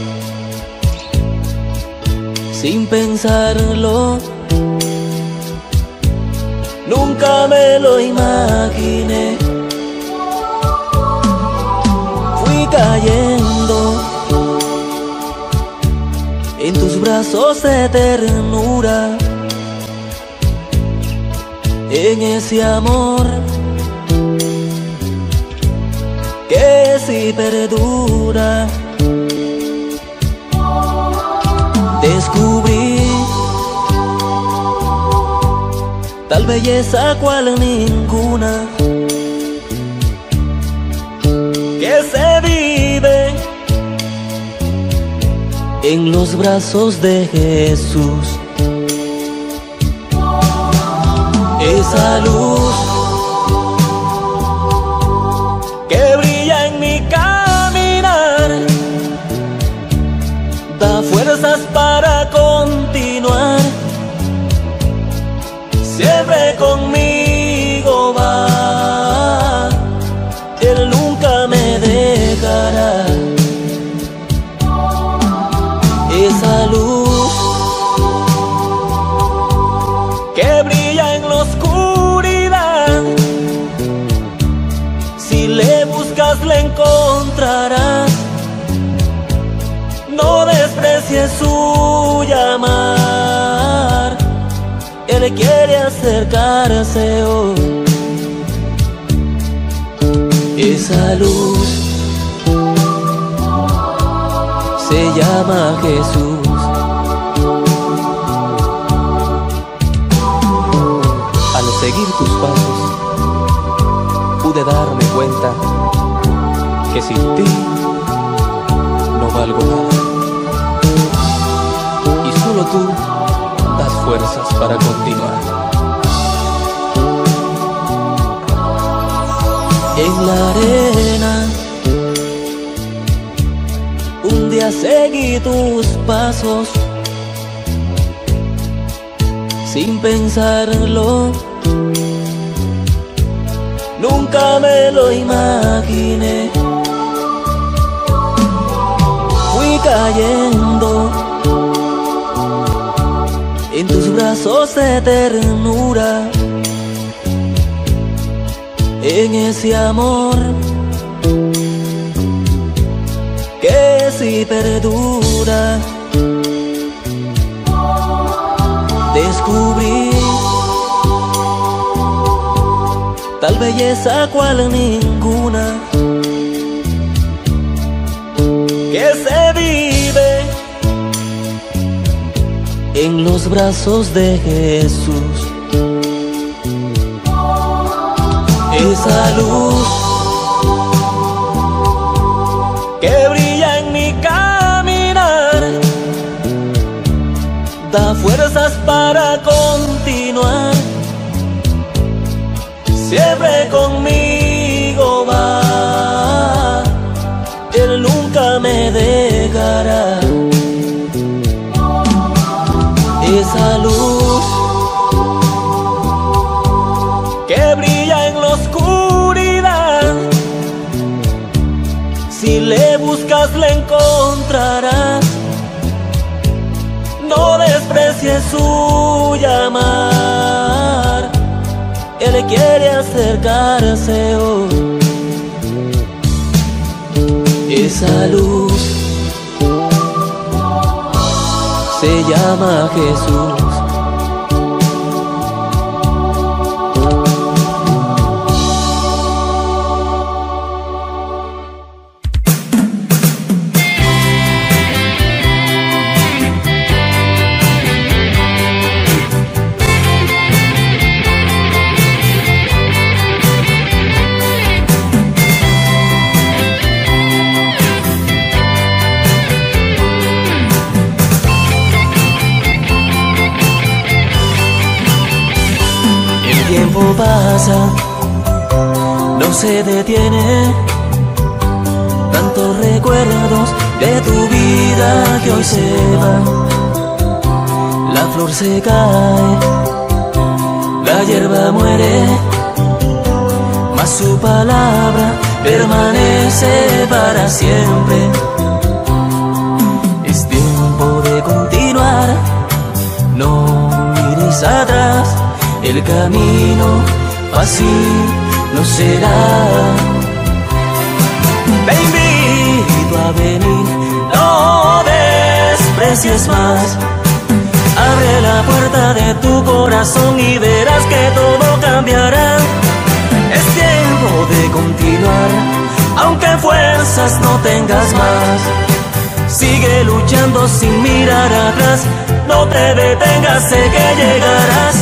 sin pensarlo, nunca me lo imaginé. Fui cayendo en tus brazos de ternura, en ese amor que si perdura. Descubrí tal belleza cual ninguna, que se vive en los brazos de Jesús. Esa luz que brilla en mi caminar da fuerzas para continuar. Siempre conmigo va, Él nunca me dejará. Esa luz que brilla en la oscuridad, si le buscas le encontrarás. No desprecies su llamar, Él quiere acercarse hoy. Esa luz se llama Jesús. Al seguir tus pasos pude darme cuenta que sin ti no valgo nada, y solo tú das fuerzas para continuar. En la arena un día seguí tus pasos sin pensarlo, nunca me lo imaginé. Fui cayendo en tus brazos de ternura, en ese amor que si perdura. Descubrí tal belleza cual ninguna, que se vive en los brazos de Jesús. Esa luz continuar, siempre conmigo va, Él nunca me dejará. Esa luz que brilla en la oscuridad, si le buscas le encontrarás. No desprecies su llamar, Él quiere acercarse hoy. Esa luz se llama Jesús. El tiempo pasa, no se detiene, tantos recuerdos de tu vida que hoy se van. La flor se cae, la hierba muere, mas su palabra permanece para siempre. Es tiempo de continuar, no mires atrás. El camino fácil no será. Te invito a venir, no desprecies más. Abre la puerta de tu corazón y verás que todo cambiará. Es tiempo de continuar, aunque fuerzas no tengas más. Sigue luchando sin mirar atrás, no te detengas, sé que llegarás.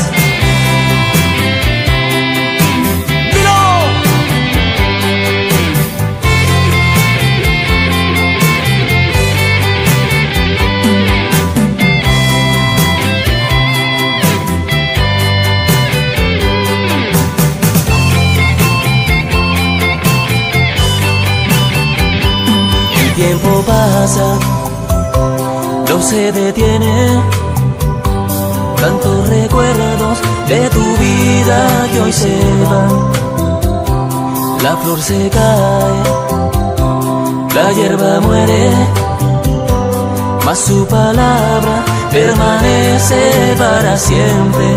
El tiempo pasa, no se detiene, tantos recuerdos de tu vida que hoy se van. La flor se cae, la hierba muere, mas su palabra permanece para siempre.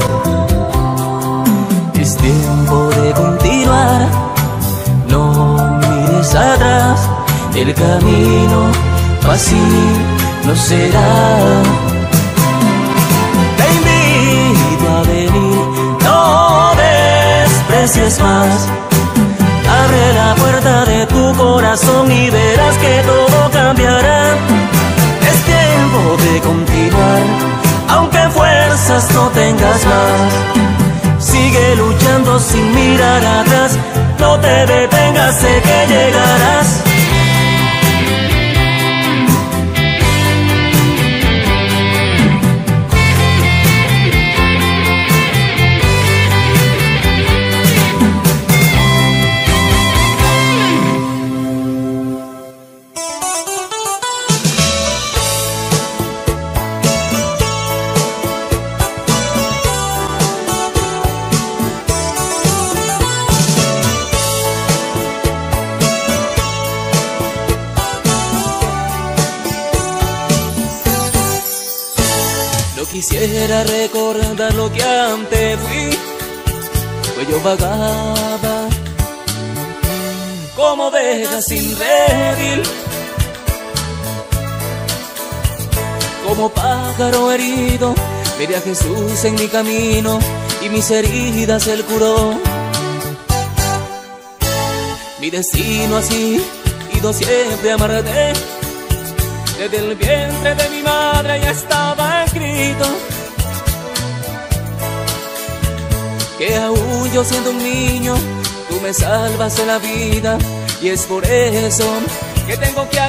Es tiempo de continuar, no mires atrás. El camino fácil no será. Te invito a venir, no desprecies más. Abre la puerta de tu corazón y verás que todo cambiará. Es tiempo de continuar, aunque fuerzas no tengas más. Sigue luchando sin mirar atrás, no te detengas, sé que llegarás. Quisiera recordar lo que antes fui, pues yo vagaba como oveja sin redil, como pájaro herido. Miré a Jesús en mi camino y mis heridas Él curó. Mi destino ha sido siempre amarte. Desde el vientre de mi madre ya estaba escrito que aún yo siendo un niño, tú me salvas en la vida. Y es por eso que tengo que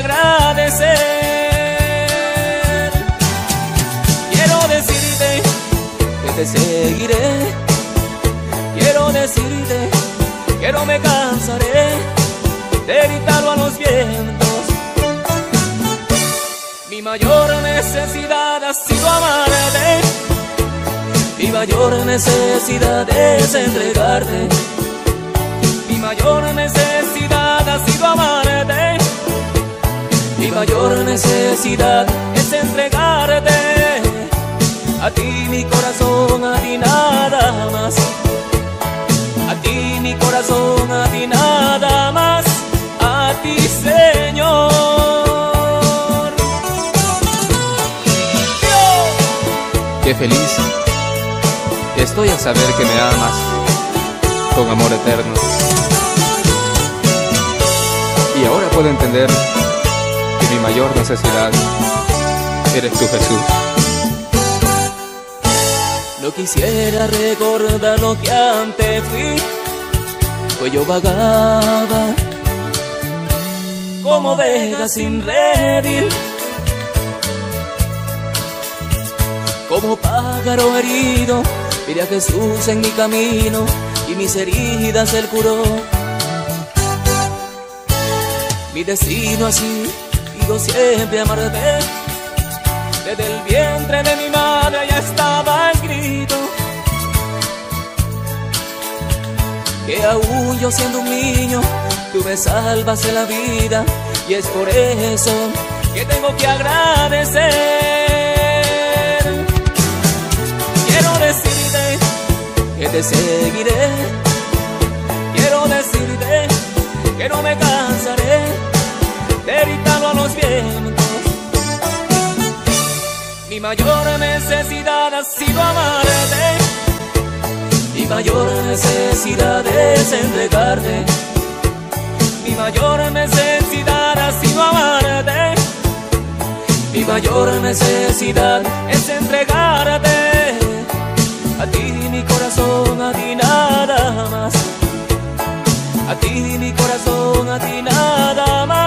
agradecer. Quiero decirte que te seguiré. Quiero decirte que no me cansaré de gritarlo a los vientos. Mi mayor necesidad ha sido amarte. Mi mayor necesidad es entregarte. Mi mayor necesidad ha sido amarte. Mi mayor necesidad es entregarte. A ti mi corazón, a ti nada más. A ti mi corazón, a ti nada más. A ti, Señor. Dios. Qué feliz estoy al saber que me amas con amor eterno. Y ahora puedo entender que mi mayor necesidad eres tú, Jesús. No quisiera recordar lo que antes fui, pues yo vagaba como oveja sin redil, como pájaro herido. Miré a Jesús en mi camino y mis heridas él curó. Mi destino así, digo siempre amarte. Desde el vientre de mi madre ya estaba escrito que aún yo siendo un niño tú me salvaste la vida, y es por eso que tengo que agradecer. Quiero decirte que te seguiré. Quiero decirte que no me cansaré de gritarlo a los vientos. Mi mayor necesidad ha sido amarte. Mi mayor necesidad es entregarte. Mi mayor necesidad ha sido amarte. Mi mayor necesidad es entregarte. A ti mi corazón, a ti nada más. A ti mi corazón, a ti nada más.